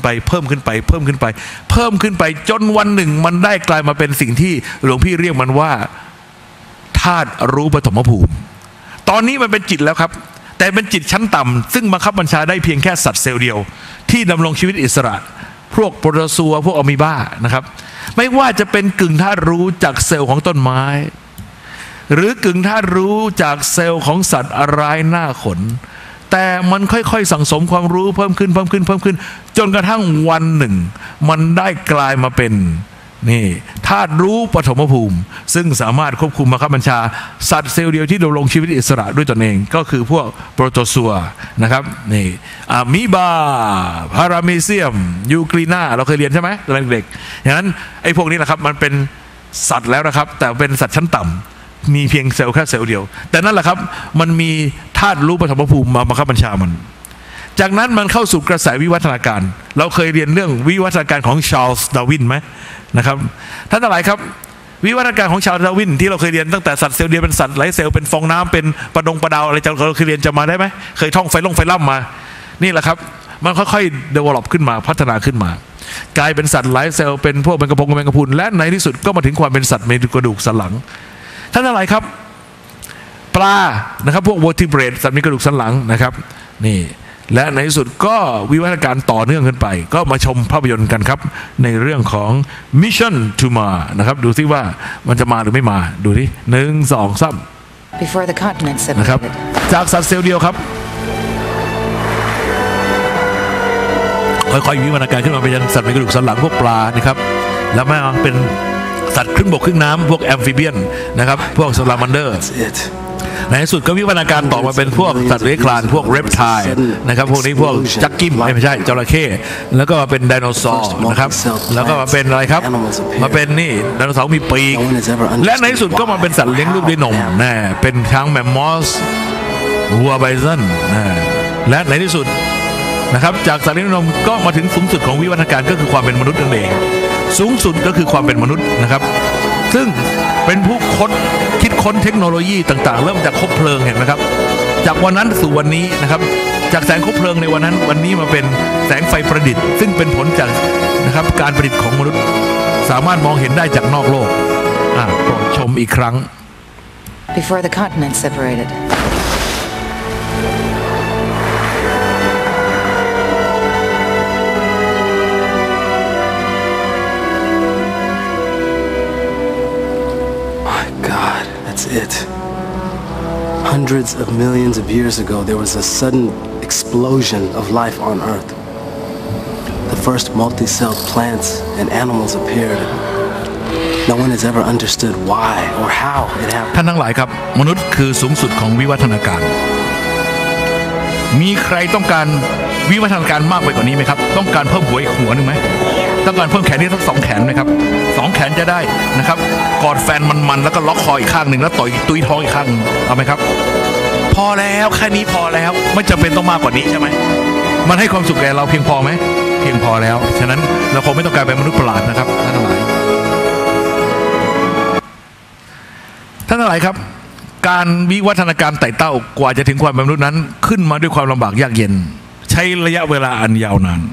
ไปจนวันหนึ่งมันได้กลายมาเป็นสิ่งที่หลวงพี่เรียกมันว่าธาตุรู้ปฐมภูมิตอนนี้มันเป็นจิตแล้วครับแต่เป็นจิตชั้นต่ำซึ่งบังคับบัญชาได้เพียงแค่สัตว์เซลล์เดียวที่ดำรงชีวิตอิสระพวกโปรโตซัวพวกอะมีบานะครับไม่ว่าจะเป็นกึ่งธาตุรู้จากเซลล์ของต้นไม้หรือกึ่งธาตุรู้จากเซลล์ของสัตว์ร้ายหน้าขนแต่มันค่อยๆสั่งสมความรู้เพิ่มขึ้นจนกระทั่งวันหนึ่งมันได้กลายมาเป็นนี่ธาตุรู้ปฐมภูมิซึ่งสามารถควบคุมบังคับบัญชาสัตว์เซลล์เดียวที่ดำรงชีวิตอิสระด้วยตนเองก็คือพวกโปรโตซัวนะครับนี่อะมีบาพาราเมเซียมยูกรีนาเราเคยเรียนใช่ไหมตอนเด็กๆอย่างนั้นไอ้พวกนี้นะครับมันเป็นสัตว์แล้วนะครับแต่เป็นสัตว์ชั้นต่ำมีเพียงเซลล์แค่เซลล์เดียวแต่นั่นแหละครับมันมีธาตุรู้ปฐมภูมิมาบังคับบัญชามันจากนั้นมันเข้าสู่กระแสวิวัฒนาการเราเคยเรียนเรื่องวิวัฒนาการของชาร์ลส์ดาร์วินไหมนะครับท่านทั้งหลายครับวิวัฒนาการของชาร์ลส์ดาร์วินที่เราเคยเรียนตั้งแต่สัตว์เซลล์เดียวเป็นสัตว์หลายเซลล์เป็นฟองน้ำเป็นปลาดาวอะไรเราเคยเรียนจะมาได้ไหมเคยท่องไฟล่ำมานี่แหละครับมันค่อยๆ develop ขึ้นมาพัฒนาขึ้นมากลายเป็นสัตว์หลายเซลล์เป็นพวกแมงกะพรุนและในที่สุดก็มาถึงความเป็นสัตว์มีกระดูกสันหลังท่านทั้งหลายครับปลานะครับพวก vertebrate สัตว์มีกระดูกสันหลังนะครับนี่และในที่สุดก็วิวัฒนาการต่อเนื่องขึ้นไปก็มาชมภาพยนตร์กันครับในเรื่องของ Mission to Mars นะครับดูซิว่ามันจะมาหรือไม่มาดูที่1 2 3 Before the continent นะครับ separated จากสัตว์เซลล์เดียวครับค่อยๆวิวัฒนาการขึ้นมาเป็นสัตว์มีกระดูกสันหลังพวกปลานะครับแล้วมาเป็นสัตว์ครึ่งบกครึ่งน้ำพวกแอมฟิเบียนนะครับพวกซาลามันเดอร์ในที่สุดก็วิวัฒนาการต่อมาเป็นพวกสัตว์เลื้อยคลานพวกเรปไทล์นะครับพวกนี้พวกจักกิมไม่ใช่จระเข้แล้วก็มาเป็นไดโนเสาร์นะครับแล้วก็มาเป็นอะไรครับมาเป็นนี่ไดโนเสาร์มีปีกและในที่สุดก็มาเป็นสัตว์เลี้ยงลูกด้วยนมนะเป็นช้างแมมมอสวัวไบซอนและในที่สุดนะครับจากสัตว์เลี้ยงนมก็มาถึงสูงสุดของวิวัฒนาการก็คือความเป็นมนุษย์นั่นเองสูงสุดก็คือความเป็นมนุษย์นะครับซึ่งเป็นผู้คิดค้นเทคโนโลยีต่างๆเริ่มจากคบเพลิงเห็นไหมครับจากวันนั้นสู่วันนี้นะครับจากแสงคบเพลิงในวันนั้นวันนี้มาเป็นแสงไฟประดิษฐ์ซึ่งเป็นผลจากนะครับการประดิษฐ์ของมนุษย์สามารถมองเห็นได้จากนอกโลกโปรดชมอีกครั้ง Before the continents separated. That's it. Hundreds of millions of years ago, there was a sudden explosion of life on Earth. The first multi-celled plants and animals appeared. No one has ever understood why or how it happened. ท่านทั้งหลายครับมนุษย์คือสูงสุดของวิวัฒนาการมีใครต้องการวิวัฒนาการมากไปกว่านี้ไหมครับต้องการเพิ่มหัวอีกหัวนึงไหมต้องการเพิ่มแขนนี่สัก2 แขนไหมครับ2 แขนจะได้นะครับกอดแฟนมันๆแล้วก็ล็อกคออีกข้างหนึ่งแล้วต่อยตุยท้องอีกข้างเอาไหมครับพอแล้วแค่นี้พอแล้วไม่จำเป็นต้องมากกว่านี้ใช่ไหมมันให้ความสุขแก่เราเพียงพอไหมเพียงพอแล้วฉะนั้นเราคงไม่ต้องการเป็นมนุษย์ประหลาดนะครับท่านทั้งหลายครับการวิวัฒนาการไต่เต้ากว่าจะถึงความเป็นมนุษย์นั้นขึ้นมาด้วยความลำบากยากเย็นใช้ระยะเวลาอันยาวนาน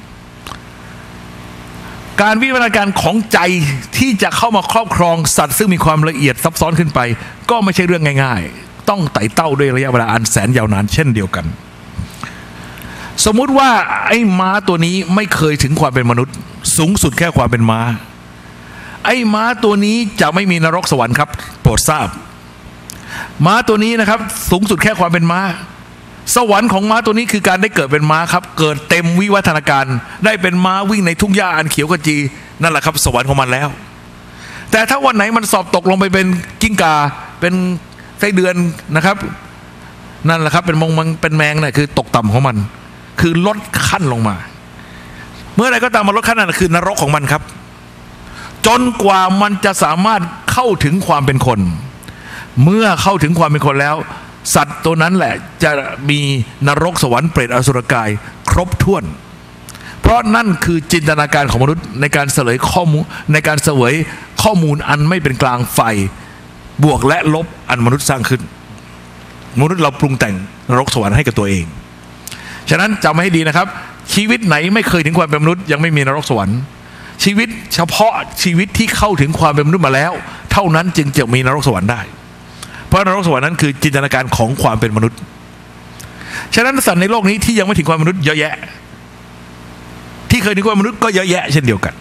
การวิวัฒนาการของใจที่จะเข้ามาครอบครองสัตว์ซึ่งมีความละเอียดซับซ้อนขึ้นไปก็ไม่ใช่เรื่องง่ายๆต้องไต่เต้าด้วยระยะเวลาอันแสนยาวนานเช่นเดียวกันสมมุติว่าไอ้ม้าตัวนี้ไม่เคยถึงความเป็นมนุษย์สูงสุดแค่ความเป็นม้าไอ้ม้าตัวนี้จะไม่มีนรกสวรรค์ครับโปรดทราบม้าตัวนี้นะครับสูงสุดแค่ความเป็นม้าสวรรค์ของม้าตัวนี้คือการได้เกิดเป็นม้าครับเกิดเต็มวิวัฒนาการได้เป็นม้าวิ่งในทุ่งหญ้าอันเขียวขจีนั่นแหละครับสวรรค์ของมันแล้วแต่ถ้าวันไหนมันสอบตกลงไปเป็นกิ้งก่าเป็นไส้เดือนนะครับนั่นแหละครับเป็นเป็นแมงน่ะคือตกต่ำของมันคือลดขั้นลงมาเมื่อไรก็ตามมันลดขั้นนั่นคือนรกของมันครับจนกว่ามันจะสามารถเข้าถึงความเป็นคนเมื่อเข้าถึงความเป็นคนแล้วสัตว์ตัวนั้นแหละจะมีนรกสวรรค์เปรตอสุรกายครบถ้วนเพราะนั่นคือจินตนาการของมนุษย์ในการเสวยข้อมูลอันไม่เป็นกลางฝ่ายบวกและลบอันมนุษย์สร้างขึ้นมนุษย์เราปรุงแต่งนรกสวรรค์ให้กับตัวเองฉะนั้นจำให้ดีนะครับชีวิตไหนไม่เคยถึงความเป็นมนุษย์ยังไม่มีนรกสวรรค์ชีวิตเฉพาะชีวิตที่เข้าถึงความเป็นมนุษย์มาแล้วเท่านั้นจึงจะมีนรกสวรรค์ได้เพราะนรกสวรรค์นั้นคือจินตนาการของความเป็นมนุษย์ฉะนั้นสัตว์ในโลกนี้ที่ยังไม่ถึงความเป็นมนุษย์เยอะแยะที่เคยถึงความเป็นมนุษย์ก็เยอะแยะเช่นเดียวกัน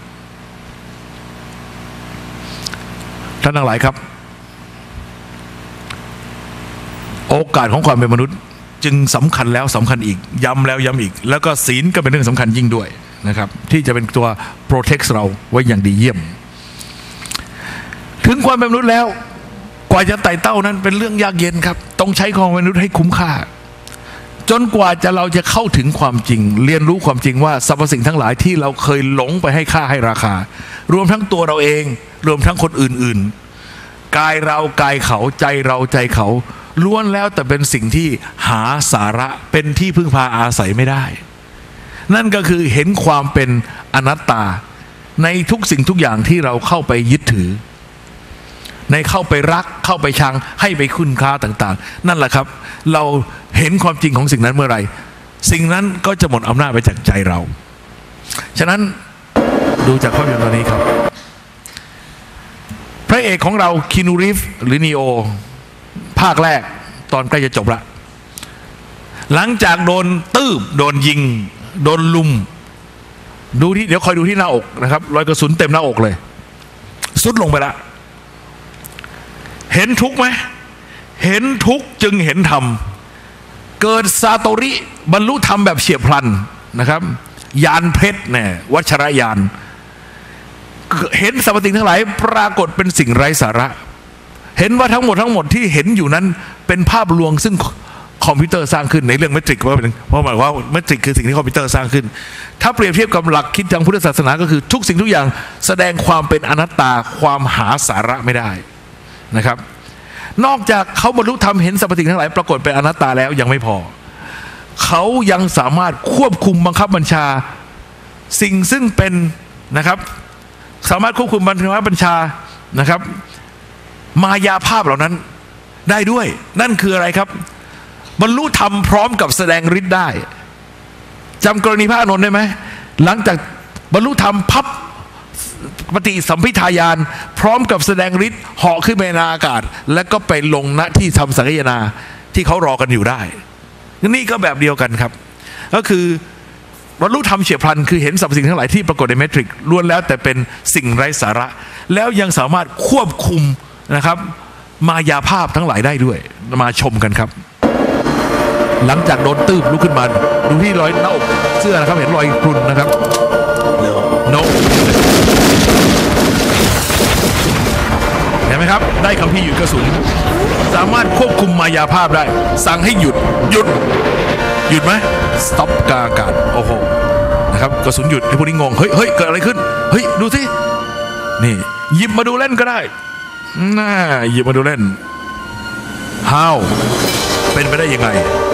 ท่านทั้งหลายครับโอกาสของความเป็นมนุษย์จึงสำคัญแล้วสำคัญอีกย้ำแล้วย้ำอีกแล้วก็ศีลก็เป็นเรื่องสำคัญยิ่งด้วยนะครับที่จะเป็นตัว protect เราไว้อย่างดีเยี่ยมถึงความเป็นมนุษย์แล้วกว่าจะไต่เต้านั้นเป็นเรื่องยากเย็นครับต้องใช้ความเป็นมนุษย์ให้คุ้มค่าจนกว่าเราจะเข้าถึงความจริงเรียนรู้ความจริงว่าสรรพสิ่งทั้งหลายที่เราเคยหลงไปให้ค่าให้ราคารวมทั้งตัวเราเองรวมทั้งคนอื่นๆกายเรากายเขาใจเราใจเขาล้วนแล้วแต่เป็นสิ่งที่หาสาระเป็นที่พึ่งพาอาศัยไม่ได้นั่นก็คือเห็นความเป็นอนัตตาในทุกสิ่งทุกอย่างที่เราเข้าไปยึดถือในเข้าไปรักเข้าไปชังให้ไปคุณค่าต่างๆนั่นแหละครับเราเห็นความจริงของสิ่งนั้นเมื่อไหร่สิ่งนั้นก็จะหมดอำนาจไปจากใจเราฉะนั้นดูจากภาพยนตร์ตัวนี้ครับพระเอกของเราคีนูรีฟหรือนีโอภาคแรกตอนใกล้จะจบละหลังจากโดนตืบโดนยิงโดนลุมดูที่เดี๋ยวคอยดูที่หน้าอกนะครับรอยกระสุนเต็มหน้าอกเลยสุดลงไปละเห็นทุกข์ไหมเห็นทุกข์จึงเห็นธรรมเกิดซาโตริบรรลุธรรมแบบเฉียบพลันนะครับยานเพชรเนี่ยวัชรยานเห็นสรรพสิ่งทั้งหลายปรากฏเป็นสิ่งไร้สาระเห็นว่าทั้งหมดที่เห็นอยู่นั้นเป็นภาพลวงซึ่งคอมพิวเตอร์สร้างขึ้นในเรื่องเมตริกเพราะหมายว่าเมตริกคือสิ่งที่คอมพิวเตอร์สร้างขึ้นถ้าเปรียบเทียบกับหลักคิดทางพุทธศาสนาก็คือทุกสิ่งทุกอย่างแสดงความเป็นอนัตตาความหาสาระไม่ได้นะครับนอกจากเขาบรรลุธรรมเห็นสรรพสิ่งทั้งหลายปรากฏเป็นอนัตตาแล้วยังไม่พอเขายังสามารถควบคุมบังคับบัญชาสิ่งซึ่งเป็นนะครับสามารถควบคุมบังคับบัญชานะครับมายาภาพเหล่านั้นได้ด้วยนั่นคืออะไรครับบรรลุธรรมพร้อมกับแสดงฤทธิ์ได้จำกรณีพระอานนท์ได้ไหมหลังจากบรรลุธรรมพับปฏิสัมภิทายานพร้อมกับแสดงฤทธิ์เหาะขึ้นไปในอากาศแล้วก็ไปลงณที่ทำสังฆนาที่เขารอกันอยู่ได้นี่ก็แบบเดียวกันครับก็คือบรรลุธรรมเฉียบพลันคือเห็นสรรพสิ่งทั้งหลายที่ปรากฏในเมตริกล้วนแล้วแต่เป็นสิ่งไร้สาระแล้วยังสามารถควบคุมนะครับมายาภาพทั้งหลายได้ด้วยมาชมกันครับหลังจากโดนตืบลุกขึ้นมาดูที่รอยหน้าอกเสื้อนะครับเห็นรอยพรุนนะครับโนเห็นไหมครับได้คัมภีร์หยุดกระสุนสามารถควบคุมมายาภาพได้สั่งให้หยุดไหมสต็อปกลางอากาศโอ้โหนะครับกระสุนหยุดไอ้พวกนี้งงเฮ้ยเกิดอะไรขึ้นเฮ้ยดูสินี่หยิบมาดูเล่นก็ได้น่าหยิบมาดูเล่น How เป็นไปได้ยังไง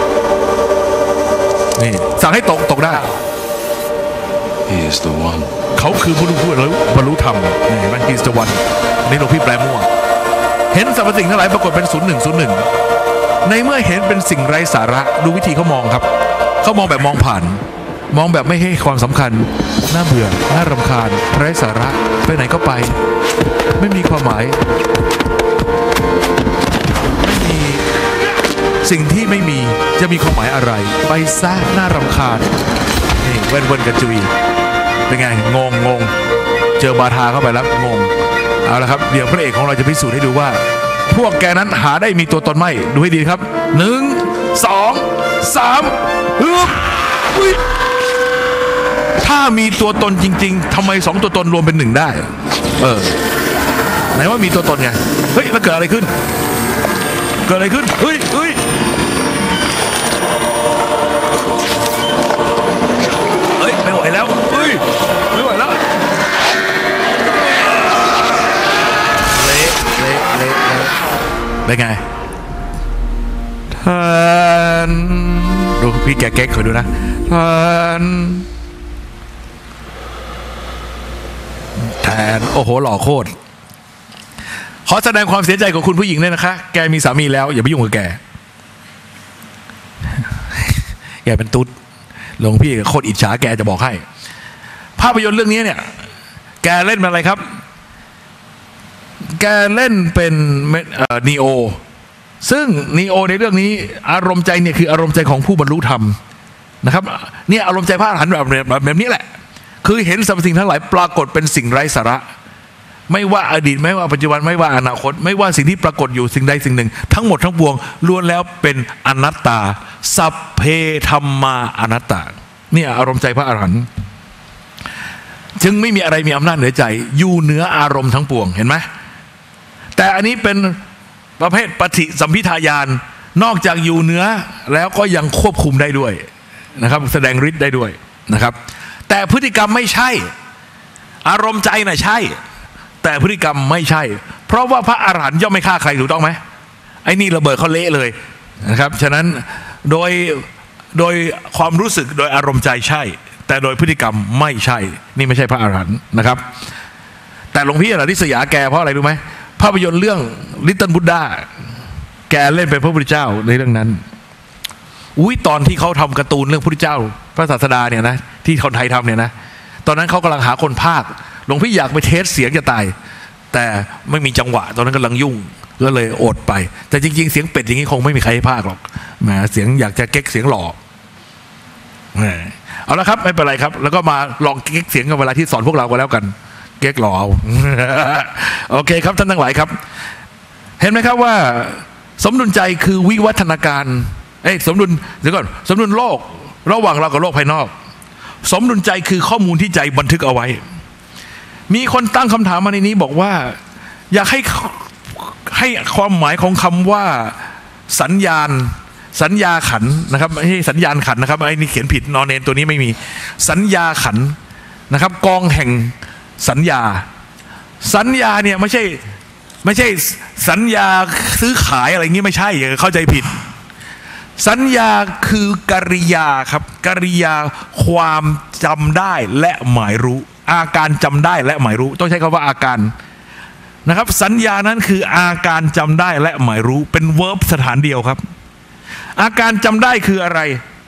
นี่สั่งให้ตกได้ He is the one เขาคือผู้รู้แล้วบรรลุธรรมนี่เห็นไหม He is the one นี่หลวงพี่แปลมั่วเห็นสรรพสิ่งทั้งหลายปรากฏเป็น0101ในเมื่อเห็นเป็นสิ่งไร้สาระดูวิธีเขามองครับเขามองแบบมองผ่านมองแบบไม่ให้ความสำคัญน่าเบื่อน่ารำคาญไร้สาระไปไหนก็ไปไม่มีความหมายไม่มีสิ่งที่ไม่มีจะมีความหมายอะไรไปซะน่ารำคาญนี่เว้นกระจุยเป็นไงงงเจอบาทาเข้าไปแล้วงงเอาละครับเดี๋ยวพระเอกของเราจะพิสูจน์ให้ดูว่าพวกแกนั้นหาได้มีตัวตนไหมดูให้ดีครับ1 2 3ถ้ามีตัวตนจริงๆทำไม2ตัวตนรวมเป็น1ได้ไหนว่ามีตัวตนไงเฮ้ยแล้วเกิดอะไรขึ้นเฮ้ยไม่ไหวแล้วไม่ไหวแล้วเละเป็นไงท่านดูพี่แกเก๊กคอยดูนะท่านแทนโอ้โหหล่อโคตรขอแสดงความเสียใจกับคุณผู้หญิงเลยนะคะแกมีสามีแล้วอย่าไปยุ่งกับแกเป็นตุ๊ดหลวงพี่โคตรอิจฉาแกจะบอกให้ภาพยนตร์เรื่องนี้เนี่ยแกเล่นเป็นอะไรครับแกเล่นเป็นนีโอซึ่งนีโอในเรื่องนี้อารมณ์ใจเนี่ยคืออารมณ์ใจของผู้บรรลุธรรมนะครับเนี่ยอารมณ์ใจพระอรหันต์แบบนี้แหละคือเห็นสรรพสิ่งทั้งหลายปรากฏเป็นสิ่งไร้สาระไม่ว่าอดีตไม่ว่าปัจจุบันไม่ว่าอนาคตไม่ว่าสิ่งที่ปรากฏอยู่สิ่งใดสิ่งหนึ่งทั้งหมดทั้งปวงล้วนแล้วเป็นอนัตตาสัพเพธัมมาอนัตตาเนี่ยอารมณ์ใจพระอรหันต์จึงไม่มีอะไรมีอำนาจเหนือใจอยู่เหนืออารมณ์ทั้งปวงเห็นไหมแต่อันนี้เป็นประเภทปฏิสัมภิทายานนอกจากอยู่เหนือแล้วก็ยังควบคุมได้ด้วยนะครับแสดงฤทธิ์ได้ด้วยนะครับแต่พฤติกรรมไม่ใช่อารมณ์ใจน่ะใช่แต่พฤติกรรมไม่ใช่เพราะว่าพระอรหันต์ย่อมไม่ฆ่าใครถูกต้องไหมไอ้นี่ระเบิดเขาเละเลยนะครับฉะนั้นโดยความรู้สึกโดยอารมณ์ใจใช่แต่โดยพฤติกรรมไม่ใช่นี่ไม่ใช่พระอรหันต์นะครับแต่หลวงพี่อริสยาแกเพราะอะไรรู้ไหมภาพยนตร์เรื่องลิตเติ้ลบุดดาแกเล่นเป็นพระพุทธเจ้าในเรื่องนั้นตอนที่เขาทำการ์ตูนเรื่องพระพุทธเจ้าพระศาสดาเนี่ยนะที่คนไทยทำเนี่ยนะตอนนั้นเขากำลังหาคนพากย์หลวงพี่อยากไปเทสเสียงจะตายแต่ไม่มีจังหวะตอนนั้นกำลังยุ่งก็เลยอดไปแต่จริงๆเสียงเป็ดอย่างนี้คงไม่มีใครให้พากย์หรอกแหมเสียงอยากจะเก๊กเสียงหล่อเอาละครับไม่เป็นไรครับแล้วก็มาลองเก๊กเสียงกันเวลาที่สอนพวกเราก็แล้วกันเก๊กหล่อเอา โอเคครับท่านทั้งหลายครับเห็นไหมครับว่าสมดุลใจคือวิวัฒนาการสมดุลเดี๋ยวก่อนสมดุลโลกระหว่างเรากับโลกภายนอกสมดุลใจคือข้อมูลที่ใจบันทึกเอาไว้มีคนตั้งคำถามมาในนี้บอกว่าอยากให้ความหมายของคำว่าสัญญาขันนะครับไม่ใช่สัญญาณขันนะครับไอ้นี่เขียนผิดนอนเนนตัวนี้ไม่มีสัญญาขันนะครับกองแห่งสัญญาเนี่ยไม่ใช่สัญญาซื้อขายอะไรงี้ไม่ใช่อย่าเข้าใจผิดสัญญาคือกริยาครับกริยาความจำได้และหมายรู้อาการจำได้และหมายรู้ต้องใช้คำว่าอาการนะครับสัญญานั้นคืออาการจำได้และหมายรู้เป็นเวิร์บสถานเดียวครับอาการจำได้คืออะไร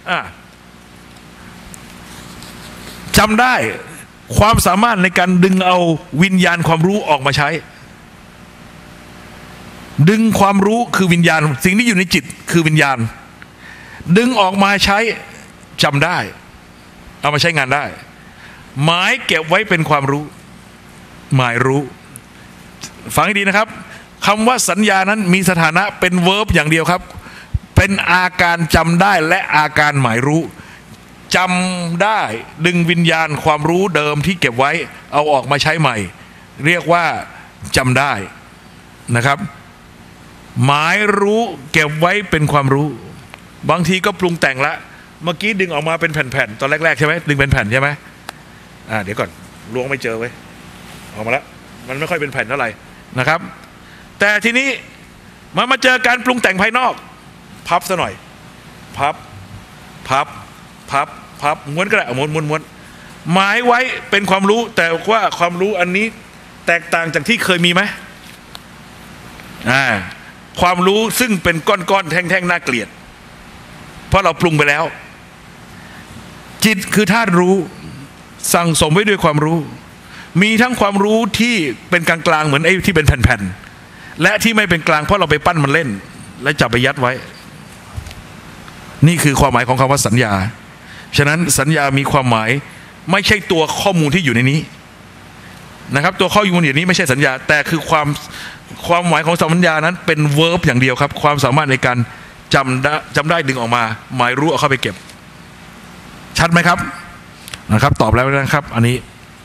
จำได้ความสามารถในการดึงเอาวิญญาณความรู้ออกมาใช้ดึงความรู้คือวิญญาณสิ่งที่อยู่ในจิตคือวิญญาณดึงออกมาใช้จำได้เอามาใช้งานได้หมายเก็บไว้เป็นความรู้หมายรู้ฟังให้ดีนะครับคำว่าสัญญานั้นมีสถานะเป็นเวิร์บอย่างเดียวครับเป็นอาการจำได้และอาการหมายรู้จำได้ดึงวิญญาณความรู้เดิมที่เก็บไว้เอาออกมาใช้ใหม่เรียกว่าจำได้นะครับหมายรู้เก็บไว้เป็นความรู้บางทีก็ปรุงแต่งละเมื่อกี้ดึงออกมาเป็นแผ่นๆตอนแรกๆใช่ไหมดึงเป็นแผ่นใช่ไหมเดี๋ยวก่อนล้วงไม่เจอไว้ออกมาแล้วมันไม่ค่อยเป็นแผ่นเท่าไหร่นะครับแต่ทีนี้มาเจอการปรุงแต่งภายนอกพับซะหน่อยพับม้วนก็ได้ม้วนหมายไว้เป็นความรู้แต่ว่าความรู้อันนี้แตกต่างจากที่เคยมีไหมความรู้ซึ่งเป็นก้อนๆแท่งๆน่าเกลียดเพราะเราปรุงไปแล้วจิตคือธาตุรู้สั่งสมไว้ด้วยความรู้มีทั้งความรู้ที่เป็นกลางๆเหมือนไอ้ที่เป็นแผ่นๆและที่ไม่เป็นกลางเพราะเราไปปั้นมันเล่นและจับไปยัดไว้นี่คือความหมายของคำว่าสัญญาฉะนั้นสัญญามีความหมายไม่ใช่ตัวข้อมูลที่อยู่ในนี้นะครับตัวข้อมูลอย่างนี้ไม่ใช่สัญญาแต่คือความหมายของสัญญานั้นเป็นเวิร์บอย่างเดียวครับความสามารถในการจำได้ดึงออกมาหมายรู้เอาเข้าไปเก็บชัดไหมครับนะครับตอบแล้วนะครับอันนี้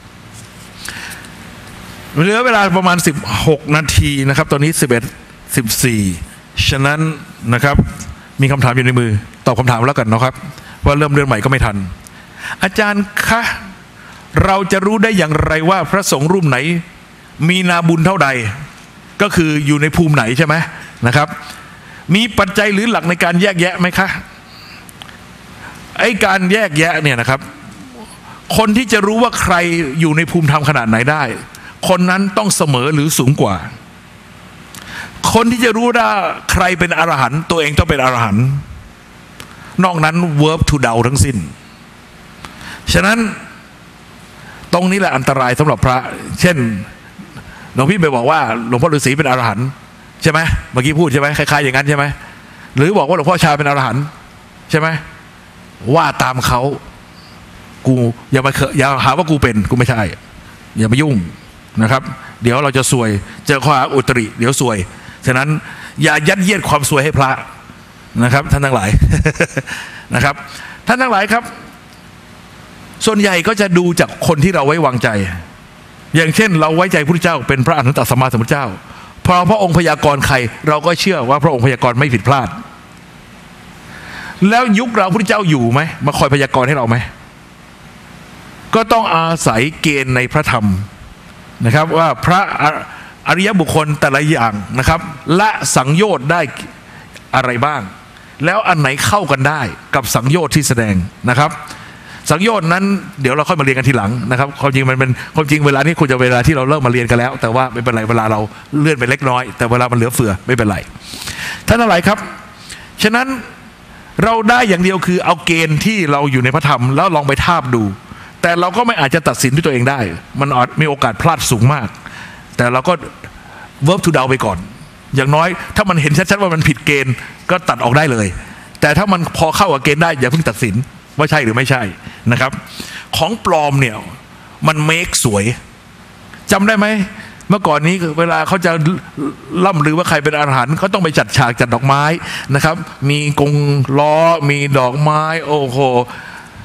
เหลือเวลาประมาณ16นาทีนะครับตอนนี้11:14ฉะนั้นนะครับมีคำถามอยู่ในมือตอบคำถามแล้วกันนะครับว่าเริ่มเดือนใหม่ก็ไม่ทันอาจารย์คะเราจะรู้ได้อย่างไรว่าพระสงฆ์รูปไหนมีนาบุญเท่าใดก็คืออยู่ในภูมิไหนใช่ไหมนะครับมีปัจจัยหรือหลักในการแยกแยะไหมคะไอ้การแยกแยะเนี่ยนะครับคนที่จะรู้ว่าใครอยู่ในภูมิธรรมขนาดไหนได้คนนั้นต้องเสมอหรือสูงกว่าคนที่จะรู้ว่าใครเป็นอรหันต์ตัวเองต้องเป็นอรหันต์นอกนั้น verb to เดาทั้งสิ้นฉะนั้นตรงนี้แหละอันตรายสำหรับพระเช่นหลวงพี่ไปบอกว่าหลวงพ่อฤาษีเป็นอรหันต์ใช่ไหมเมื่อกี้พูดใช่ไหมคล้ายๆอย่างนั้นใช่ไหมหรือบอกว่าหลวงพ่อชาเป็นอรหันต์ใช่ไหมว่าตามเขากูอย่าหาว่ากูเป็นกูไม่ใช่อย่ามายุ่งนะครับเดี๋ยวเราจะซวยเจอข้อหาอุตริเดี๋ยวซวยฉะนั้นอย่ายัดเยียดความซวยให้พระนะครับท่านทั้งหลาย นะครับท่านทั้งหลายครับส่วนใหญ่ก็จะดูจากคนที่เราไว้วางใจอย่างเช่นเราไว้ใจพระพุทธเจ้าเป็นพระอรหันตสัมมาสัมพุทธเจ้าพอพระองค์พยากรณ์ใครเราก็เชื่อว่าพระองค์พยากรณ์ไม่ผิดพลาดแล้วยุคเราพระพุทธเจ้าอยู่ไหมมาคอยพยากรณ์ให้เราไหมก็ต้องอาศัยเกณฑ์ในพระธรรมนะครับว่าพระอริยบุคคลแต่ละอย่างนะครับละสังโยชน์ได้อะไรบ้างแล้วอันไหนเข้ากันได้กับสังโยชน์ที่แสดงนะครับสังโยชน์นั้นเดี๋ยวเราค่อยมาเรียนกันทีหลังนะครับความจริงมันเป็นความจริงเวลานี้ควรจะเวลาที่เราเริ่มมาเรียนกันแล้วแต่ว่าไม่เป็นไรเวลาเราเลื่อนไปเล็กน้อยแต่เวลามันเหลือเฟือไม่เป็นไรท่านอะไรครับฉะนั้นเราได้อย่างเดียวคือเอาเกณฑ์ที่เราอยู่ในพระธรรมแล้วลองไปทาบดูแต่เราก็ไม่อาจจะตัดสินด้วยตัวเองได้มันอาจมีโอกาสพลาดสูงมากแต่เราก็ verb to เดาไปก่อนอย่างน้อยถ้ามันเห็นชัดๆว่ามันผิดเกณฑ์ก็ตัดออกได้เลยแต่ถ้ามันพอเข้ากับเกณฑ์ได้อย่าเพิ่งตัดสินว่าใช่หรือไม่ใช่นะครับของปลอมเนี่ยมันเมคสวยจำได้ไหมเมื่อก่อนนี้เวลาเขาจะล่ำลือว่าใครเป็นอรหันต์เขาต้องไปจัดฉากจัดดอกไม้นะครับมีกงล้อมีดอกไม้โอ้โห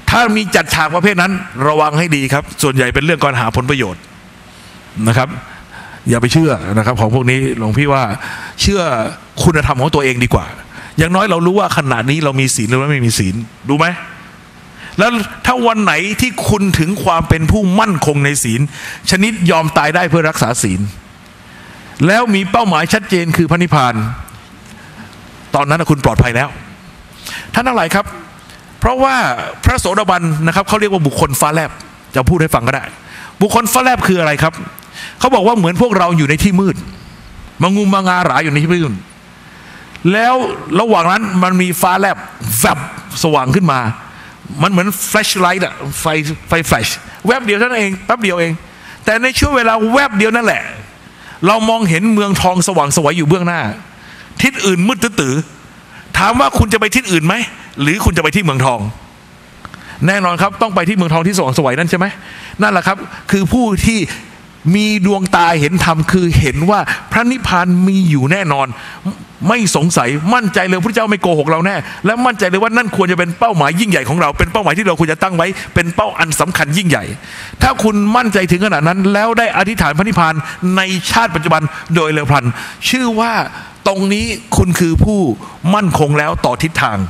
ถ้ามีจัดฉากประเภทนั้นระวังให้ดีครับส่วนใหญ่เป็นเรื่องการหาผลประโยชน์นะครับอย่าไปเชื่อนะครับของพวกนี้หลวงพี่ว่าเชื่อคุณธรรมของตัวเองดีกว่าอย่างน้อยเรารู้ว่าขณะนี้เรามีศีลหรือไม่มีศีลดูไหมแล้วถ้าวันไหนที่คุณถึงความเป็นผู้มั่นคงในศีลชนิดยอมตายได้เพื่อรักษาศีลแล้วมีเป้าหมายชัดเจนคือพระนิพพานตอนนั้นคุณปลอดภัยแล้วท่านทั้งหลายครับเพราะว่าพระโสดาบันนะครับเขาเรียกว่าบุคคลฟ้าแลบจะพูดให้ฟังก็ได้บุคคลฟ้าแลบคืออะไรครับเขาบอกว่าเหมือนพวกเราอยู่ในที่มืดมางุมมางาหราอยู่ในที่มืดแล้วระหว่างนั้นมันมีฟ้าแลบแวบสว่างขึ้นมามันเหมือนแฟลชไลท์อะไฟแฟลชแวบเดียวเท่านั้นเองแป๊บเดียวเองแต่ในช่วงเวลาแวบเดียวนั่นแหละเรามองเห็นเมืองทองสว่างสวยอยู่เบื้องหน้าทิศอื่นมืดตื้อถามว่าคุณจะไปทิศอื่นไหมหรือคุณจะไปที่เมืองทองแน่นอนครับต้องไปที่เมืองทองที่สว่างสวยนั่นใช่ไหมนั่นแหละครับคือผู้ที่มีดวงตาเห็นธรรมคือเห็นว่าพระนิพพานมีอยู่แน่นอนไม่สงสัยมั่นใจเลยพระเจ้าไม่โกหกเราแน่และมั่นใจเลยว่านั่นควรจะเป็นเป้าหมายยิ่งใหญ่ของเราเป็นเป้าหมายที่เราควรจะตั้งไว้เป็นเป้าอันสำคัญยิ่งใหญ่ถ้าคุณมั่นใจถึงขนาดนั้นแล้วได้อธิษฐานพระนิพพานในชาติปัจจุบันโดยเร็วพลันชื่อว่าตรงนี้คุณคือผู้มั่นคงแล้วต่อทิศทาง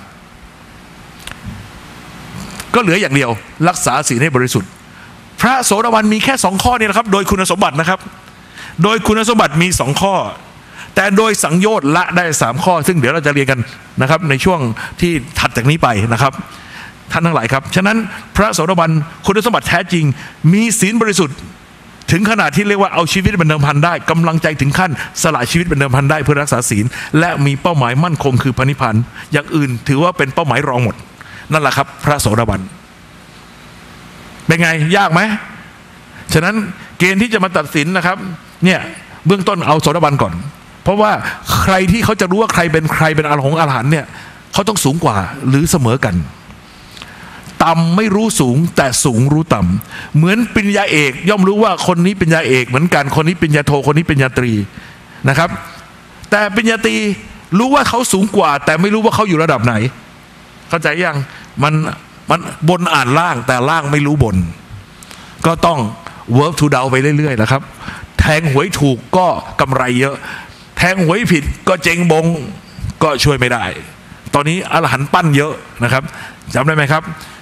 ก็เหลืออย่างเดียวรักษาศีลให้บริสุทธิ์พระโสดาบันมีแค่2ข้อนี้นะครับโดยคุณสมบัตินะครับโดยคุณสมบัติมี2ข้อแต่โดยสังโยชน์ละได้3ข้อซึ่งเดี๋ยวเราจะเรียนกันนะครับในช่วงที่ถัดจากนี้ไปนะครับท่านทั้งหลายครับฉะนั้นพระโสดาบันคุณสมบัติแท้จริงมีศีลบริสุทธิ์ถึงขนาดที่เรียกว่าเอาชีวิตเป็นเดิมพันได้กำลังใจถึงขั้นสละชีวิตเป็นเดิมพันได้เพื่อรักษาศีลและมีเป้าหมายมั่นคงคือพระนิพพานอย่างอื่นถือว่าเป็นเป้าหมายรองหมดนั่นแหละครับพระโสดาบันเป็นไงยากไหมฉะนั้นเกณฑ์ที่จะมาตัดสินนะครับเนี่ยเบื้องต้นเอาโสดาบันก่อนเพราะว่าใครที่เขาจะรู้ว่าใครเป็นอรหันต์เนี่ยเขาต้องสูงกว่าหรือเสมอกันต่ำไม่รู้สูงแต่สูงรู้ต่ำเหมือนปริญญาเอกย่อมรู้ว่าคนนี้ปริญญาเอกเหมือนกันคนนี้ปริญญาโทคนนี้ปริญญาตรีนะครับแต่ปริญญาตรีรู้ว่าเขาสูงกว่าแต่ไม่รู้ว่าเขาอยู่ระดับไหนเข้าใจยังมันบนอ่านล่างแต่ล่างไม่รู้บนก็ต้อง work to down ไปเรื่อยๆนะครับแทงหวยถูกก็กำไรเยอะแทงหวยผิดก็เจ๊งบงก็ช่วยไม่ได้ตอนนี้อรหันต์ปั้นเยอะนะครับจำได้ไหมครับ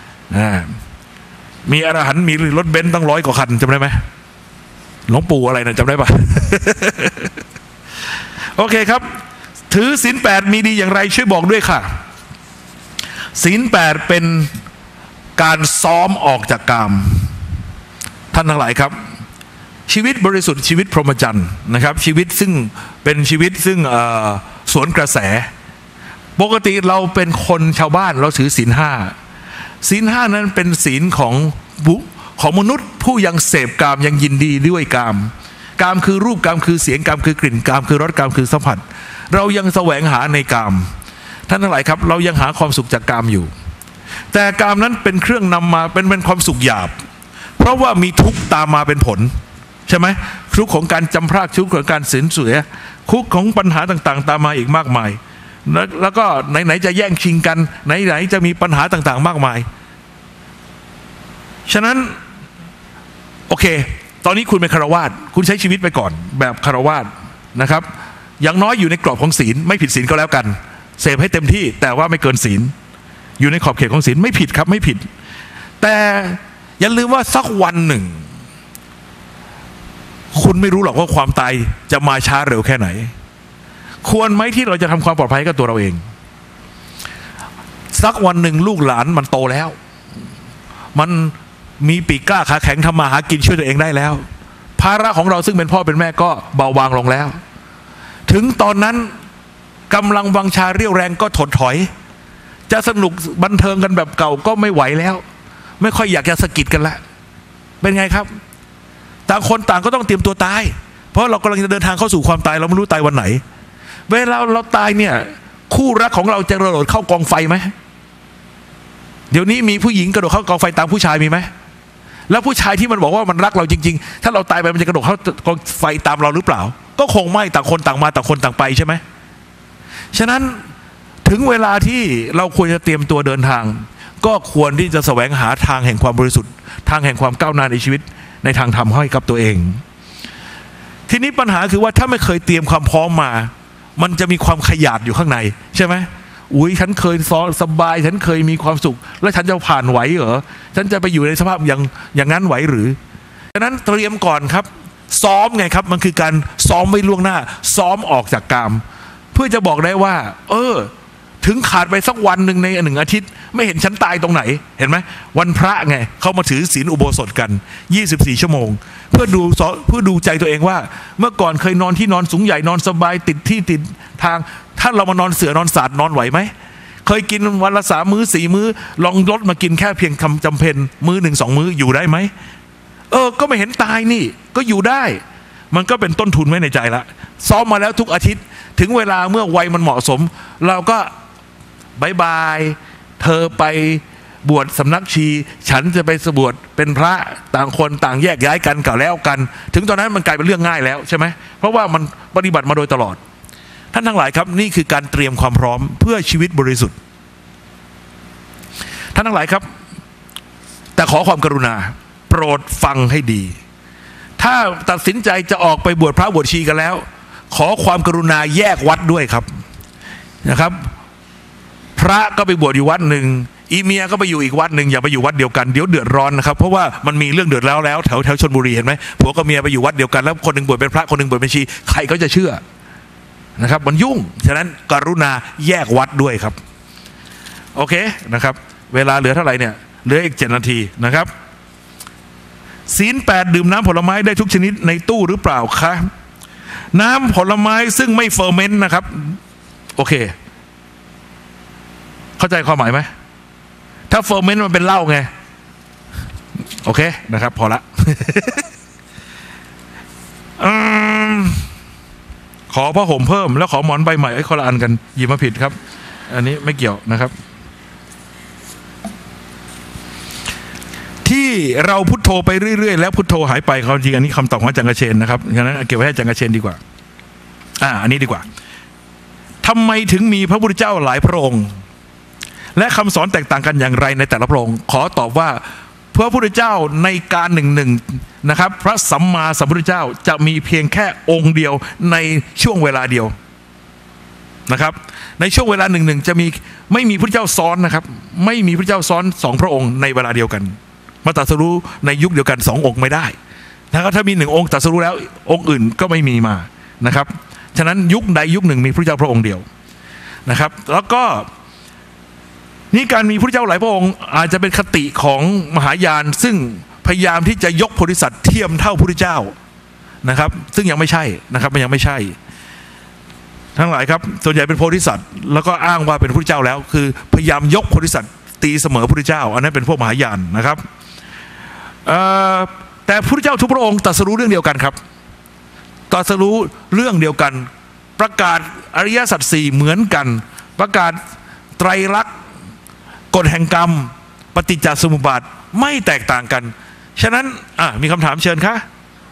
มีอรหันต์มีรถเบนซ์ตั้ง100 กว่าคันจำได้ไหมหลวงปู่อะไรนะจำได้ปะ โอเคครับถือศีล8มีดีอย่างไรช่วยบอกด้วยค่ะศีล8เป็นการซ้อมออกจากกามท่านทั้งหลายครับชีวิตบริสุทธิ์ชีวิตพรหมจรรย์นะครับชีวิตซึ่งเป็นชีวิตซึ่งสวนกระแสปกติเราเป็นคนชาวบ้านเราถือศีล5ศีล5นั้นเป็นศีลของมนุษย์ผู้ยังเสพกามยังยินดีด้วยกามคือรูปกามคือเสียงกามคือกลิ่นกามคือรสกามคือสัมผัสเรายังแสวงหาในกามท่านทั้งหลายครับเรายังหาความสุขจากกามอยู่แต่กามนั้นเป็นเครื่องนำมาเป็นความสุขหยาบเพราะว่ามีทุกข์ตามมาเป็นผลใช่ไหมทุกข์ของการจำพรากทุกข์ของการสูญเสียทุกข์ของปัญหาต่างๆตามมาอีกมากมายแล้วก็ไหนๆจะแย่งชิงกันไหนๆจะมีปัญหาต่างๆมากมายฉะนั้นโอเคตอนนี้คุณเป็นฆราวาสคุณใช้ชีวิตไปก่อนแบบฆราวาสนะครับอย่างน้อยอยู่ในกรอบของศีลไม่ผิดศีลก็แล้วกันเสพให้เต็มที่แต่ว่าไม่เกินศีลอยู่ในขอบเขตของศีลไม่ผิดครับไม่ผิดแต่อย่าลืมว่าสักวันหนึ่งคุณไม่รู้หรอกว่าความตายจะมาช้าเร็วแค่ไหนควรไหมที่เราจะทำความปลอดภัยกับตัวเราเองสักวันหนึ่งลูกหลานมันโตแล้วมันมีปีกกล้าขาแข็งทำมาหากินช่วยตัวเองได้แล้วภาระของเราซึ่งเป็นพ่อเป็นแม่ก็เบาบางลงแล้วถึงตอนนั้นกำลังวังชาเรี่ยวแรงก็ถดถอยจะสนุกบันเทิงกันแบบเก่าก็ไม่ไหวแล้วไม่ค่อยอยากจะสะกิดกันละเป็นไงครับต่างคนต่างก็ต้องเตรียมตัวตายเพราะเรากำลังจะเดินทางเข้าสู่ความตายเราไม่รู้ตายวันไหนเวลาเราตายเนี่ยคู่รักของเราจะกระโดดเข้ากองไฟไหมเดี๋ยวนี้มีผู้หญิงกระโดดเข้ากองไฟตามผู้ชายมีไหมแล้วผู้ชายที่มันบอกว่ามันรักเราจริงๆถ้าเราตายไปมันจะกระโดดเข้ากองไฟตามเราหรือเปล่าก็คงไม่ต่างคนต่างมาต่างคนต่างไปใช่ไหมฉะนั้นถึงเวลาที่เราควรจะเตรียมตัวเดินทางก็ควรที่จะแสวงหาทางแห่งความบริสุทธิ์ทางแห่งความก้าวหน้าในชีวิตในทางธรรมให้กับตัวเองทีนี้ปัญหาคือว่าถ้าไม่เคยเตรียมความพร้อมมามันจะมีความขยาดอยู่ข้างในใช่ไหมอุ้ยฉันเคยสบายฉันเคยมีความสุขแล้วฉันจะผ่านไหวเหรอฉันจะไปอยู่ในสภาพอย่างนั้นไหวหรือฉะนั้นเตรียมก่อนครับซ้อมไงครับมันคือการซ้อมไว้ล่วงหน้าซ้อมออกจากกามเพื่อจะบอกได้ว่าถึงขาดไปสักวันหนึ่งใน1 อาทิตย์ไม่เห็นฉันตายตรงไหนเห็นไหมวันพระไงเขามาถือศีลอุโบสถกัน24 ชั่วโมงเพื่อดูใจตัวเองว่าเมื่อก่อนเคยนอนที่นอนสูงใหญ่นอนสบายติดที่ติดทางถ้าเรามานอนเสือนอนสาดนอนไหวไหมเคยกินวันละ3 มื้อ 4 มื้อลองลดมากินแค่เพียงคำจำเป็นมื้อ 1 2 มื้ออยู่ได้ไหมก็ไม่เห็นตายนี่ก็อยู่ได้มันก็เป็นต้นทุนไว้ในใจละซ้อมมาแล้วทุกอาทิตย์ถึงเวลาเมื่อวัยมันเหมาะสมเราก็บายบายเธอไปบวชสำนักชีฉันจะไปบวชเป็นพระต่างคนต่างแยกย้ายกันกล่าวแล้วกันถึงตอนนั้นมันกลายเป็นเรื่องง่ายแล้วใช่ไหมเพราะว่ามันปฏิบัติมาโดยตลอดท่านทั้งหลายครับนี่คือการเตรียมความพร้อมเพื่อชีวิตบริสุทธิ์ท่านทั้งหลายครับแต่ขอความกรุณาโปรดฟังให้ดีถ้าตัดสินใจจะออกไปบวชพระบวชชีกันแล้วขอความกรุณาแยกวัดด้วยครับนะครับพระก็ไปบวชอยู่วัดหนึ่งอีเมียก็ไปอยู่อีกวัดหนึ่งอย่าไปอยู่วัดเดียวกันเดี๋ยวเดือดร้อนนะครับเพราะว่ามันมีเรื่องเดือดแล้วแถวชลบุรีเห็นไหมผัวกับเมียไปอยู่วัดเดียวกันแล้วคนหนึ่งบวชเป็นพระคนหนึ่งบวชเป็นชีใครก็จะเชื่อนะครับมันยุ่งฉะนั้นกรุณาแยกวัดด้วยครับโอเคนะครับเวลาเหลือเท่าไหร่เนี่ยเหลืออีก7 นาทีนะครับศีล 8ดื่มน้ำผลไม้ได้ทุกชนิดในตู้หรือเปล่าคะน้ำผลไม้ซึ่งไม่เฟอร์เมนต์นะครับโอเคเข้าใจความหมายไหมถ้าเฟอร์เมนต์มันเป็นเหล้าไงโอเคนะครับพอละ ขอผ้าห่มเพิ่มแล้วขอหมอนใบใหม่คนละอันกันหยิบมาผิดครับอันนี้ไม่เกี่ยวนะครับที่เราพุทโธไปเรื่อยๆแล้วพุทโธหายไปความจริงอันนี้คำตอบของอาจารย์กเชนนะครับฉะนั้นเก็บไว้ให้อาจารย์กเชนดีกว่าอันนี้ดีกว่าทำไมถึงมีพระพุทธเจ้าหลายพระองค์และคำสอนแตกต่างกันอย่างไรในแต่ละพระองค์ขอตอบว่าพระพุทธเจ้าในการหนึ่งนะครับพระสัมมาสัมพุทธเจ้าจะมีเพียงแค่องค์เดียวในช่วงเวลาเดียวนะครับในช่วงเวลาหนึ่งจะมีไม่มีพระพุทธเจ้าซ้อนนะครับไม่มีพระพุทธเจ้าซ้อน2 พระองค์ในเวลาเดียวกันมาตรัสรู้ในยุคเดียวกัน2 องค์ไม่ได้นะครับถ้ามี1 องค์ตรัสรู้แล้วองค์อื่นก็ไม่มีมานะครับฉะนั้นยุคใดยุคหนึ่งมีพระเจ้าพระองค์เดียวนะครับแล้วก็นี่การมีพระเจ้าหลายพระองค์อาจจะเป็นคติของมหายานซึ่งพยายามที่จะยกโพธิสัตว์เทียมเท่าพระเจ้านะครับซึ่งยังไม่ใช่นะครับมันยังไม่ใช่ทั้งหลายครับส่วนใหญ่เป็นโพธิสัตว์แล้วก็อ้างว่าเป็นพระเจ้าแล้วคือพยายามยกโพธิสัตว์ตีเสมอพระเจ้าอันนั้นเป็นพวกมหายานนะครับแต่พระเจ้าทุกพระองค์ตรัสรู้เรื่องเดียวกันครับตรัสรู้เรื่องเดียวกันประกาศอริยสัจ 4เหมือนกันประกาศไตรลักษณ์กฎแห่งกรรมปฏิจจสมุปบาทไม่แตกต่างกันฉะนั้นมีคำถามเชิญค่ะ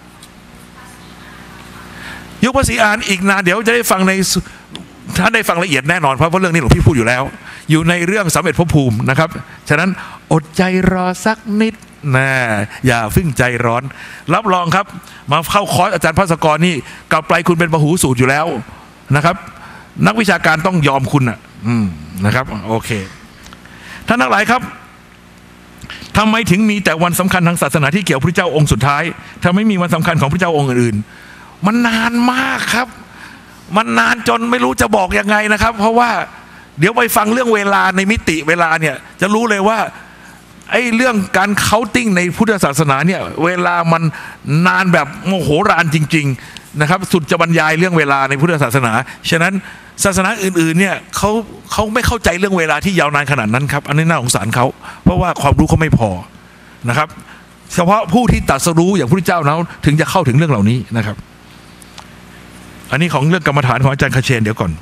ยกภาษีอ่านอีกนานเดี๋ยวจะได้ฟังในถ้าได้ฟังละเอียดแน่นอนเพราะเรื่องนี้หลวงพี่พูดอยู่แล้วอยู่ในเรื่องสำเร็จภพภูมินะครับฉะนั้นอดใจรอสักนิดนะอย่าพึ่งใจร้อนรับรองครับมาเข้าคอร์สอาจารย์ภาสกรนี่กลับไปคุณเป็นปหูสูตรอยู่แล้วนะครับนักวิชาการต้องยอมคุณนะครับโอเคท่านทั้งหลายครับทำไมถึงมีแต่วันสำคัญทางศาสนาที่เกี่ยวพระเจ้าองค์สุดท้ายทำไมมีวันสำคัญของพระเจ้าองค์อื่นๆมันนานมากครับมันนานจนไม่รู้จะบอกยังไงนะครับเพราะว่าเดี๋ยวไปฟังเรื่องเวลาในมิติเวลาเนี่ยจะรู้เลยว่าไอ้เรื่องการเคาน์ติ้งในพุทธศาสนาเนี่ยเวลามันนานแบบโมโหรานจริงๆนะครับสุดจะบรรยายเรื่องเวลาในพุทธศาสนาฉะนั้นศาสนาอื่นๆเนี่ยเขาไม่เข้าใจเรื่องเวลาที่ยาวนานขนาดนั้นครับอันนี้น่าสงสารเขาเพราะว่าความรู้เขาไม่พอนะครับเฉพาะผู้ที่ตรัสรู้อย่างพระพุทธเจ้านั้นถึงจะเข้าถึงเรื่องเหล่านี้นะครับอันนี้ของเรื่องกรรมฐานของอาจารย์คเชนเดี๋ยวก่อน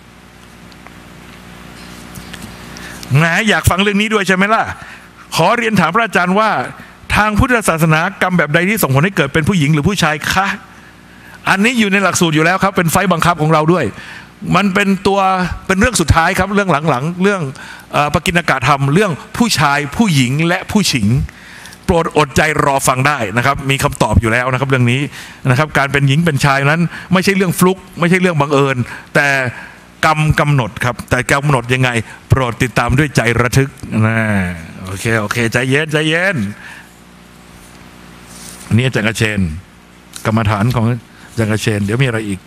แหมอยากฟังเรื่องนี้ด้วยใช่ไหมล่ะขอเรียนถามพระอาจารย์ว่าทางพุทธศาสนากรรมแบบใดที่ส่งผลให้เกิดเป็นผู้หญิงหรือผู้ชายคะอันนี้อยู่ในหลักสูตรอยู่แล้วครับเป็นไฟบังคับของเราด้วยมันเป็นเรื่องสุดท้ายครับเรื่องหลังๆเรื่องปกิณกธรรมเรื่องผู้ชายผู้หญิงและผู้หญิงโปรดอดใจรอฟังได้นะครับมีคำตอบอยู่แล้วนะครับเรื่องนี้นะครับการเป็นหญิงเป็นชายนั้นไม่ใช่เรื่องฟลุกไม่ใช่เรื่องบังเอิญแต่กรรมกำหนดครับแต่กำหนดยังไงโปรดติดตามด้วยใจระทึกนะโอเคใจเย็นอันนี้อาจารย์กเชนกรรมฐานของอาจารย์กเชนเดี๋ยวมีอะไรอีก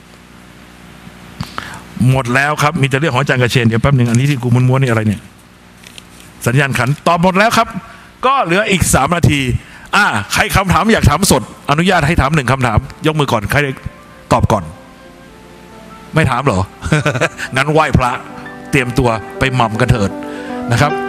หมดแล้วครับมีแต่เรื่องของอาจารย์กเชนเดี๋ยวแป๊บนึงอันนี้ที่กูม้วนๆนี่อะไรเนี่ยสัญญาณขันตอบหมดแล้วครับก็เหลืออีก3 นาทีใครคำถามอยากถามสดอนุญาตให้ถาม1 คำถามยกมือก่อนใครตอบก่อนไม่ถามเหรอ งั้นไหว้พระเตรียมตัวไปหม่ำกันเถิดนะครับ